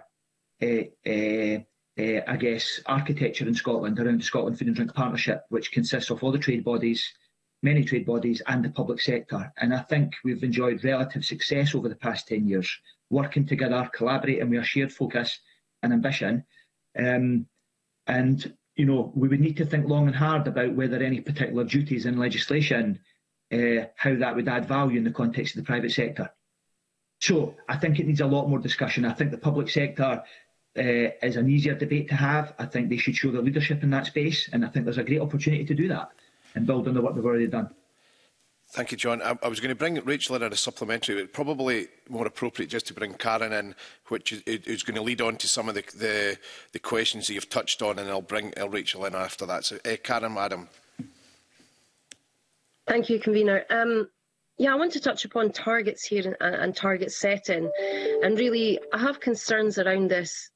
I guess, architecture in Scotland around the Scotland Food and Drink Partnership, which consists of all the trade bodies, many trade bodies, and the public sector. And I think we've enjoyed relative success over the past 10 years, working together, collaborating with a shared focus and ambition. And we would need to think long and hard about whether any particular duties in legislation, how that would add value in the context of the private sector. So I think it needs a lot more discussion. I think the public sector is an easier debate to have. I think they should show their leadership in that space, and I think there's a great opportunity to do that and build on the work they've already done. Thank you, John. I was going to bring Rachel in at a supplementary, but probably more appropriate just to bring Karen in, which is going to lead on to some of the questions that you've touched on, and I'll bring Rachel in after that. So, Karen, madam. Thank you, Convener. I want to touch upon targets here and target setting. And really, I have concerns around this.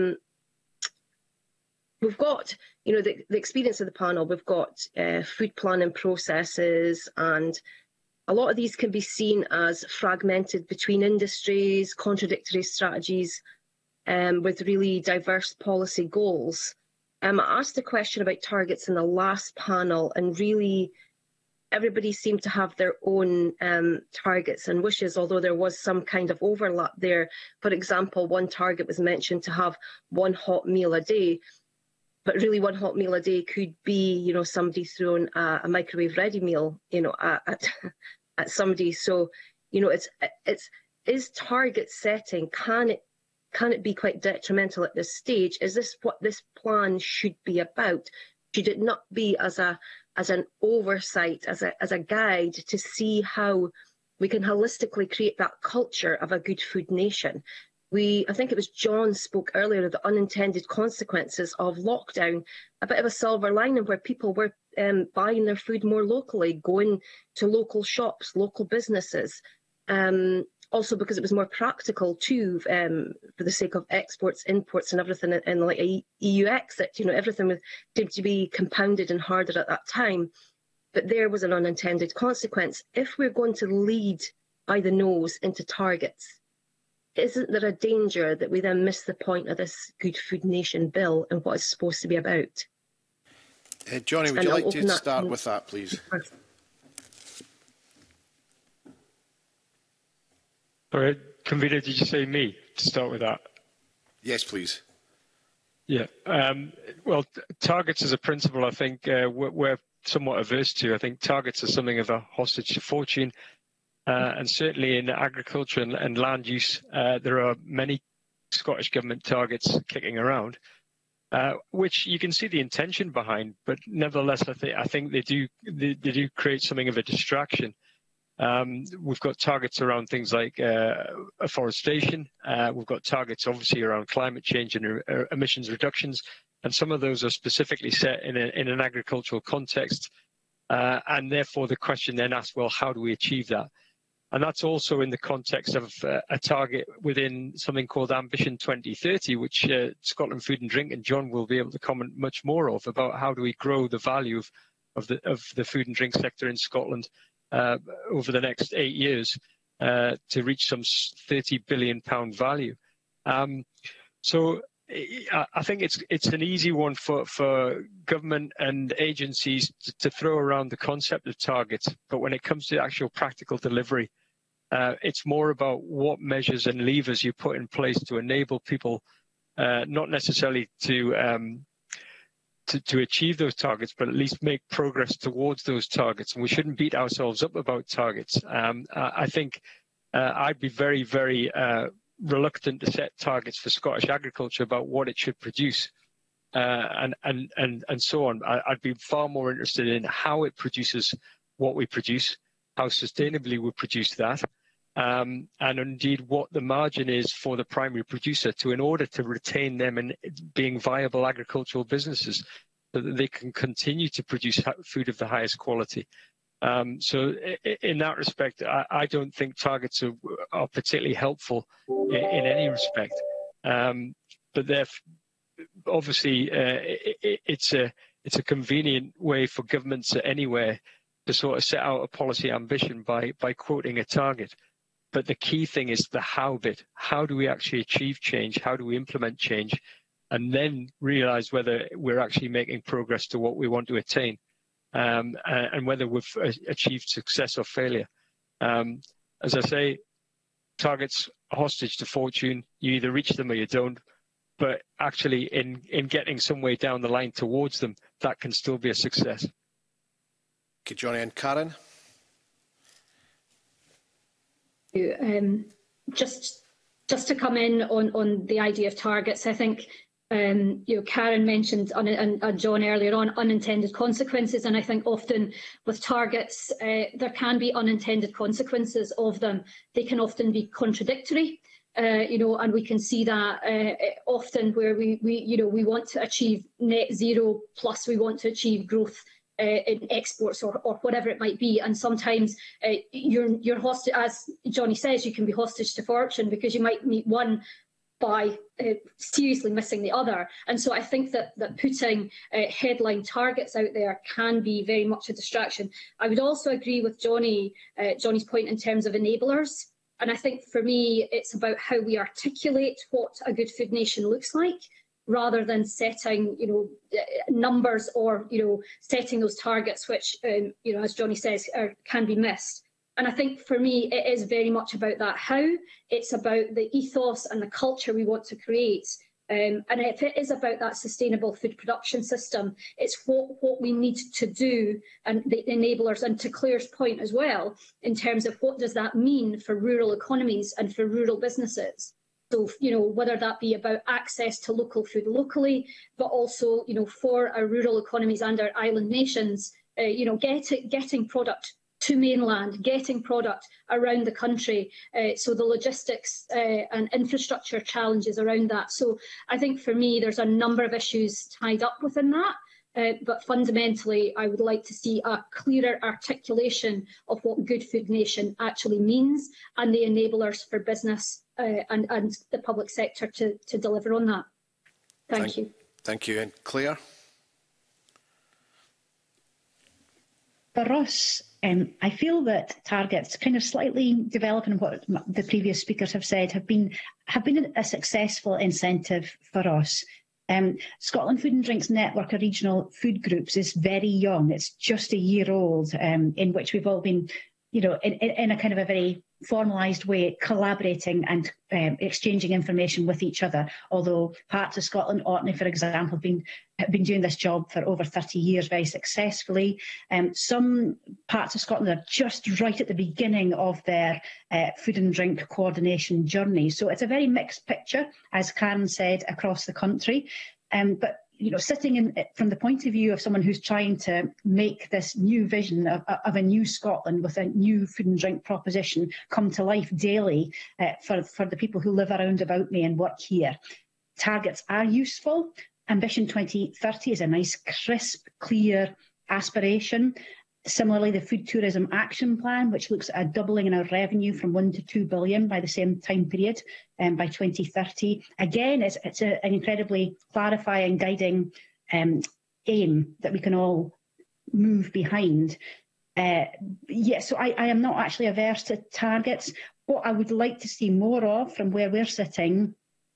We've got, the experience of the panel. We've got food planning processes, and a lot of these can be seen as fragmented between industries, contradictory strategies, with really diverse policy goals. I asked a question about targets in the last panel, and really everybody seemed to have their own targets and wishes, although there was some kind of overlap there. For example, one target was mentioned to have one hot meal a day, but really one hot meal a day could be, somebody throwing a microwave ready meal, at somebody. So, is target setting, can it be quite detrimental at this stage? Is this what this plan should be about? Should it not be as an oversight, as a guide to see how we can holistically create that culture of a good food nation? I think it was John spoke earlier of the unintended consequences of lockdown, a bit of a silver lining where people were buying their food more locally, going to local shops, local businesses. Also because it was more practical too, for the sake of exports, imports and everything, and like a EU exit, everything seemed to be compounded and harder at that time. But there was an unintended consequence. If we're going to lead by the nose into targets, isn't there a danger that we then miss the point of this Good Food Nation bill and what it's supposed to be about? Johnny, would you like to start with that, please? All right, Convener, did you say me to start with that? Yes, please. Yeah. Well, targets as a principle, I think we're somewhat averse to. I think targets are something of a hostage to fortune. And certainly in agriculture and land use, there are many Scottish Government targets kicking around, which you can see the intention behind, but nevertheless, I think they do create something of a distraction. We've got targets around things like afforestation. We've got targets obviously around climate change and emissions reductions, and some of those are specifically set in an agricultural context. And therefore the question then asks, well, how do we achieve that? And that's also in the context of a target within something called Ambition 2030, which Scotland Food and Drink and John will be able to comment much more of, about how do we grow the value of the food and drink sector in Scotland over the next 8 years to reach some £30 billion value. So I think it's an easy one for government and agencies to throw around the concept of targets, but when it comes to actual practical delivery, it's more about what measures and levers you put in place to enable people, not necessarily to achieve those targets, but at least make progress towards those targets. And we shouldn't beat ourselves up about targets. I think I'd be very, very reluctant to set targets for Scottish agriculture about what it should produce and so on. I'd be far more interested in how it produces what we produce, how sustainably we produce that, and indeed what the margin is for the primary producer in order to retain them in being viable agricultural businesses so that they can continue to produce food of the highest quality. So in that respect, I don't think targets are particularly helpful in any respect. But obviously, it's a convenient way for governments anywhere to sort of set out a policy ambition by quoting a target. But the key thing is the how bit. How do we actually achieve change? How do we implement change? And then realise whether we're actually making progress to what we want to attain. And whether we've achieved success or failure. As I say, targets are hostage to fortune. You either reach them or you don't. But actually, in getting some way down the line towards them, that can still be a success. Okay, Johnny and Karen. Just to come in on the idea of targets, I think Karen mentioned and John earlier on unintended consequences, and I think often with targets there can be unintended consequences of them. They can often be contradictory, and we can see that often where we want to achieve net zero plus we want to achieve growth in exports or whatever it might be, and sometimes you're hostage, as Johnny says, you can be hostage to fortune because you might meet one by seriously missing the other. And so I think that putting headline targets out there can be very much a distraction. I would also agree with Johnny's point in terms of enablers. And I think for me, it's about how we articulate what a good food nation looks like, rather than setting, numbers or, setting those targets, which, as Johnny says, can be missed. And I think for me, it is very much about that how. It's about the ethos and the culture we want to create. And if it is about that sustainable food production system, it's what we need to do and the enablers, and to Claire's point as well, in terms of what does that mean for rural economies and for rural businesses. So, whether that be about access to local food locally, but also, for our rural economies and our island nations, getting product to mainland, getting product around the country. So the logistics and infrastructure challenges around that. So I think for me, there's a number of issues tied up within that. But fundamentally, I would like to see a clearer articulation of what good food nation actually means and the enablers for business and the public sector to deliver on that. Thank you. Thank you. And Claire? For us, I feel that targets, kind of slightly developing what the previous speakers have said, have been a successful incentive for us. Scotland Food and Drinks Network of Regional Food Groups is very young. It's just a year old, in which we've all been, in a kind of a very formalised way, collaborating and exchanging information with each other. Although parts of Scotland, Orkney, for example, have been doing this job for over 30 years very successfully. Some parts of Scotland are just right at the beginning of their food and drink coordination journey. So it's a very mixed picture, as Karen said, across the country. But sitting in from the point of view of someone who's trying to make this new vision of a new Scotland with a new food and drink proposition come to life daily for the people who live around about me and work here. Targets are useful. Ambition 2030 is a nice, crisp, clear aspiration. Similarly, the Food Tourism Action Plan, which looks at a doubling in our revenue from 1 to 2 billion by the same time period by 2030. Again, it's an incredibly clarifying, guiding aim that we can all move behind. So I am not actually averse to targets. What I would like to see more of from where we're sitting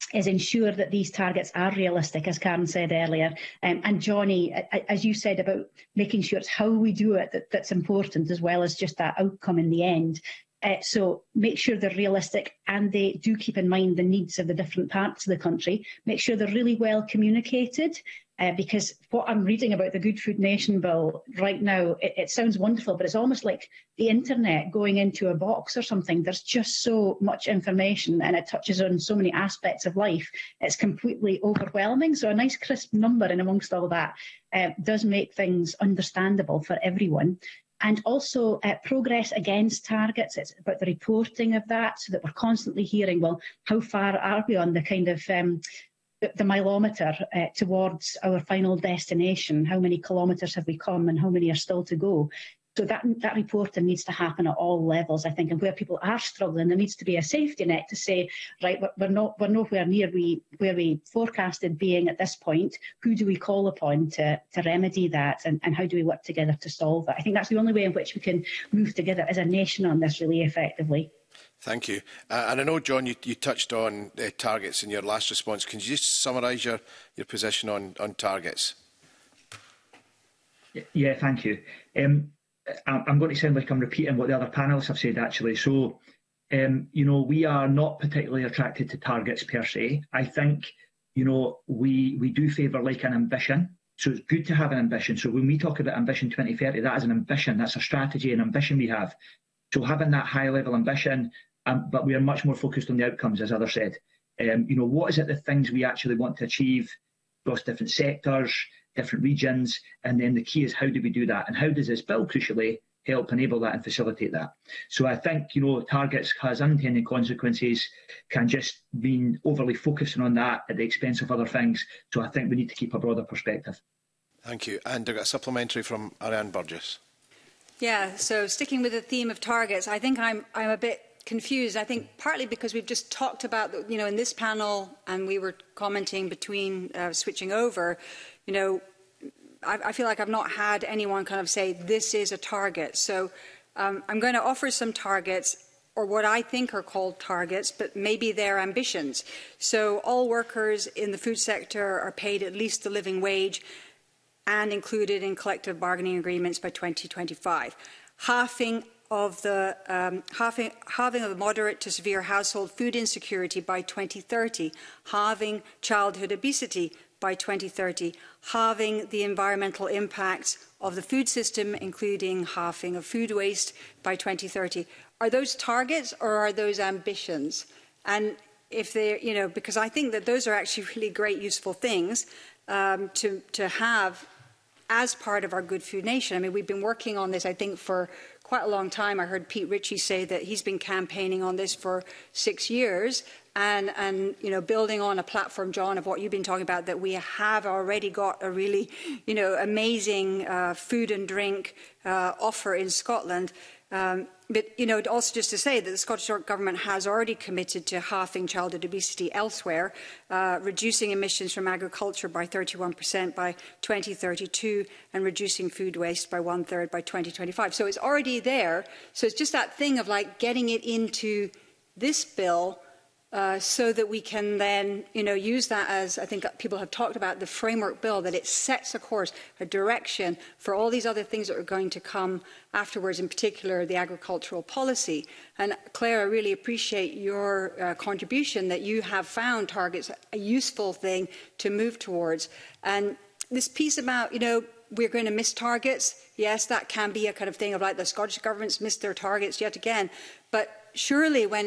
is ensure that these targets are realistic, as Karen said earlier. And Johnny, as you said about making sure it's how we do it that's important, as well as just that outcome in the end. So make sure they're realistic and they do keep in mind the needs of the different parts of the country. Make sure they're really well communicated, because what I'm reading about the Good Food Nation bill right now, it sounds wonderful, but it's almost like the internet going into a box or something. There's just so much information and it touches on so many aspects of life. It's completely overwhelming. So a nice crisp number in amongst all that does make things understandable for everyone. And also progress against targets. It's about the reporting of that, so that we're constantly hearing, well, how far are we on the kind of the mileometer towards our final destination? How many kilometres have we come and how many are still to go? So that reporting needs to happen at all levels, I think, and where people are struggling, there needs to be a safety net to say, right, we're nowhere near where we forecasted being at this point. Who do we call upon to remedy that, and how do we work together to solve it? I think that's the only way in which we can move together as a nation on this really effectively. Thank you. And I know, John, you touched on targets in your last response. Can you just summarise your position on targets? Yeah, thank you. I'm going to sound like I'm repeating what the other panellists have said, actually. So, you know, we are not particularly attracted to targets per se. I think, you know, we do favour like an ambition. So it's good to have an ambition. So when we talk about Ambition 2030, that is an ambition. That's a strategy and ambition we have. So having that high level ambition, but we are much more focused on the outcomes, as others said. You know, what is it, the things we actually want to achieve across different sectors, different regions, and then the key is how do we do that, and how does this bill crucially help enable that and facilitate that? So I think, you know, targets has unintended consequences, can just mean overly focusing on that at the expense of other things. So I think we need to keep a broader perspective. Thank you. And I've got a supplementary from Ariane Burgess. Yeah, so sticking with the theme of targets, I think I'm a bit confused. I think partly because we've just talked about, you know, in this panel, and we were commenting between switching over, you know, I feel like I've not had anyone kind of say this is a target. So I'm going to offer some targets, or what I think are called targets, but maybe they're ambitions. So all workers in the food sector are paid at least the living wage and included in collective bargaining agreements by 2025. Halving of the moderate to severe household food insecurity by 2030, halving childhood obesity by 2030, halving the environmental impacts of the food system, including halving of food waste by 2030. Are those targets or are those ambitions? And if they're, you know, because I think that those are actually really great, useful things to have as part of our Good Food Nation. I mean, we've been working on this, I think, for quite a long time. I heard Pete Ritchie say that he's been campaigning on this for 6 years. And you know, building on a platform, John, of what you've been talking about, that we have already got a really, you know, amazing food and drink offer in Scotland. But, you know, also just to say that the Scottish Government has already committed to halving childhood obesity elsewhere, reducing emissions from agriculture by 31% by 2032, and reducing food waste by 1/3 by 2025. So it's already there. So it's just that thing of like getting it into this bill, so that we can then, you know, use that as, I think people have talked about, the framework bill, that it sets a course, a direction for all these other things that are going to come afterwards, in particular the agricultural policy. And Claire, I really appreciate your contribution, that you have found targets a useful thing to move towards. And this piece about, you know, we're going to miss targets, yes, that can be a kind of thing of like the Scottish Government's missed their targets yet again. But surely when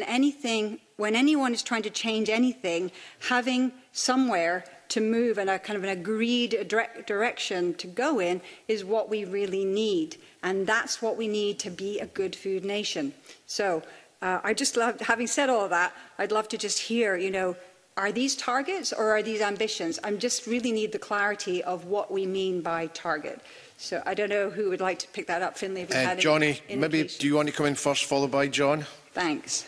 anyone is trying to change anything, having somewhere to move and a kind of an agreed direction to go in is what we really need. And that's what we need to be a good food nation. So I just love, having said all of that, I'd love to just hear, you know, are these targets or are these ambitions? I just really need the clarity of what we mean by target. So I don't know who would like to pick that up, Finlay. If you had Johnny, maybe do you want to come in first, followed by John? Thanks.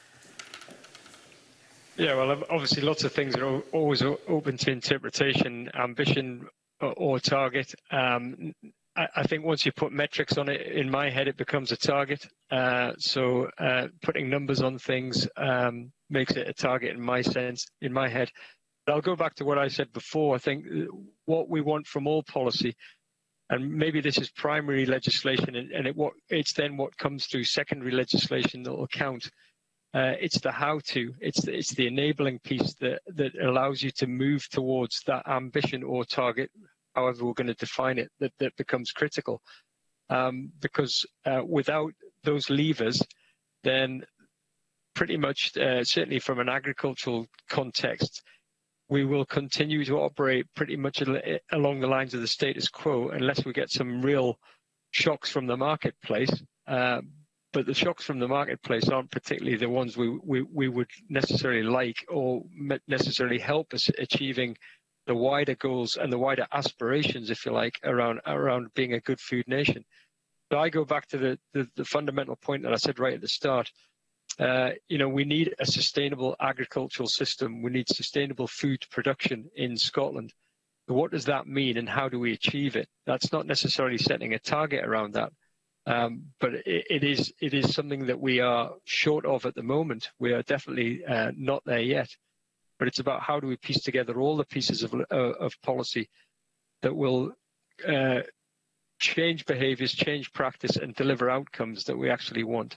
Yeah, well, obviously lots of things are always open to interpretation, ambition or target. I think once you put metrics on it, in my head, it becomes a target. So putting numbers on things makes it a target in my sense, in my head. But I'll go back to what I said before. I think what we want from all policy, and maybe this is primary legislation, and it's then what comes through secondary legislation that will count. It's the how-to. It's the enabling piece that allows you to move towards that ambition or target, however we're going to define it, that becomes critical. Because without those levers, then pretty much, certainly from an agricultural context, we will continue to operate pretty much along the lines of the status quo unless we get some real shocks from the marketplace. But the shocks from the marketplace aren't particularly the ones we would necessarily like or necessarily help us achieving the wider goals and the wider aspirations, if you like, around being a good food nation. So I go back to the fundamental point that I said right at the start. We need a sustainable agricultural system. We need sustainable food production in Scotland. So what does that mean, and how do we achieve it? That's not necessarily setting a target around that, but it is something that we are short of at the moment. We are definitely not there yet. But it's about how do we piece together all the pieces of policy that will change behaviours, change practice, and deliver outcomes that we actually want.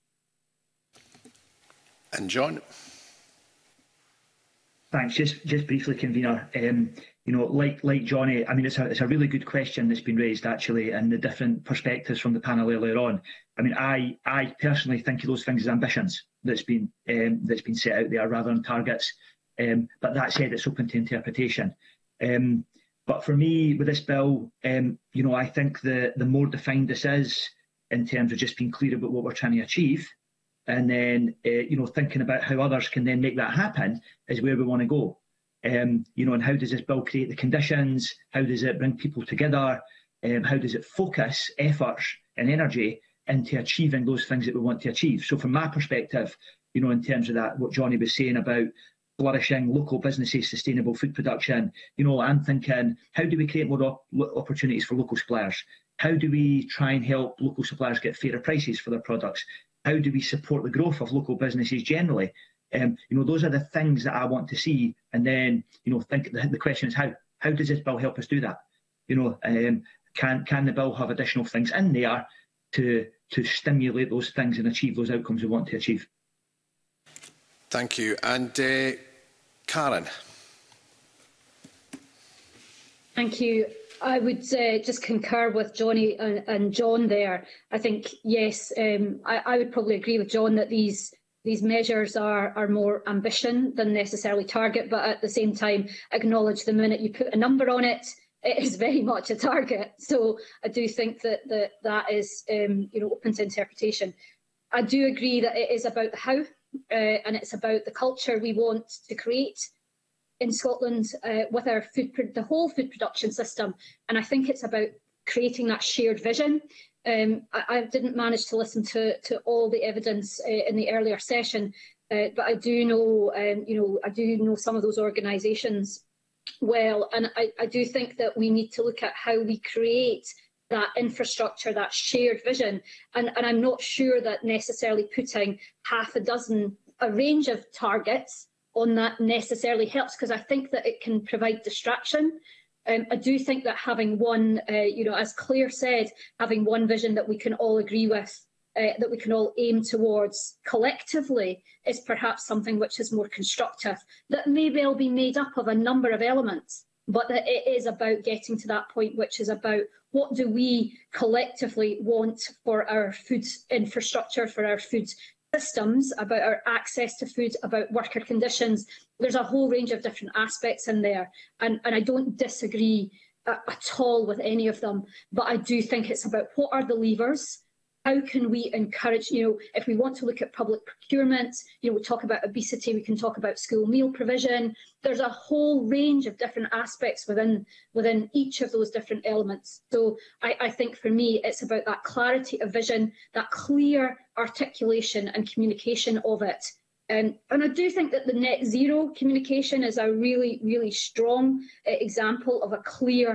And John? Thanks. Just briefly, convener. Like Johnny, I mean, it's a really good question that's been raised actually, and the different perspectives from the panel earlier on. I mean, I personally think of those things as ambitions that's been set out there rather than targets. But that said, it's open to interpretation. But for me, with this bill, I think the more defined this is in terms of just being clear about what we're trying to achieve, and then thinking about how others can then make that happen is where we want to go. And how does this bill create the conditions? How does it bring people together? How does it focus efforts and energy into achieving those things that we want to achieve? So from my perspective, in terms of that, what Johnny was saying about flourishing local businesses, sustainable food production, I'm thinking, how do we create more opportunities for local suppliers? How do we try and help local suppliers get fairer prices for their products? How do we support the growth of local businesses generally? Those are the things that I want to see. And then, think the question is how does this bill help us do that? Can the bill have additional things in there to stimulate those things and achieve those outcomes we want to achieve? Thank you. And Karen. Thank you. I would just concur with Johnny and John there. I think, yes, I would probably agree with John that these measures are more ambition than necessarily target, but at the same time acknowledge the minute you put a number on it, it is very much a target. So I do think that is open to interpretation. I do agree that it is about the how, and it's about the culture we want to create in Scotland with our the whole food production system. And I think it's about creating that shared vision. I didn't manage to listen to all the evidence in the earlier session, but I do know, I do know some of those organisations well, and I do think that we need to look at how we create that infrastructure, that shared vision. And I'm not sure that necessarily putting a range of targets on that necessarily helps, because I think that it can provide distraction. I do think that having one, as Claire said, having one vision that we can all agree with, that we can all aim towards collectively, is perhaps something which is more constructive, that may well be made up of a number of elements, but that it is about getting to that point, which is about what do we collectively want for our food infrastructure, for our food systems, about our access to food, about worker conditions. There's a whole range of different aspects in there, and I don't disagree at all with any of them, but I do think it's about what are the levers. How can we encourage, if we want to look at public procurement, we talk about obesity, we can talk about school meal provision. There's a whole range of different aspects within each of those different elements. So I think for me, it's about that clarity of vision, that clear articulation and communication of it. And I do think that the net zero communication is a really, really strong example of a clear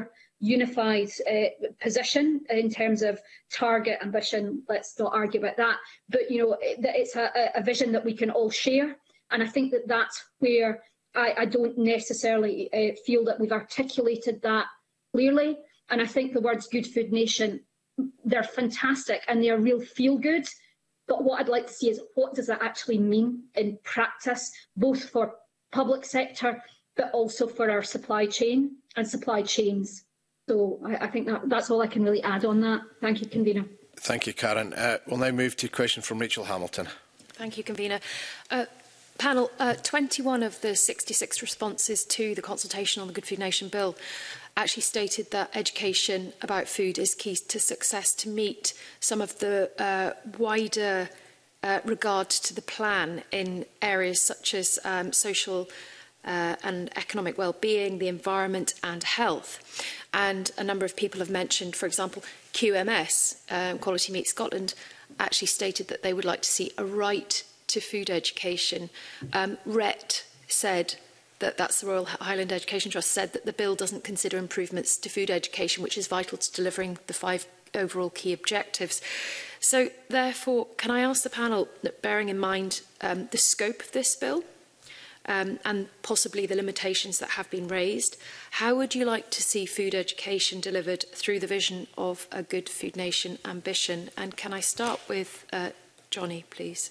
unified position in terms of target, ambition. Let's not argue about that. But you know, it's a vision that we can all share, and I think that that's where I don't necessarily feel that we've articulated that clearly. And I think the words "Good Food Nation", they're fantastic and they are real feel good. But what I'd like to see is, what does that actually mean in practice, both for public sector, but also for our supply chain and supply chains. So I think that's all I can really add on that. Thank you, Convener. Thank you, Karen. We'll now move to a question from Rachel Hamilton. Thank you, Convener. Panel, 21 of the 66 responses to the consultation on the Good Food Nation bill actually stated that education about food is key to success to meet some of the wider regard to the plan in areas such as social and economic well-being, the environment and health. And a number of people have mentioned, for example, QMS, Quality Meat Scotland, actually stated that they would like to see a right to food education. RET said that's the Royal Highland Education Trust, said that the bill doesn't consider improvements to food education, which is vital to delivering the 5 overall key objectives. So, therefore, can I ask the panel, that bearing in mind the scope of this bill and possibly the limitations that have been raised, how would you like to see food education delivered through the vision of a Good Food Nation ambition? And can I start with Johnny, please?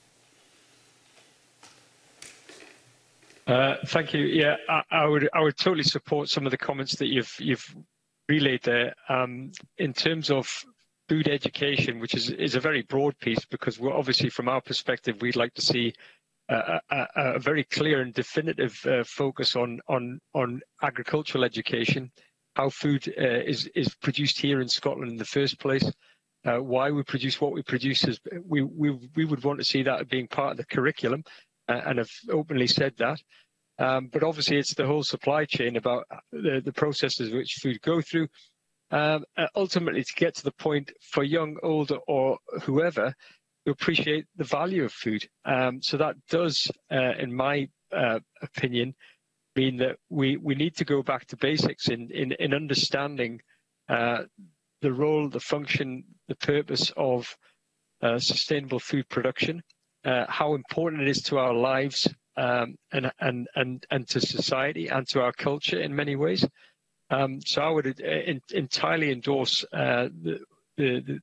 Thank you. Yeah, I would totally support some of the comments that you've relayed there. In terms of food education, which is a very broad piece, because we're obviously, from our perspective, we'd like to see a very clear and definitive focus on agricultural education, how food is produced here in Scotland in the first place, why we produce what we produce. We would want to see that being part of the curriculum, and have openly said that. But obviously it's the whole supply chain about the processes which food go through, ultimately to get to the point for young, older or whoever to appreciate the value of food. So that does, in my opinion, mean that we need to go back to basics in understanding the role, the function, the purpose of sustainable food production, how important it is to our lives and to society and to our culture in many ways. So I would entirely endorse the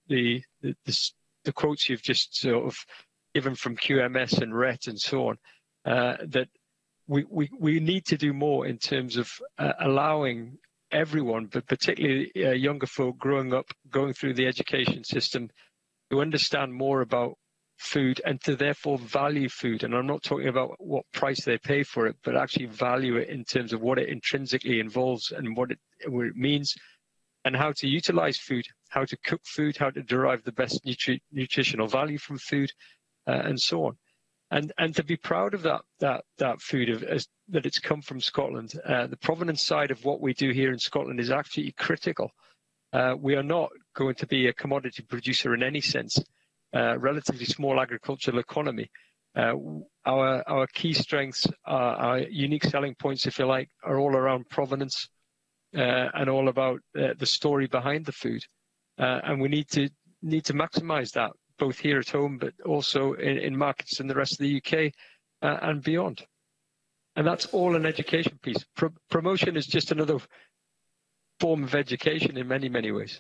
quotes you've just sort of given from QMS and RET and so on, that we need to do more in terms of allowing everyone, but particularly younger folk growing up, going through the education system, to understand more about food and to therefore value food. And I'm not talking about what price they pay for it, but actually value it in terms of what it intrinsically involves and what it means, and how to utilize food, how to cook food, how to derive the best nutritional value from food, and so on. And to be proud of that food, that it's come from Scotland. The provenance side of what we do here in Scotland is actually critical. We are not going to be a commodity producer in any sense. Relatively small agricultural economy. Our key strengths, our unique selling points, if you like, are all around provenance and all about the story behind the food. And we need to maximise that, both here at home, but also in markets in the rest of the UK and beyond. And that's all an education piece. Promotion is just another form of education in many, many ways.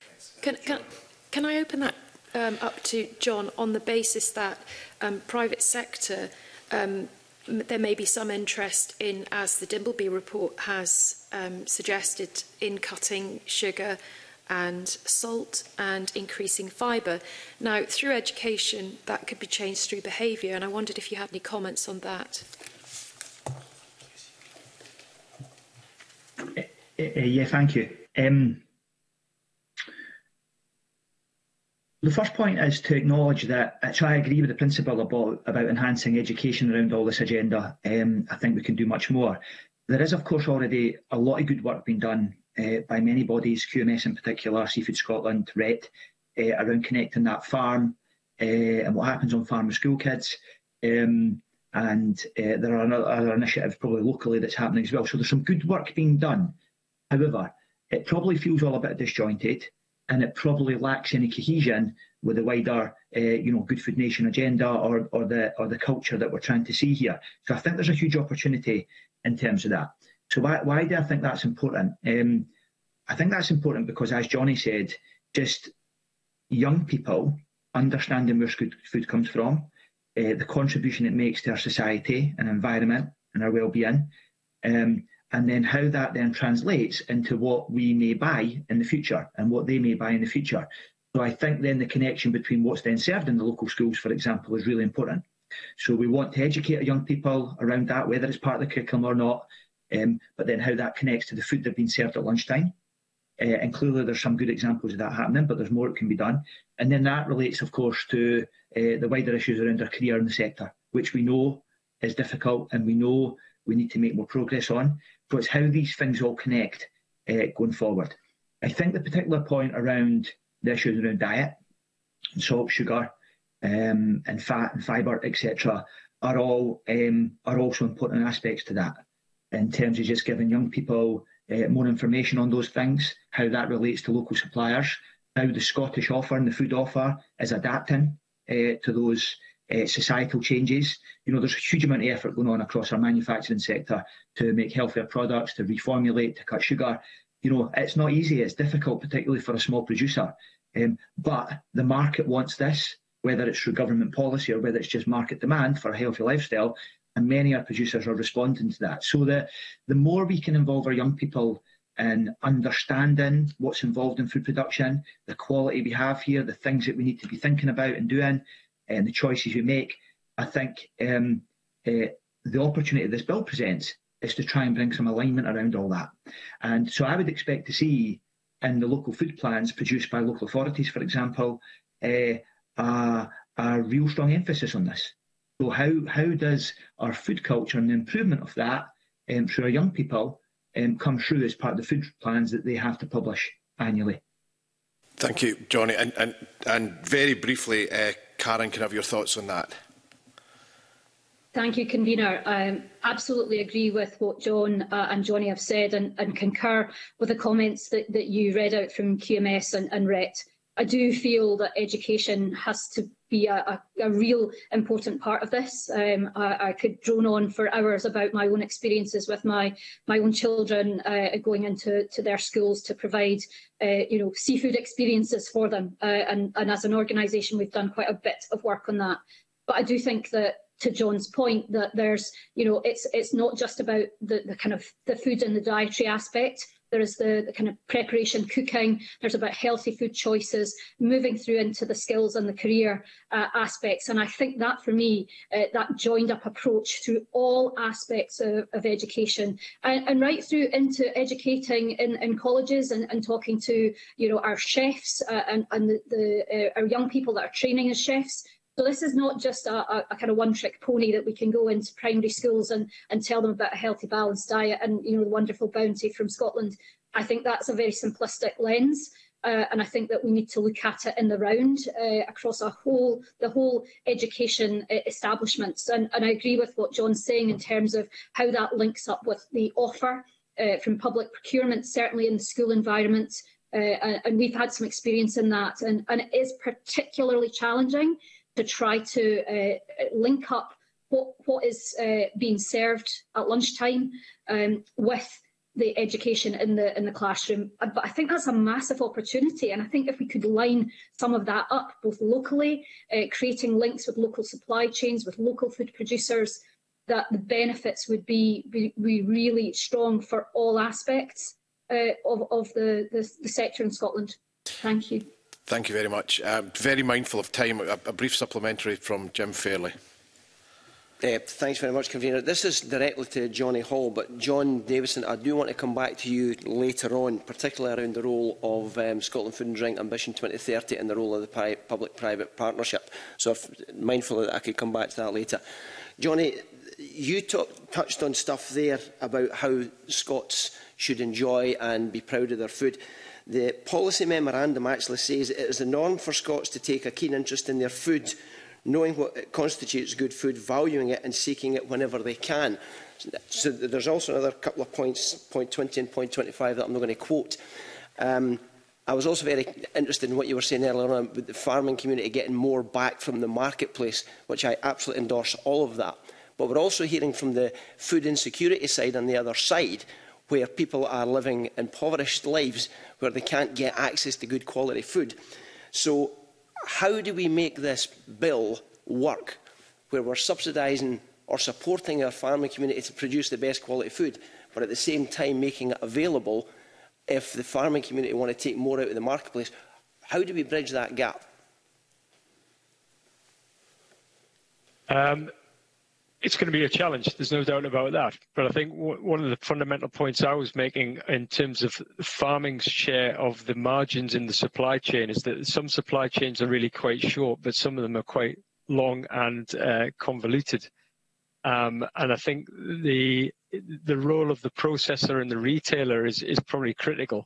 Can I open that up to John on the basis that private sector, there may be some interest in, as the Dimbleby report has suggested, in cutting sugar and salt and increasing fibre. Now, through education, that could be changed through behaviour, and I wondered if you had any comments on that. Yeah, thank you. The first point is to acknowledge that, so I agree with the principle about enhancing education around all this agenda. I think we can do much more. There is, of course, already a lot of good work being done by many bodies, QMS in particular, Seafood Scotland, RET, around connecting that farm and what happens on farm with school kids. And there are other initiatives probably locally that's happening as well. So there's some good work being done. However, it probably feels all a bit disjointed, and it probably lacks any cohesion with the wider, Good Food Nation agenda or the culture that we're trying to see here. So I think there's a huge opportunity in terms of that. So why do I think that's important? I think that's important because, as Johnny said, just young people understanding where food comes from, the contribution it makes to our society and environment and our well-being, and then how that then translates into what we may buy in the future and what they may buy in the future. So I think then the connection between what's then served in the local schools, for example, is really important. So we want to educate our young people around that, whether it's part of the curriculum or not, but then how that connects to the food that's been served at lunchtime. And clearly there's some good examples of that happening, but there's more that can be done. And then that relates, of course, to the wider issues around our career in the sector, which we know is difficult and we know we need to make more progress on. So it's how these things all connect going forward. I think the particular point around the issues around diet, and salt, sugar, and fat and fibre, etc., are also important aspects to that, in terms of just giving young people more information on those things, how that relates to local suppliers, how the Scottish offer and the food offer is adapting to those societal changes. There's a huge amount of effort going on across our manufacturing sector to make healthier products, to reformulate, to cut sugar. It's not easy, it's difficult, particularly for a small producer. But the market wants this, whether it's through government policy or whether it's just market demand for a healthy lifestyle, and many of our producers are responding to that. So the more we can involve our young people in understanding what's involved in food production, the quality we have here, the things that we need to be thinking about and doing, and the choices we make, I think the opportunity this bill presents is to try and bring some alignment around all that. And so I would expect to see in the local food plans produced by local authorities, for example, a real strong emphasis on this. So how does our food culture and the improvement of that through our young people come through as part of the food plans that they have to publish annually? Thank you, Johnny. And very briefly, Karen, can I have your thoughts on that? Thank you, Convener. I absolutely agree with what John and Johnny have said and concur with the comments that you read out from QMS and RET. I do feel that education has to be a real important part of this. I could drone on for hours about my own experiences with my own children going into their schools to provide seafood experiences for them. And as an organisation, we've done quite a bit of work on that. But I do think that, to John's point, that there's, it's not just about the kind of the food and the dietary aspect. There is the kind of preparation, cooking. There's about healthy food choices, moving through into the skills and the career aspects. And I think that, for me, that joined up approach through all aspects of education and right through into educating in colleges and talking to, our chefs and our young people that are training as chefs. So this is not just a kind of one-trick pony that we can go into primary schools and tell them about a healthy, balanced diet and, the wonderful bounty from Scotland. I think that's a very simplistic lens, and I think that we need to look at it in the round across the whole education establishments. And I agree with what John's saying in terms of how that links up with the offer from public procurement, certainly in the school environment. And we've had some experience in that, and it is particularly challenging to try to link up what is being served at lunchtime with the education in the classroom. But I think that's a massive opportunity, and I think if we could line some of that up, both locally, creating links with local supply chains, with local food producers, that the benefits would be really strong for all aspects of the sector in Scotland. Thank you. Thank you very much. Very mindful of time. A brief supplementary from Jim Fairley. Thanks very much, Convener. This is directly to Johnny Hall, but John Davison, I do want to come back to you later on, particularly around the role of Scotland Food and Drink Ambition 2030 and the role of the public-private partnership. So mindful that I could come back to that later. Johnny, you touched on stuff there about how Scots should enjoy and be proud of their food. The policy memorandum actually says it is the norm for Scots to take a keen interest in their food, knowing what constitutes good food, valuing it and seeking it whenever they can. So there's also another couple of points, point 20 and point 25, that I'm not going to quote. I was also very interested in what you were saying earlier on about the farming community getting more back from the marketplace, which I absolutely endorse all of that. But we're also hearing from the food insecurity side on the other side, where people are living impoverished lives, where they can't get access to good quality food. So how do we make this bill work, where we're subsidising or supporting our farming community to produce the best quality food, but at the same time making it available if the farming community want to take more out of the marketplace? How do we bridge that gap? It's going to be a challenge, there's no doubt about that. But I think one of the fundamental points I was making in terms of farming's share of the margins in the supply chain is that some supply chains are really quite short, but some of them are quite long and convoluted. And I think the role of the processor and the retailer is probably critical.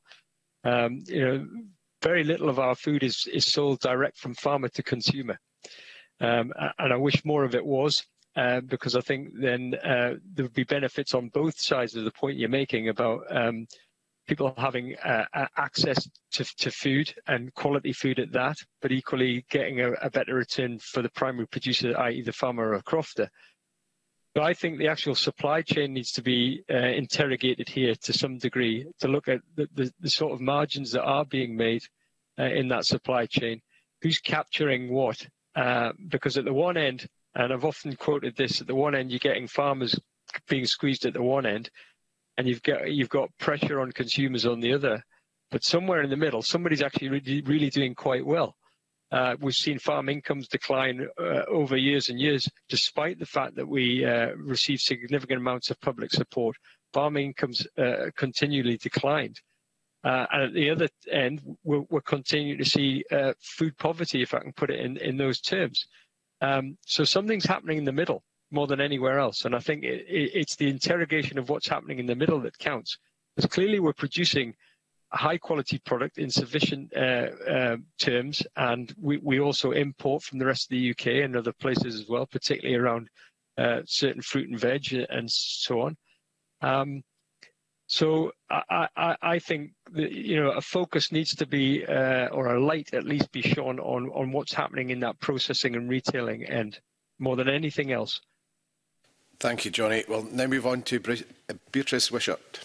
Very little of our food is sold direct from farmer to consumer. And I wish more of it was. Because I think then there would be benefits on both sides of the point you're making about people having access to food and quality food at that, but equally getting a better return for the primary producer, i.e. the farmer or crofter. So I think the actual supply chain needs to be interrogated here to some degree, to look at the sort of margins that are being made in that supply chain, who's capturing what, because at the one end, and I've often quoted this, at the one end, you're getting farmers being squeezed at the one end, and you've got pressure on consumers on the other. But somewhere in the middle, somebody's actually really doing quite well. We've seen farm incomes decline over years and years, despite the fact that we receive significant amounts of public support. Farm incomes continually declined. And at the other end, we're continuing to see food poverty, if I can put it in those terms. So something's happening in the middle more than anywhere else. And I think it's the interrogation of what's happening in the middle that counts. Because clearly we're producing a high quality product in sufficient terms. And we also import from the rest of the UK and other places as well, particularly around certain fruit and veg and so on. So I think that, a focus needs to be, or a light at least be shone on what's happening in that processing and retailing end more than anything else. Thank you, Johnny. We'll now move on to Beatrice Wishart.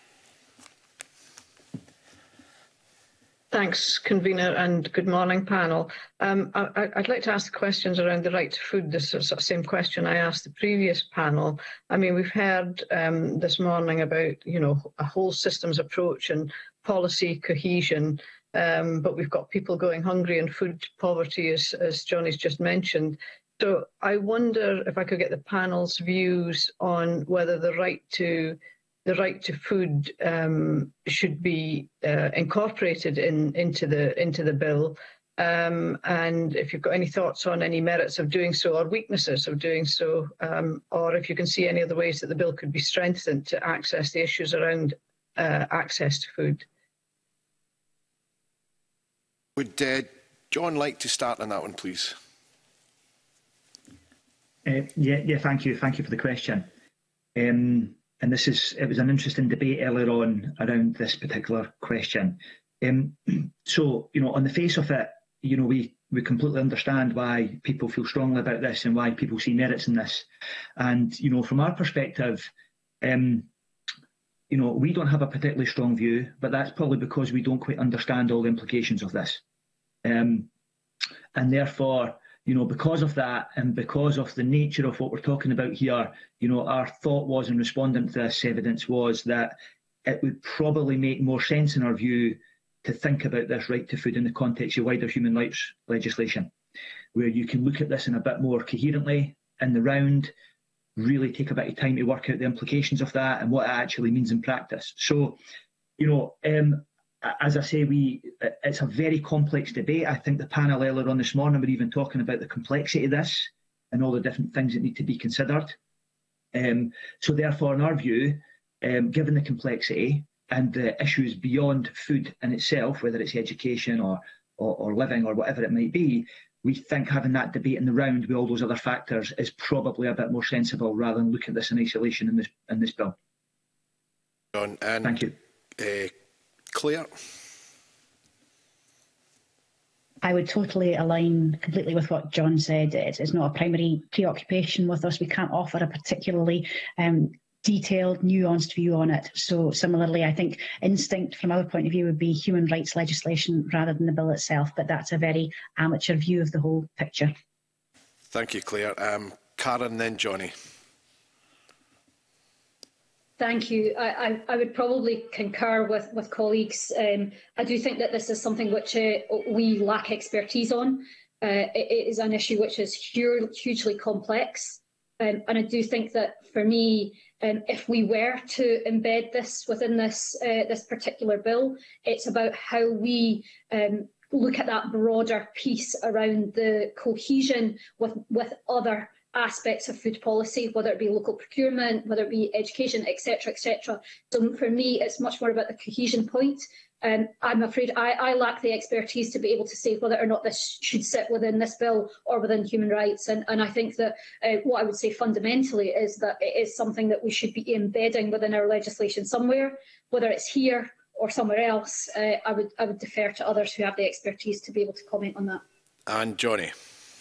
Thanks, Convener, and good morning, panel. I'd like to ask questions around the right to food, the same question I asked the previous panel. I mean, we've heard this morning about, a whole systems approach and policy cohesion, but we've got people going hungry and food poverty, as Johnny's just mentioned. So I wonder if I could get the panel's views on whether the right to food should be incorporated into the bill, and if you've got any thoughts on any merits of doing so or weaknesses of doing so, or if you can see any other ways that the bill could be strengthened to access the issues around access to food. Would John like to start on that one, please? Yeah, thank you for the question. And it was an interesting debate earlier on around this particular question. So, on the face of it, we completely understand why people feel strongly about this and why people see merits in this. And, from our perspective, we don't have a particularly strong view, but that's probably because we don't quite understand all the implications of this. And therefore, because of that and because of the nature of what we're talking about here, our thought was in responding to this evidence was that it would probably make more sense in our view to think about this right to food in the context of wider human rights legislation, where you can look at this in a bit more coherently in the round, really take a bit of time to work out the implications of that and what it actually means in practice. So, as I say, it's a very complex debate. I think the panel earlier on this morning were even talking about the complexity of this and all the different things that need to be considered. So therefore, in our view, given the complexity and the issues beyond food in itself, whether it's education or living or whatever it might be, we think having that debate in the round with all those other factors is probably a bit more sensible rather than look at this in isolation in this bill. John, and thank you. Claire? I would totally align completely with what John said. It's not a primary preoccupation with us. We can't offer a particularly detailed, nuanced view on it. So similarly, I think instinct from our point of view would be human rights legislation rather than the bill itself, but that's a very amateur view of the whole picture. Thank you, Claire. Karen, then Johnny. Thank you. I would probably concur with colleagues. I do think that this is something which we lack expertise on. It is an issue which is hugely complex. And I do think that for me, if we were to embed this within this particular bill, it's about how we look at that broader piece around the cohesion with other aspects of food policy, whether it be local procurement, whether it be education, etc., etc. So for me, it's much more about the cohesion point. I'm afraid I lack the expertise to be able to say whether or not this should sit within this bill or within human rights. And I think that what I would say fundamentally is that it is something that we should be embedding within our legislation somewhere, whether it's here or somewhere else. I would defer to others who have the expertise to be able to comment on that. And Johnny.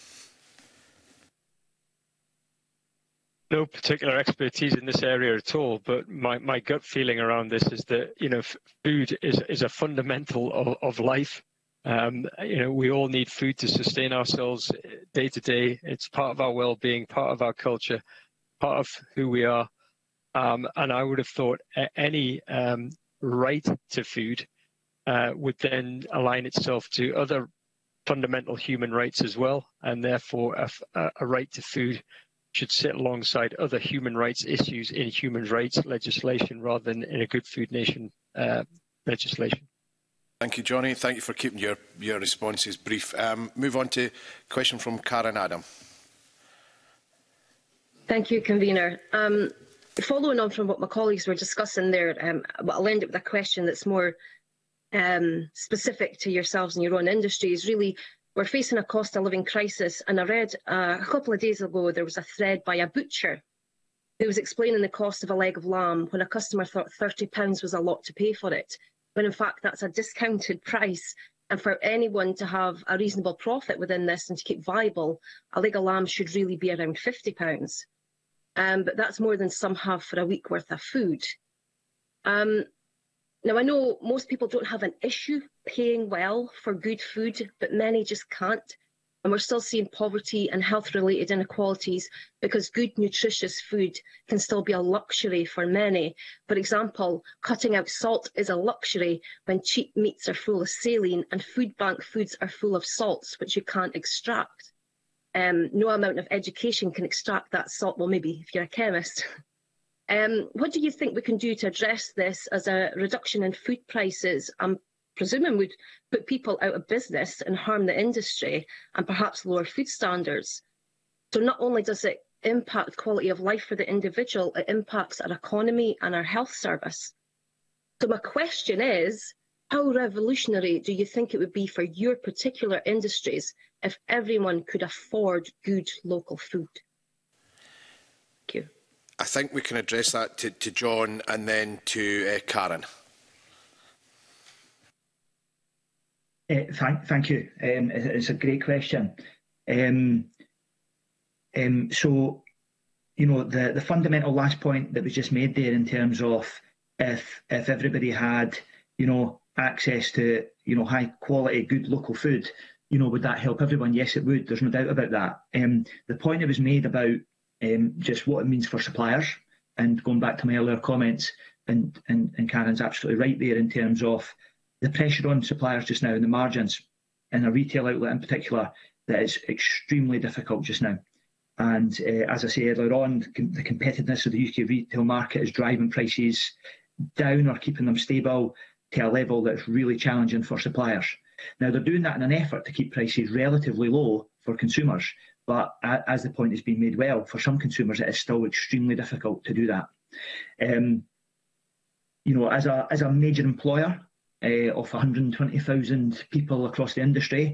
No particular expertise in this area at all, but my gut feeling around this is that, you know, food is a fundamental of life. You know, we all need food to sustain ourselves day to day. It's part of our well-being, part of our culture, part of who we are. And I would have thought any right to food would then align itself to other fundamental human rights as well, and therefore a right to food should sit alongside other human rights issues in human rights legislation rather than in a Good Food Nation legislation. Thank you, Johnny. Thank you for keeping your responses brief. Move on to a question from Karen Adam. Thank you, Convener. Following on from what my colleagues were discussing there, I'll end up with a question that's more specific to yourselves and your own industries. Really, we're facing a cost of living crisis, and I read a couple of days ago there was a thread by a butcher who was explaining the cost of a leg of lamb when a customer thought £30 was a lot to pay for it, when in fact that's a discounted price. And for anyone to have a reasonable profit within this and to keep viable, a leg of lamb should really be around £50. But that's more than some have for a week worth of food. Now, I know most people don't have an issue paying well for good food, but many just can't. And we're still seeing poverty and health-related inequalities because good, nutritious food can still be a luxury for many. For example, cutting out salt is a luxury when cheap meats are full of saline and food bank foods are full of salts, which you can't extract. No amount of education can extract that salt. Well, maybe if you're a chemist. What do you think we can do to address this as a reduction in food prices? I'm presuming would put people out of business and harm the industry and perhaps lower food standards. So not only does it impact quality of life for the individual, it impacts our economy and our health service. So my question is, how revolutionary do you think it would be for your particular industries if everyone could afford good local food? Thank you. I think we can address that to John and then to Karen. Thank you. It's a great question. So, you know, the fundamental last point that was just made there in terms of if everybody had, you know, access to, you know, high quality, good local food, you know, would that help everyone? Yes, it would. There's no doubt about that. The point that was made about just what it means for suppliers, and going back to my earlier comments, and Karen's absolutely right there in terms of the pressure on suppliers just now and the margins in a retail outlet in particular, that is extremely difficult just now. And as I said earlier on, the competitiveness of the UK retail market is driving prices down or keeping them stable to a level that's really challenging for suppliers. Now, they're doing that in an effort to keep prices relatively low for consumers. But as the point has been made well, for some consumers, it is still extremely difficult to do that. You know, as a major employer of 120,000 people across the industry,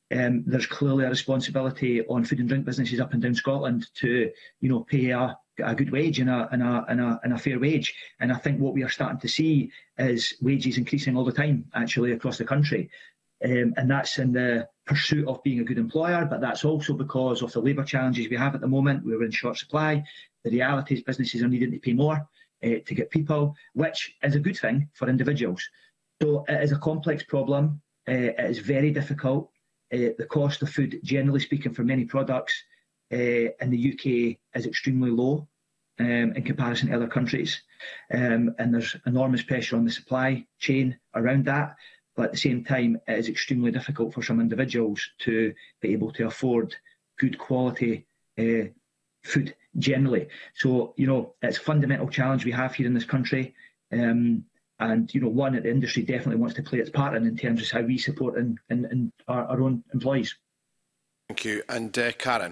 there's clearly a responsibility on food and drink businesses up and down Scotland to, pay a good wage and a fair wage. And I think what we are starting to see is wages increasing all the time, actually, across the country. And that's in the pursuit of being a good employer, but that's also because of the labour challenges we have at the moment. We're in short supply. The reality is businesses are needing to pay more to get people, which is a good thing for individuals. So it is a complex problem. It is very difficult. The cost of food, generally speaking, for many products in the UK is extremely low in comparison to other countries. And there's enormous pressure on the supply chain around that. But at the same time, it is extremely difficult for some individuals to be able to afford good quality food generally. So, it's a fundamental challenge we have here in this country. And, one that the industry definitely wants to play its part in terms of how we support in our own employees. Thank you. And Karen.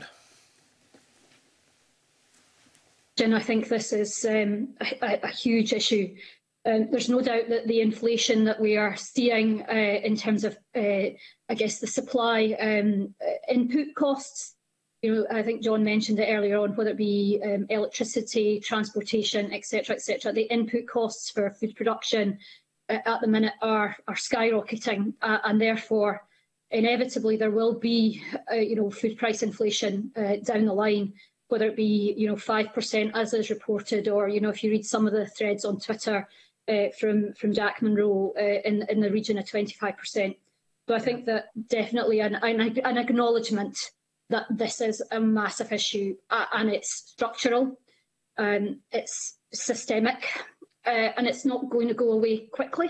Jen, I think this is a huge issue. There's no doubt that the inflation that we are seeing in terms of, I guess, the supply input costs, I think John mentioned it earlier on, whether it be electricity, transportation, etc., the input costs for food production at the minute are skyrocketing, and therefore, inevitably, there will be, food price inflation down the line, whether it be, 5% as is reported, or, if you read some of the threads on Twitter, from Jack Monroe in the region of 25%. So I think that definitely an acknowledgement that this is a massive issue and it's structural, it's systemic, and it's not going to go away quickly.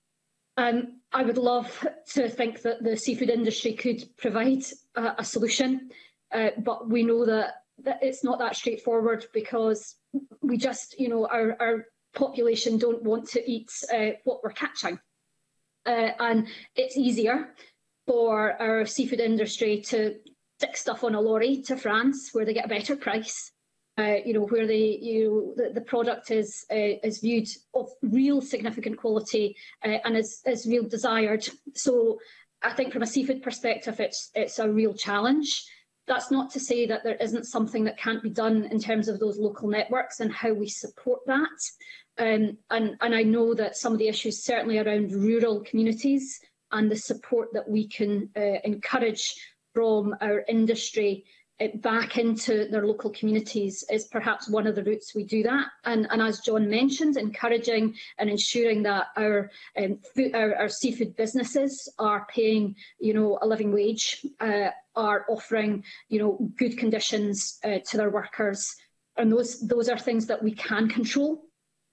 I would love to think that the seafood industry could provide a solution, but we know that it's not that straightforward, because we just, our population don't want to eat what we're catching. And it's easier for our seafood industry to stick stuff on a lorry to France, where they get a better price, where the product is viewed of real significant quality and is real desired. So I think from a seafood perspective, it's a real challenge. That's not to say that there isn't something that can't be done in terms of those local networks and how we support that. And I know that some of the issues certainly around rural communities and the support that we can encourage from our industry back into their local communities is perhaps one of the routes we do that. And as John mentioned, encouraging and ensuring that our seafood businesses are paying, a living wage, are offering, good conditions to their workers. And those are things that we can control.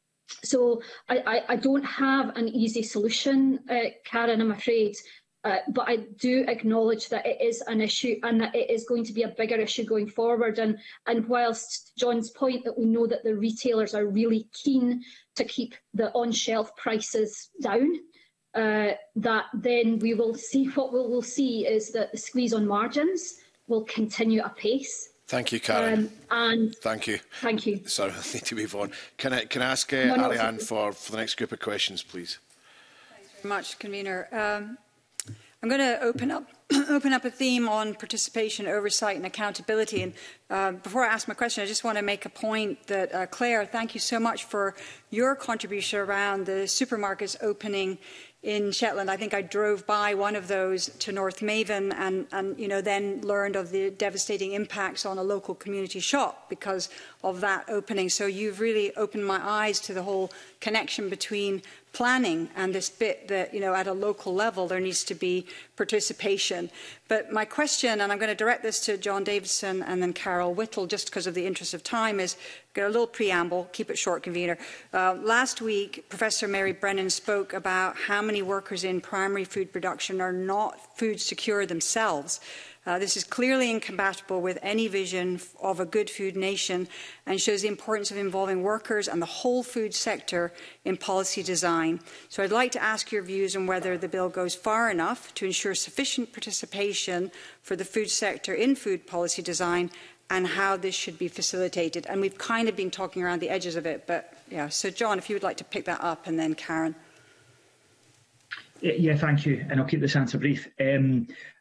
So I don't have an easy solution, Karen, I'm afraid. But I do acknowledge that it is an issue and that it is going to be a bigger issue going forward. And whilst John's point that we know that the retailers are really keen to keep the on-shelf prices down, that then we will see, what we will see is that the squeeze on margins will continue apace. Thank you, Karen. Thank you. Thank you. Sorry, I need to move on. Can I ask Ariane for the next group of questions, please? Thanks very much, Convener. I'm going to open up a theme on participation, oversight and accountability. And before I ask my question, I just want to make a point that, Claire, thank you so much for your contribution around the supermarkets opening in Shetland. I think I drove by one of those to North Maven and then learned of the devastating impacts on a local community shop because of that opening. So you've really opened my eyes to the whole connection between planning and this bit that, at a local level, there needs to be participation. But my question, and I'm going to direct this to John Davidson and then Carol Whittle, just because of the interest of time, is get a little preamble, keep it short, Convener. Last week, Professor Mary Brennan spoke about how many workers in primary food production are not food secure themselves. This is clearly incompatible with any vision of a good food nation and shows the importance of involving workers and the whole food sector in policy design. So I'd like to ask your views on whether the bill goes far enough to ensure sufficient participation for the food sector in food policy design and how this should be facilitated. And we've kind of been talking around the edges of it, but yeah. So John, if you would like to pick that up, and then Karen. Yeah, thank you. And I'll keep this answer brief.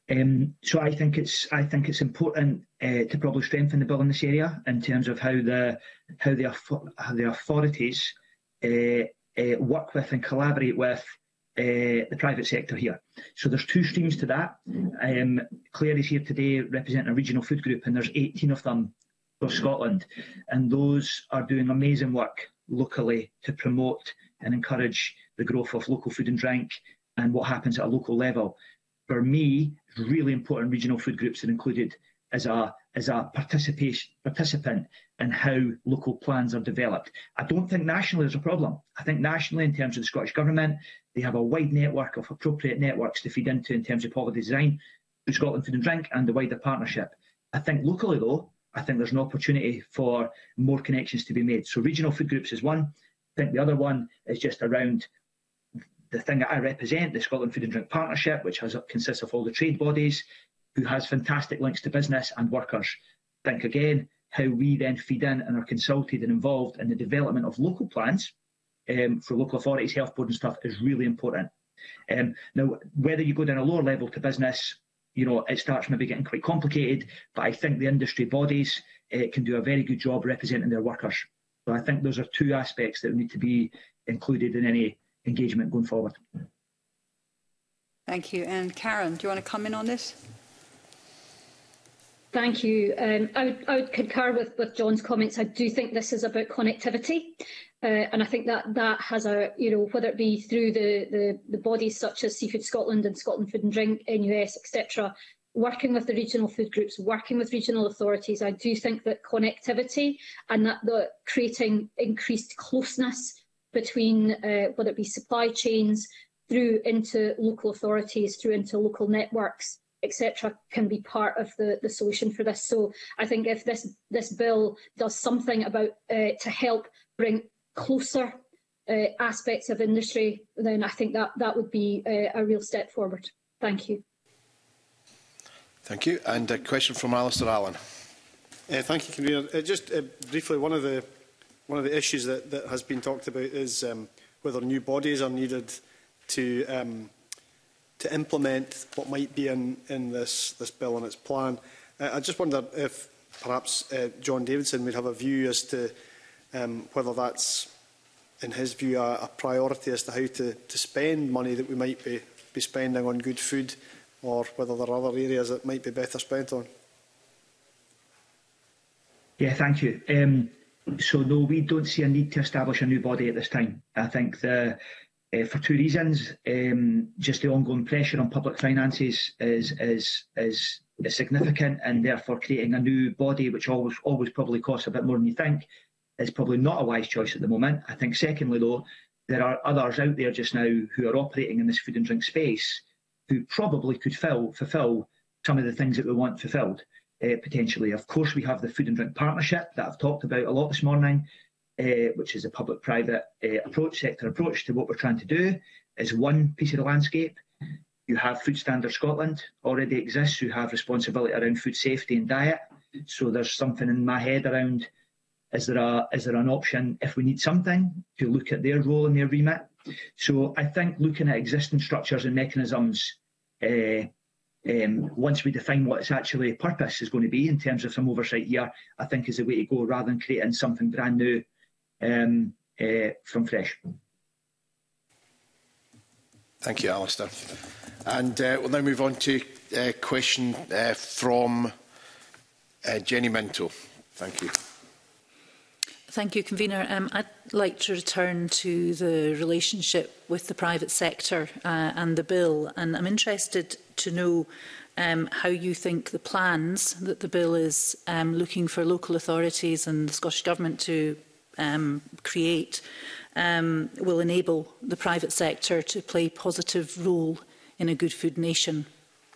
So I think it's important to probably strengthen the bill in this area in terms of how the authorities work with and collaborate with the private sector here. So there's two streams to that. Claire is here today representing a regional food group, and there's 18 of them across Scotland, and those are doing amazing work locally to promote and encourage the growth of local food and drink and what happens at a local level. For me, it's really important regional food groups are included as a participant in how local plans are developed. I don't think nationally there's a problem. I think nationally, in terms of the Scottish Government, they have a wide network of appropriate networks to feed into in terms of policy design through Scotland Food and Drink and the wider partnership. I think locally, though, I think there's an opportunity for more connections to be made. So regional food groups is one. I think the other one is just around the thing that I represent, the Scotland Food and Drink Partnership, which consists of all the trade bodies, who has fantastic links to business and workers. Think again how we then feed in and are consulted and involved in the development of local plans for local authorities, health board and stuff is really important. Now, whether you go down a lower level to business, it starts maybe getting quite complicated, but I think the industry bodies can do a very good job representing their workers. So I think those are two aspects that need to be included in any engagement going forward. Thank you. And Karen, do you want to come in on this? Thank you. I would concur with John's comments. I do think this is about connectivity. And I think that has a, whether it be through the bodies such as Seafood Scotland and Scotland Food and Drink, NUS, etc., working with the regional food groups, working with regional authorities, I do think that connectivity and that the creating increased closeness between whether it be supply chains through into local authorities, through into local networks, etc., can be part of the solution for this. So I think if this bill does something about to help bring closer aspects of industry, then I think that would be a real step forward. Thank you. Thank you. And a question from Alistair Allen. Thank you, Convener. Just briefly, one of the issues that has been talked about is whether new bodies are needed to implement what might be in this bill and its plan. I just wonder if perhaps John Davidson would have a view as to whether that's, in his view, a priority as to how to spend money that we might be spending on good food, or whether there are other areas that might be better spent on. Yeah, thank you. So no, we don't see a need to establish a new body at this time. I think for two reasons. Just the ongoing pressure on public finances is significant, and therefore creating a new body, which always probably costs a bit more than you think, is probably not a wise choice at the moment. I think secondly, though, there are others out there just now who are operating in this food and drink space who probably could fulfil some of the things that we want fulfilled, potentially. Of course, we have the Food and Drink Partnership that I've talked about a lot this morning, which is a public-private sector approach to what we're trying to do, is one piece of the landscape. You have Food Standards Scotland already exists, who have responsibility around food safety and diet. So there's something in my head around, is there an option, if we need something, to look at their role and their remit? So I think looking at existing structures and mechanisms, once we define what its actually purpose is going to be in terms of some oversight here, I think is the way to go, rather than creating something brand new from fresh. Thank you, Alistair. And we'll now move on to a question from Jenny Minto. Thank you. Thank you, Convener. I'd like to return to the relationship with the private sector and the bill, and I'm interested to know how you think the plans that the bill is looking for local authorities and the Scottish Government to create will enable the private sector to play a positive role in a good food nation.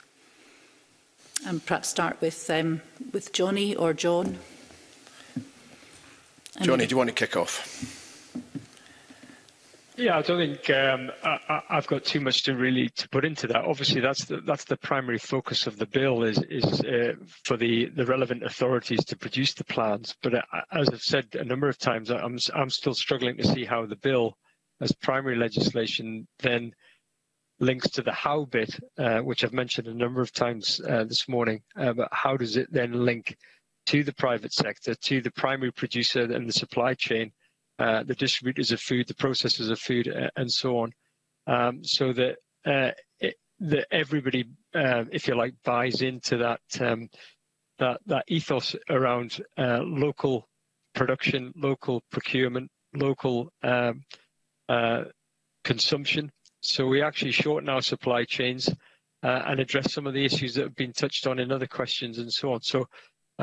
And perhaps start with Johnny or John. Johnny, do you want to kick off? Yeah, I don't think I've got too much to put into that. Obviously, that's the primary focus of the bill is for the relevant authorities to produce the plans. But as I've said a number of times, I'm still struggling to see how the bill, as primary legislation, then links to the how bit, which I've mentioned a number of times this morning, but how does it then link to the private sector, to the primary producer and the supply chain, the distributors of food, the processors of food, and so on, so that that everybody, if you like, buys into that that ethos around local production, local procurement, local consumption. So we actually shorten our supply chains and address some of the issues that have been touched on in other questions and so on. So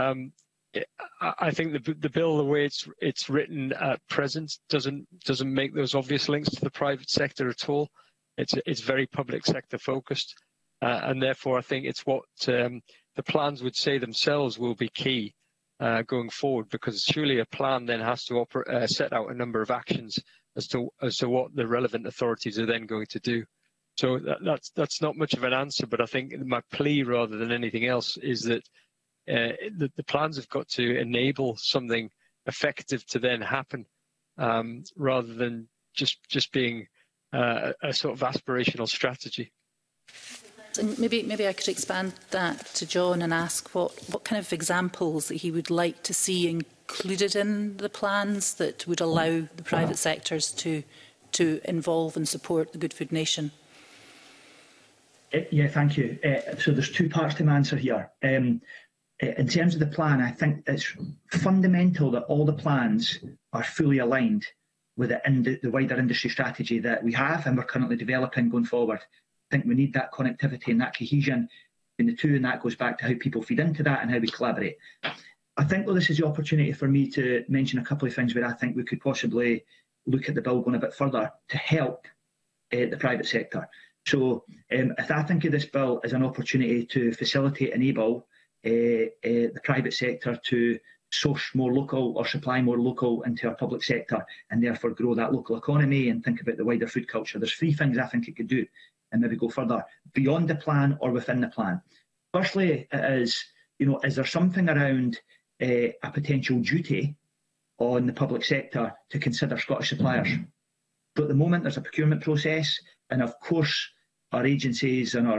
I think the bill, the way it's written at present, doesn't make those obvious links to the private sector at all. It's very public sector focused, and therefore I think it's what the plans would say themselves will be key going forward, because surely a plan then has to set out a number of actions as to what the relevant authorities are then going to do. So that's not much of an answer, but I think my plea rather than anything else is that the plans have got to enable something effective to then happen, rather than just being a sort of aspirational strategy. And maybe I could expand that to John and ask what kind of examples that he would like to see included in the plans that would allow the private sectors to involve and support the Good Food Nation. Yeah, thank you. So there's two parts to my answer here. In terms of the plan, I think it's fundamental that all the plans are fully aligned with the wider industry strategy that we have and we're currently developing going forward. I think we need that connectivity and that cohesion in the two, and that goes back to how people feed into that and how we collaborate. I think, though, this is the opportunity for me to mention a couple of things where I think we could possibly look at the bill going a bit further to help the private sector. So if I think of this bill as an opportunity to facilitate, enable the private sector to source more local or supply more local into our public sector and therefore grow that local economy and think about the wider food culture, there's three things I think it could do and maybe go further beyond the plan or within the plan. Firstly, is there something around a potential duty on the public sector to consider Scottish suppliers? So at the moment, there's a procurement process, and of course, our agencies and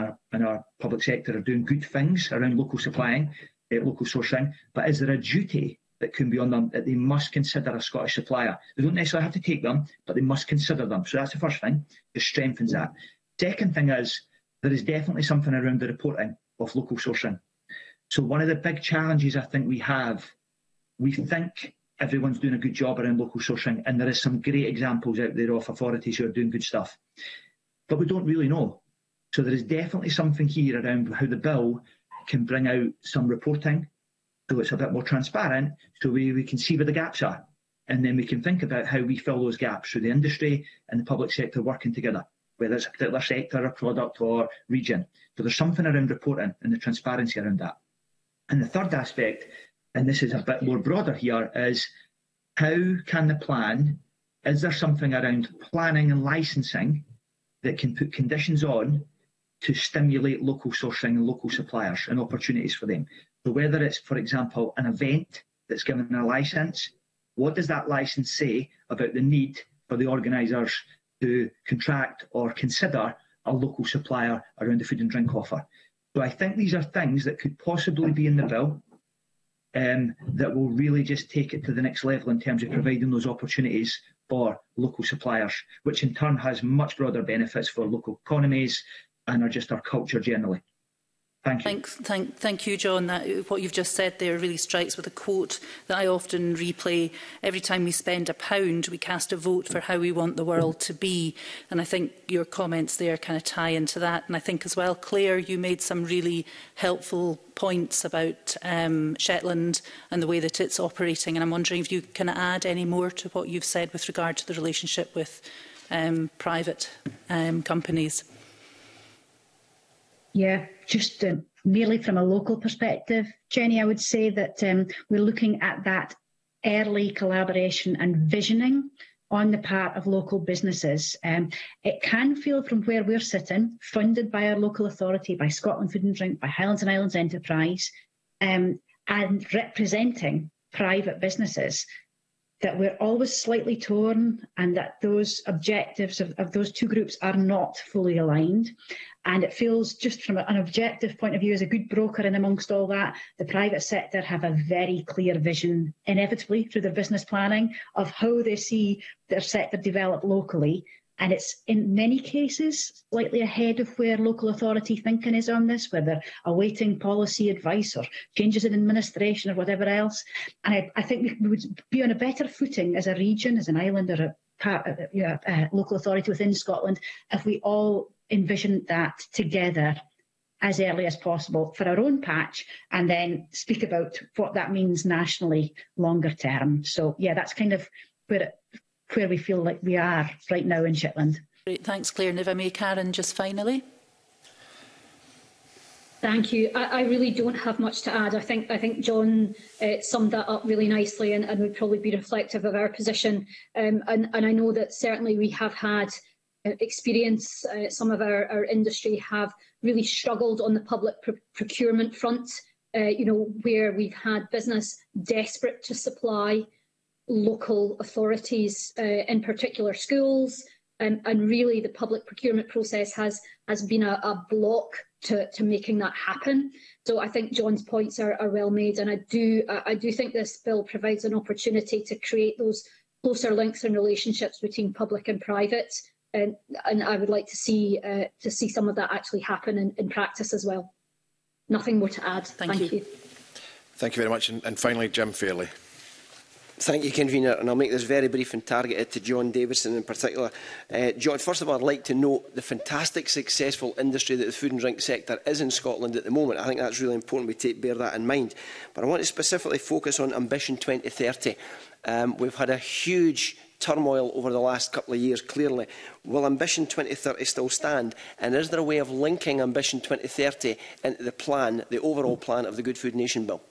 our public sector are doing good things around local supplying, local sourcing, but is there a duty that can be on them that they must consider a Scottish supplier? They don't necessarily have to take them, but they must consider them. So that's the first thing, it strengthens that. Second thing is, there is definitely something around the reporting of local sourcing. So one of the big challenges I think we have, we think everyone's doing a good job around local sourcing, and there is some great examples out there of authorities who are doing good stuff. But we don't really know. So there is definitely something here around how the bill can bring out some reporting so it's a bit more transparent, so we can see where the gaps are. And then we can think about how we fill those gaps through the industry and the public sector working together, whether it's a particular sector, a product or region. So there's something around reporting and the transparency around that. And the third aspect, and this is a bit more broader here, is how can the plan, is there something around planning and licensing that can put conditions on to stimulate local sourcing and local suppliers and opportunities for them? So whether it's, for example, an event that's given a licence, what does that licence say about the need for the organisers to contract or consider a local supplier around the food and drink offer? So I think these are things that could possibly be in the bill that will really just take it to the next level in terms of providing those opportunities for local suppliers, which in turn has much broader benefits for local economies and just our culture generally. Thank you. Thank you, John. What you've just said there really strikes with a quote that I often replay. Every time we spend £1, we cast a vote for how we want the world to be. And I think your comments there kind of tie into that. And I think as well, Claire, you made some really helpful points about Shetland and the way that it's operating. And I'm wondering if you can add any more to what you've said with regard to the relationship with private companies. Yeah, just merely from a local perspective, Jenny, I would say that we're looking at that early collaboration and visioning on the part of local businesses. It can feel from where we're sitting, funded by our local authority, by Scotland Food and Drink, by Highlands and Islands Enterprise, and representing private businesses, that we're always slightly torn and that those objectives of those two groups are not fully aligned. And it feels, just from an objective point of view, as a good broker in amongst all that, the private sector have a very clear vision, inevitably through their business planning, of how they see their sector develop locally. And it's in many cases slightly ahead of where local authority thinking is on this, where they're awaiting policy advice or changes in administration or whatever else. And I think we would be on a better footing as a region, as an island, or a local authority within Scotland, if we all envision that together as early as possible for our own patch, and then speak about what that means nationally longer term. So yeah, that's kind of where we feel like we are right now in Shetland. Great, thanks Claire. And if I may, Karen, just finally. Thank you. I really don't have much to add. I think John summed that up really nicely, and would probably be reflective of our position. And I know that certainly we have had experience. Some of our industry have really struggled on the public procurement front. Where we've had business desperate to supply local authorities, in particular schools, and really the public procurement process has been a block to making that happen. So I think John's points are well made, and I do think this bill provides an opportunity to create those closer links and relationships between public and private, and I would like to see some of that actually happen in practice as well. Nothing more to add. Thank you. Thank you very much. And finally, Jim Fairley. Thank you, Convener, and I'll make this very brief and targeted to John Davison in particular. John, first of all, I'd like to note the fantastic, successful industry that the food and drink sector is in Scotland at the moment. I think that's really important we bear that in mind. But I want to specifically focus on Ambition 2030. We've had a huge turmoil over the last couple of years, clearly. Will Ambition 2030 still stand? And is there a way of linking Ambition 2030 into the plan, the overall plan of the Good Food Nation Bill?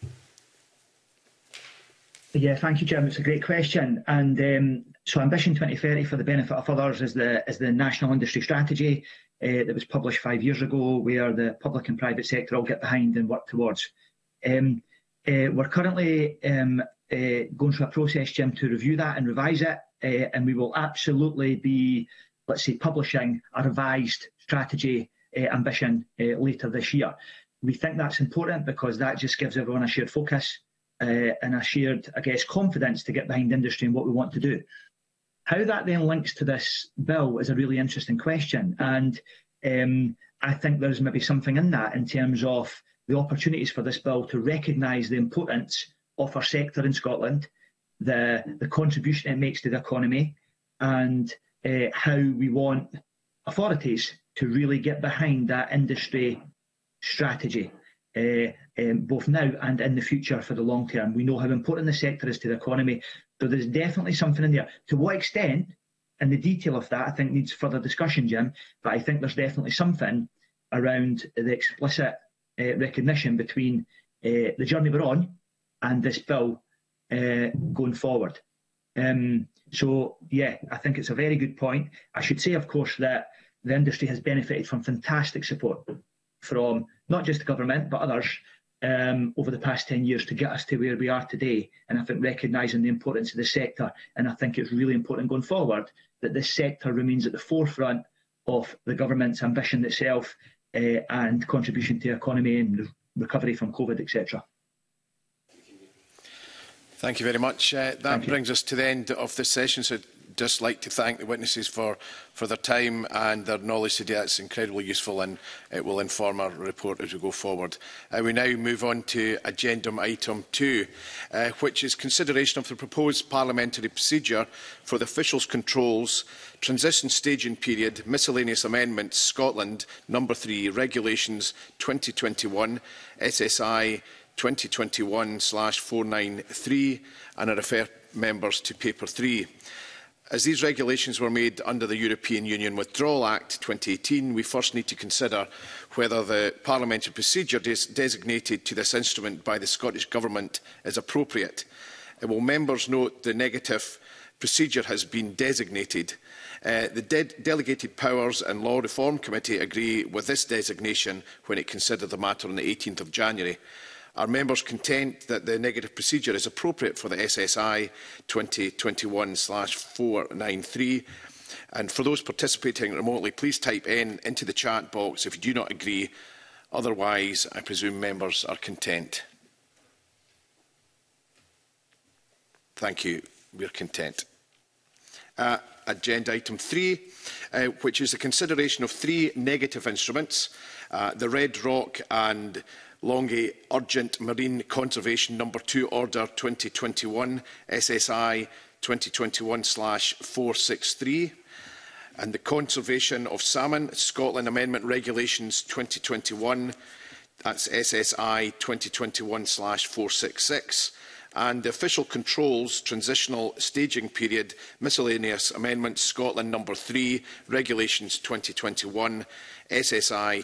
Yeah, thank you, Jim. It's a great question. And so Ambition 2030, for the benefit of others, is the national industry strategy that was published 5 years ago, where the public and private sector all get behind and work towards. We're currently going through a process, Jim, to review that and revise it, and we will absolutely be, let's say, publishing a revised strategy ambition later this year. We think that's important because that just gives everyone a shared focus and a shared, I guess, confidence to get behind industry and what we want to do. How that then links to this bill is a really interesting question, and I think there's maybe something in that in terms of the opportunities for this bill to recognise the importance of our sector in Scotland, the contribution it makes to the economy, and how we want authorities to really get behind that industry strategy, both now and in the future for the long term. We know how important the sector is to the economy, so there's definitely something in there. To what extent, and the detail of that, I think needs further discussion, Jim, but I think there's definitely something around the explicit recognition between the journey we're on and this bill going forward. So, yeah, I think it's a very good point. I should say, of course, that the industry has benefited from fantastic support from not just the government, but others over the past 10 years to get us to where we are today. And I think recognising the importance of the sector, and I think it's really important going forward that this sector remains at the forefront of the government's ambition itself and contribution to the economy and recovery from COVID, etc. Thank you very much. That brings us to the end of this session. So I'd just like to thank the witnesses for their time and their knowledge today. It's incredibly useful, and it will inform our report as we go forward. We now move on to agenda item 2, which is consideration of the proposed parliamentary procedure for the officials' controls, transition staging period, miscellaneous amendments, Scotland, number 3, regulations 2021, SSI 2021/493, and I refer members to paper 3. As these regulations were made under the European Union Withdrawal Act 2018, we first need to consider whether the parliamentary procedure designated to this instrument by the Scottish Government is appropriate. Will members note the negative procedure has been designated? The Delegated Powers and Law Reform Committee agree with this designation when it considered the matter on the 18th of January. Are members content that the negative procedure is appropriate for the SSI 2021/493? And for those participating remotely, please type N into the chat box if you do not agree. Otherwise, I presume members are content. Thank you. We are content. Agenda item 3, which is the consideration of 3 negative instruments, the Red Rock and Longay Urgent Marine Conservation No. 2 Order 2021 SSI 2021/463 and the Conservation of Salmon Scotland Amendment Regulations 2021, that's SSI 2021/466, and the Official Controls Transitional Staging Period Miscellaneous Amendments Scotland No. 3 Regulations 2021 SSI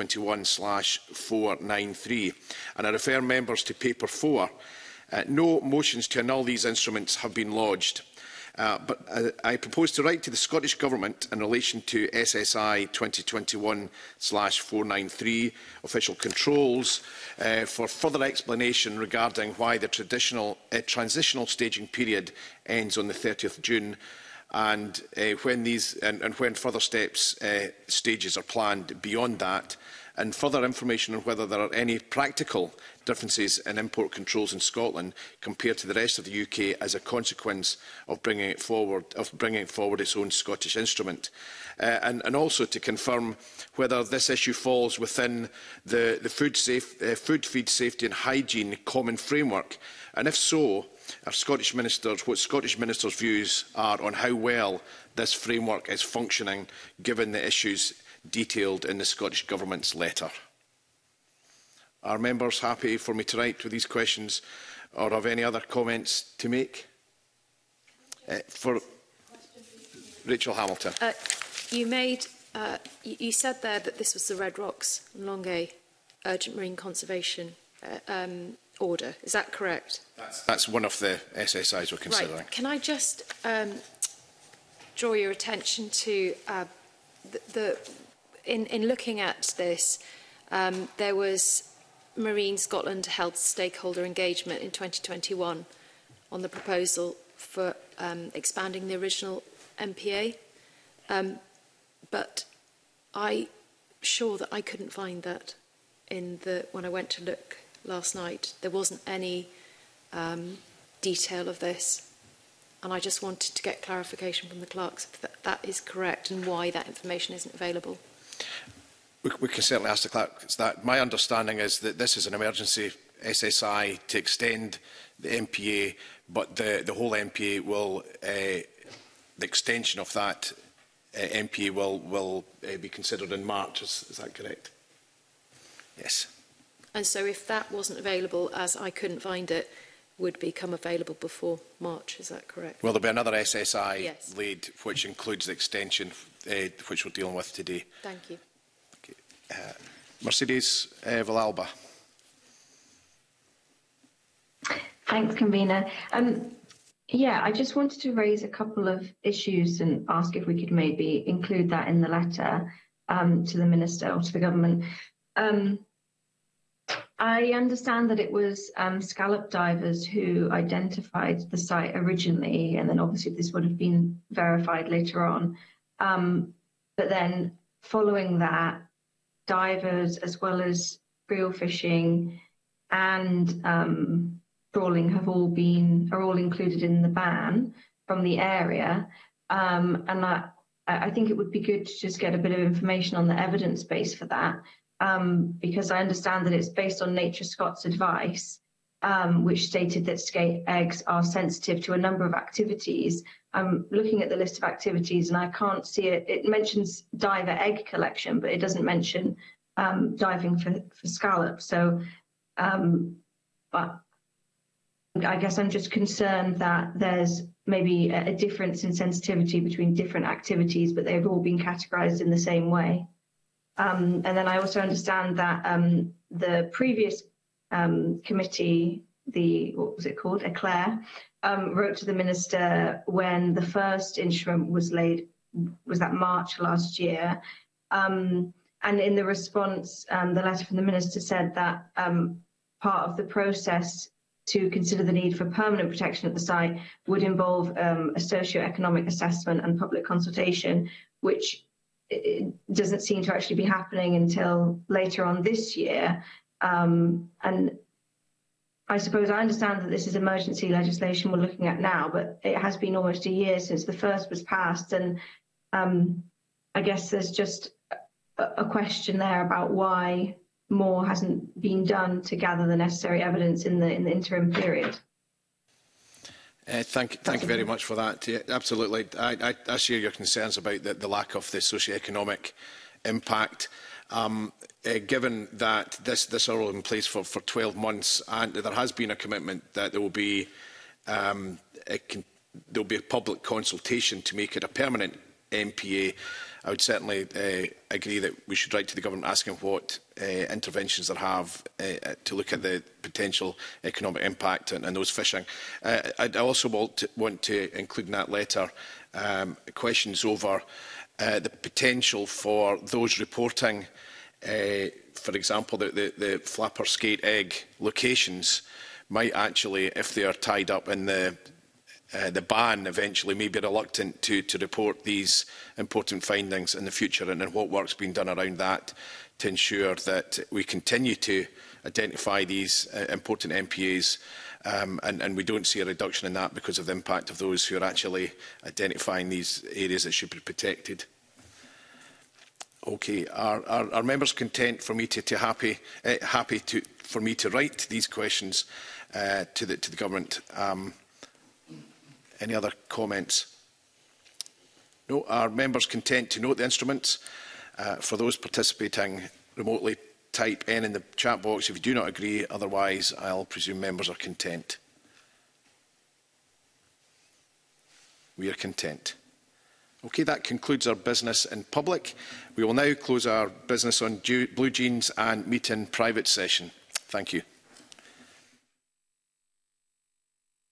2021/493. And I refer members to paper 4. No motions to annul these instruments have been lodged. But I propose to write to the Scottish Government in relation to SSI 2021/493 official controls for further explanation regarding why the transitional staging period ends on the 30th of June and when further stages are planned beyond that, and further information on whether there are any practical differences in import controls in Scotland compared to the rest of the UK as a consequence of bringing forward its own Scottish instrument, and also to confirm whether this issue falls within the food feed safety and hygiene common framework, and if so, what Scottish Ministers' views are on how well this framework is functioning, given the issues detailed in the Scottish Government's letter. Are members happy for me to write with these questions or have any other comments to make? For Rachel Hamilton. You said there that this was the Red Rocks and Longay Urgent Marine Conservation order. Is that correct? That's one of the SSIs we're considering. Right. Can I just draw your attention to in looking at this, there was Marine Scotland held stakeholder engagement in 2021 on the proposal for expanding the original MPA, but I'm sure that I couldn't find that when I went to look last night. There wasn't any detail of this, and I just wanted to get clarification from the clerks if that is correct and why that information isn't available. We can certainly ask the clerks that. My understanding is that this is an emergency SSI to extend the MPA, but the whole MPA will, the extension of that MPA will be considered in March. Is that correct? Yes. And so if that wasn't available, as I couldn't find it, would become available before March, is that correct? Well, there'll be another SSI laid, which includes the extension, which we're dealing with today. Thank you. Okay. Mercedes Villalba. Thanks, Convener. Yeah, I just wanted to raise a couple of issues and ask if we could maybe include that in the letter to the Minister or to the Government. I understand that it was scallop divers who identified the site originally, and then obviously this would have been verified later on. But then following that, divers as well as reel fishing and trawling are all included in the ban from the area. And I think it would be good to just get a bit of information on the evidence base for that. Because I understand that it's based on Nature Scots advice, which stated that skate eggs are sensitive to a number of activities. I'm looking at the list of activities and I can't see it. It mentions diver egg collection, but it doesn't mention diving for scallop. So, but I guess I'm just concerned that there's maybe a difference in sensitivity between different activities, but they've all been categorised in the same way. And then I also understand that the previous committee, what was it called, ECLAIR, wrote to the Minister when the first instrument was laid, was that March last year. And in the response, the letter from the Minister said that part of the process to consider the need for permanent protection at the site would involve a socio-economic assessment and public consultation, which it doesn't seem to actually be happening until later on this year. And I suppose I understand that this is emergency legislation we're looking at now, but it has been almost a year since the first was passed. And I guess there's just a question there about why more hasn't been done to gather the necessary evidence in the interim period. Thank you very much for that. Yeah, absolutely. I share your concerns about the lack of the socio-economic impact. Given that this is all in place for 12 months, and there has been a commitment that there will be a public consultation to make it a permanent MPA, I would certainly agree that we should write to the government asking what interventions they have to look at the potential economic impact and those fishing. I also want to include in that letter questions over the potential for those reporting, for example, the flapper skate egg locations might actually, if they are tied up in the ban eventually, may be reluctant to report these important findings in the future, and what work's been done around that to ensure that we continue to identify these important MPAs and we don't see a reduction in that because of the impact of those who are actually identifying these areas that should be protected. Okay, are members content for me for me to write these questions to the government? Any other comments? No. Are members content to note the instruments? For those participating remotely, type N in the chat box if you do not agree. Otherwise, I'll presume members are content. We are content. Okay, that concludes our business in public. We will now close our business on Blue Jeans and meet in private session. Thank you.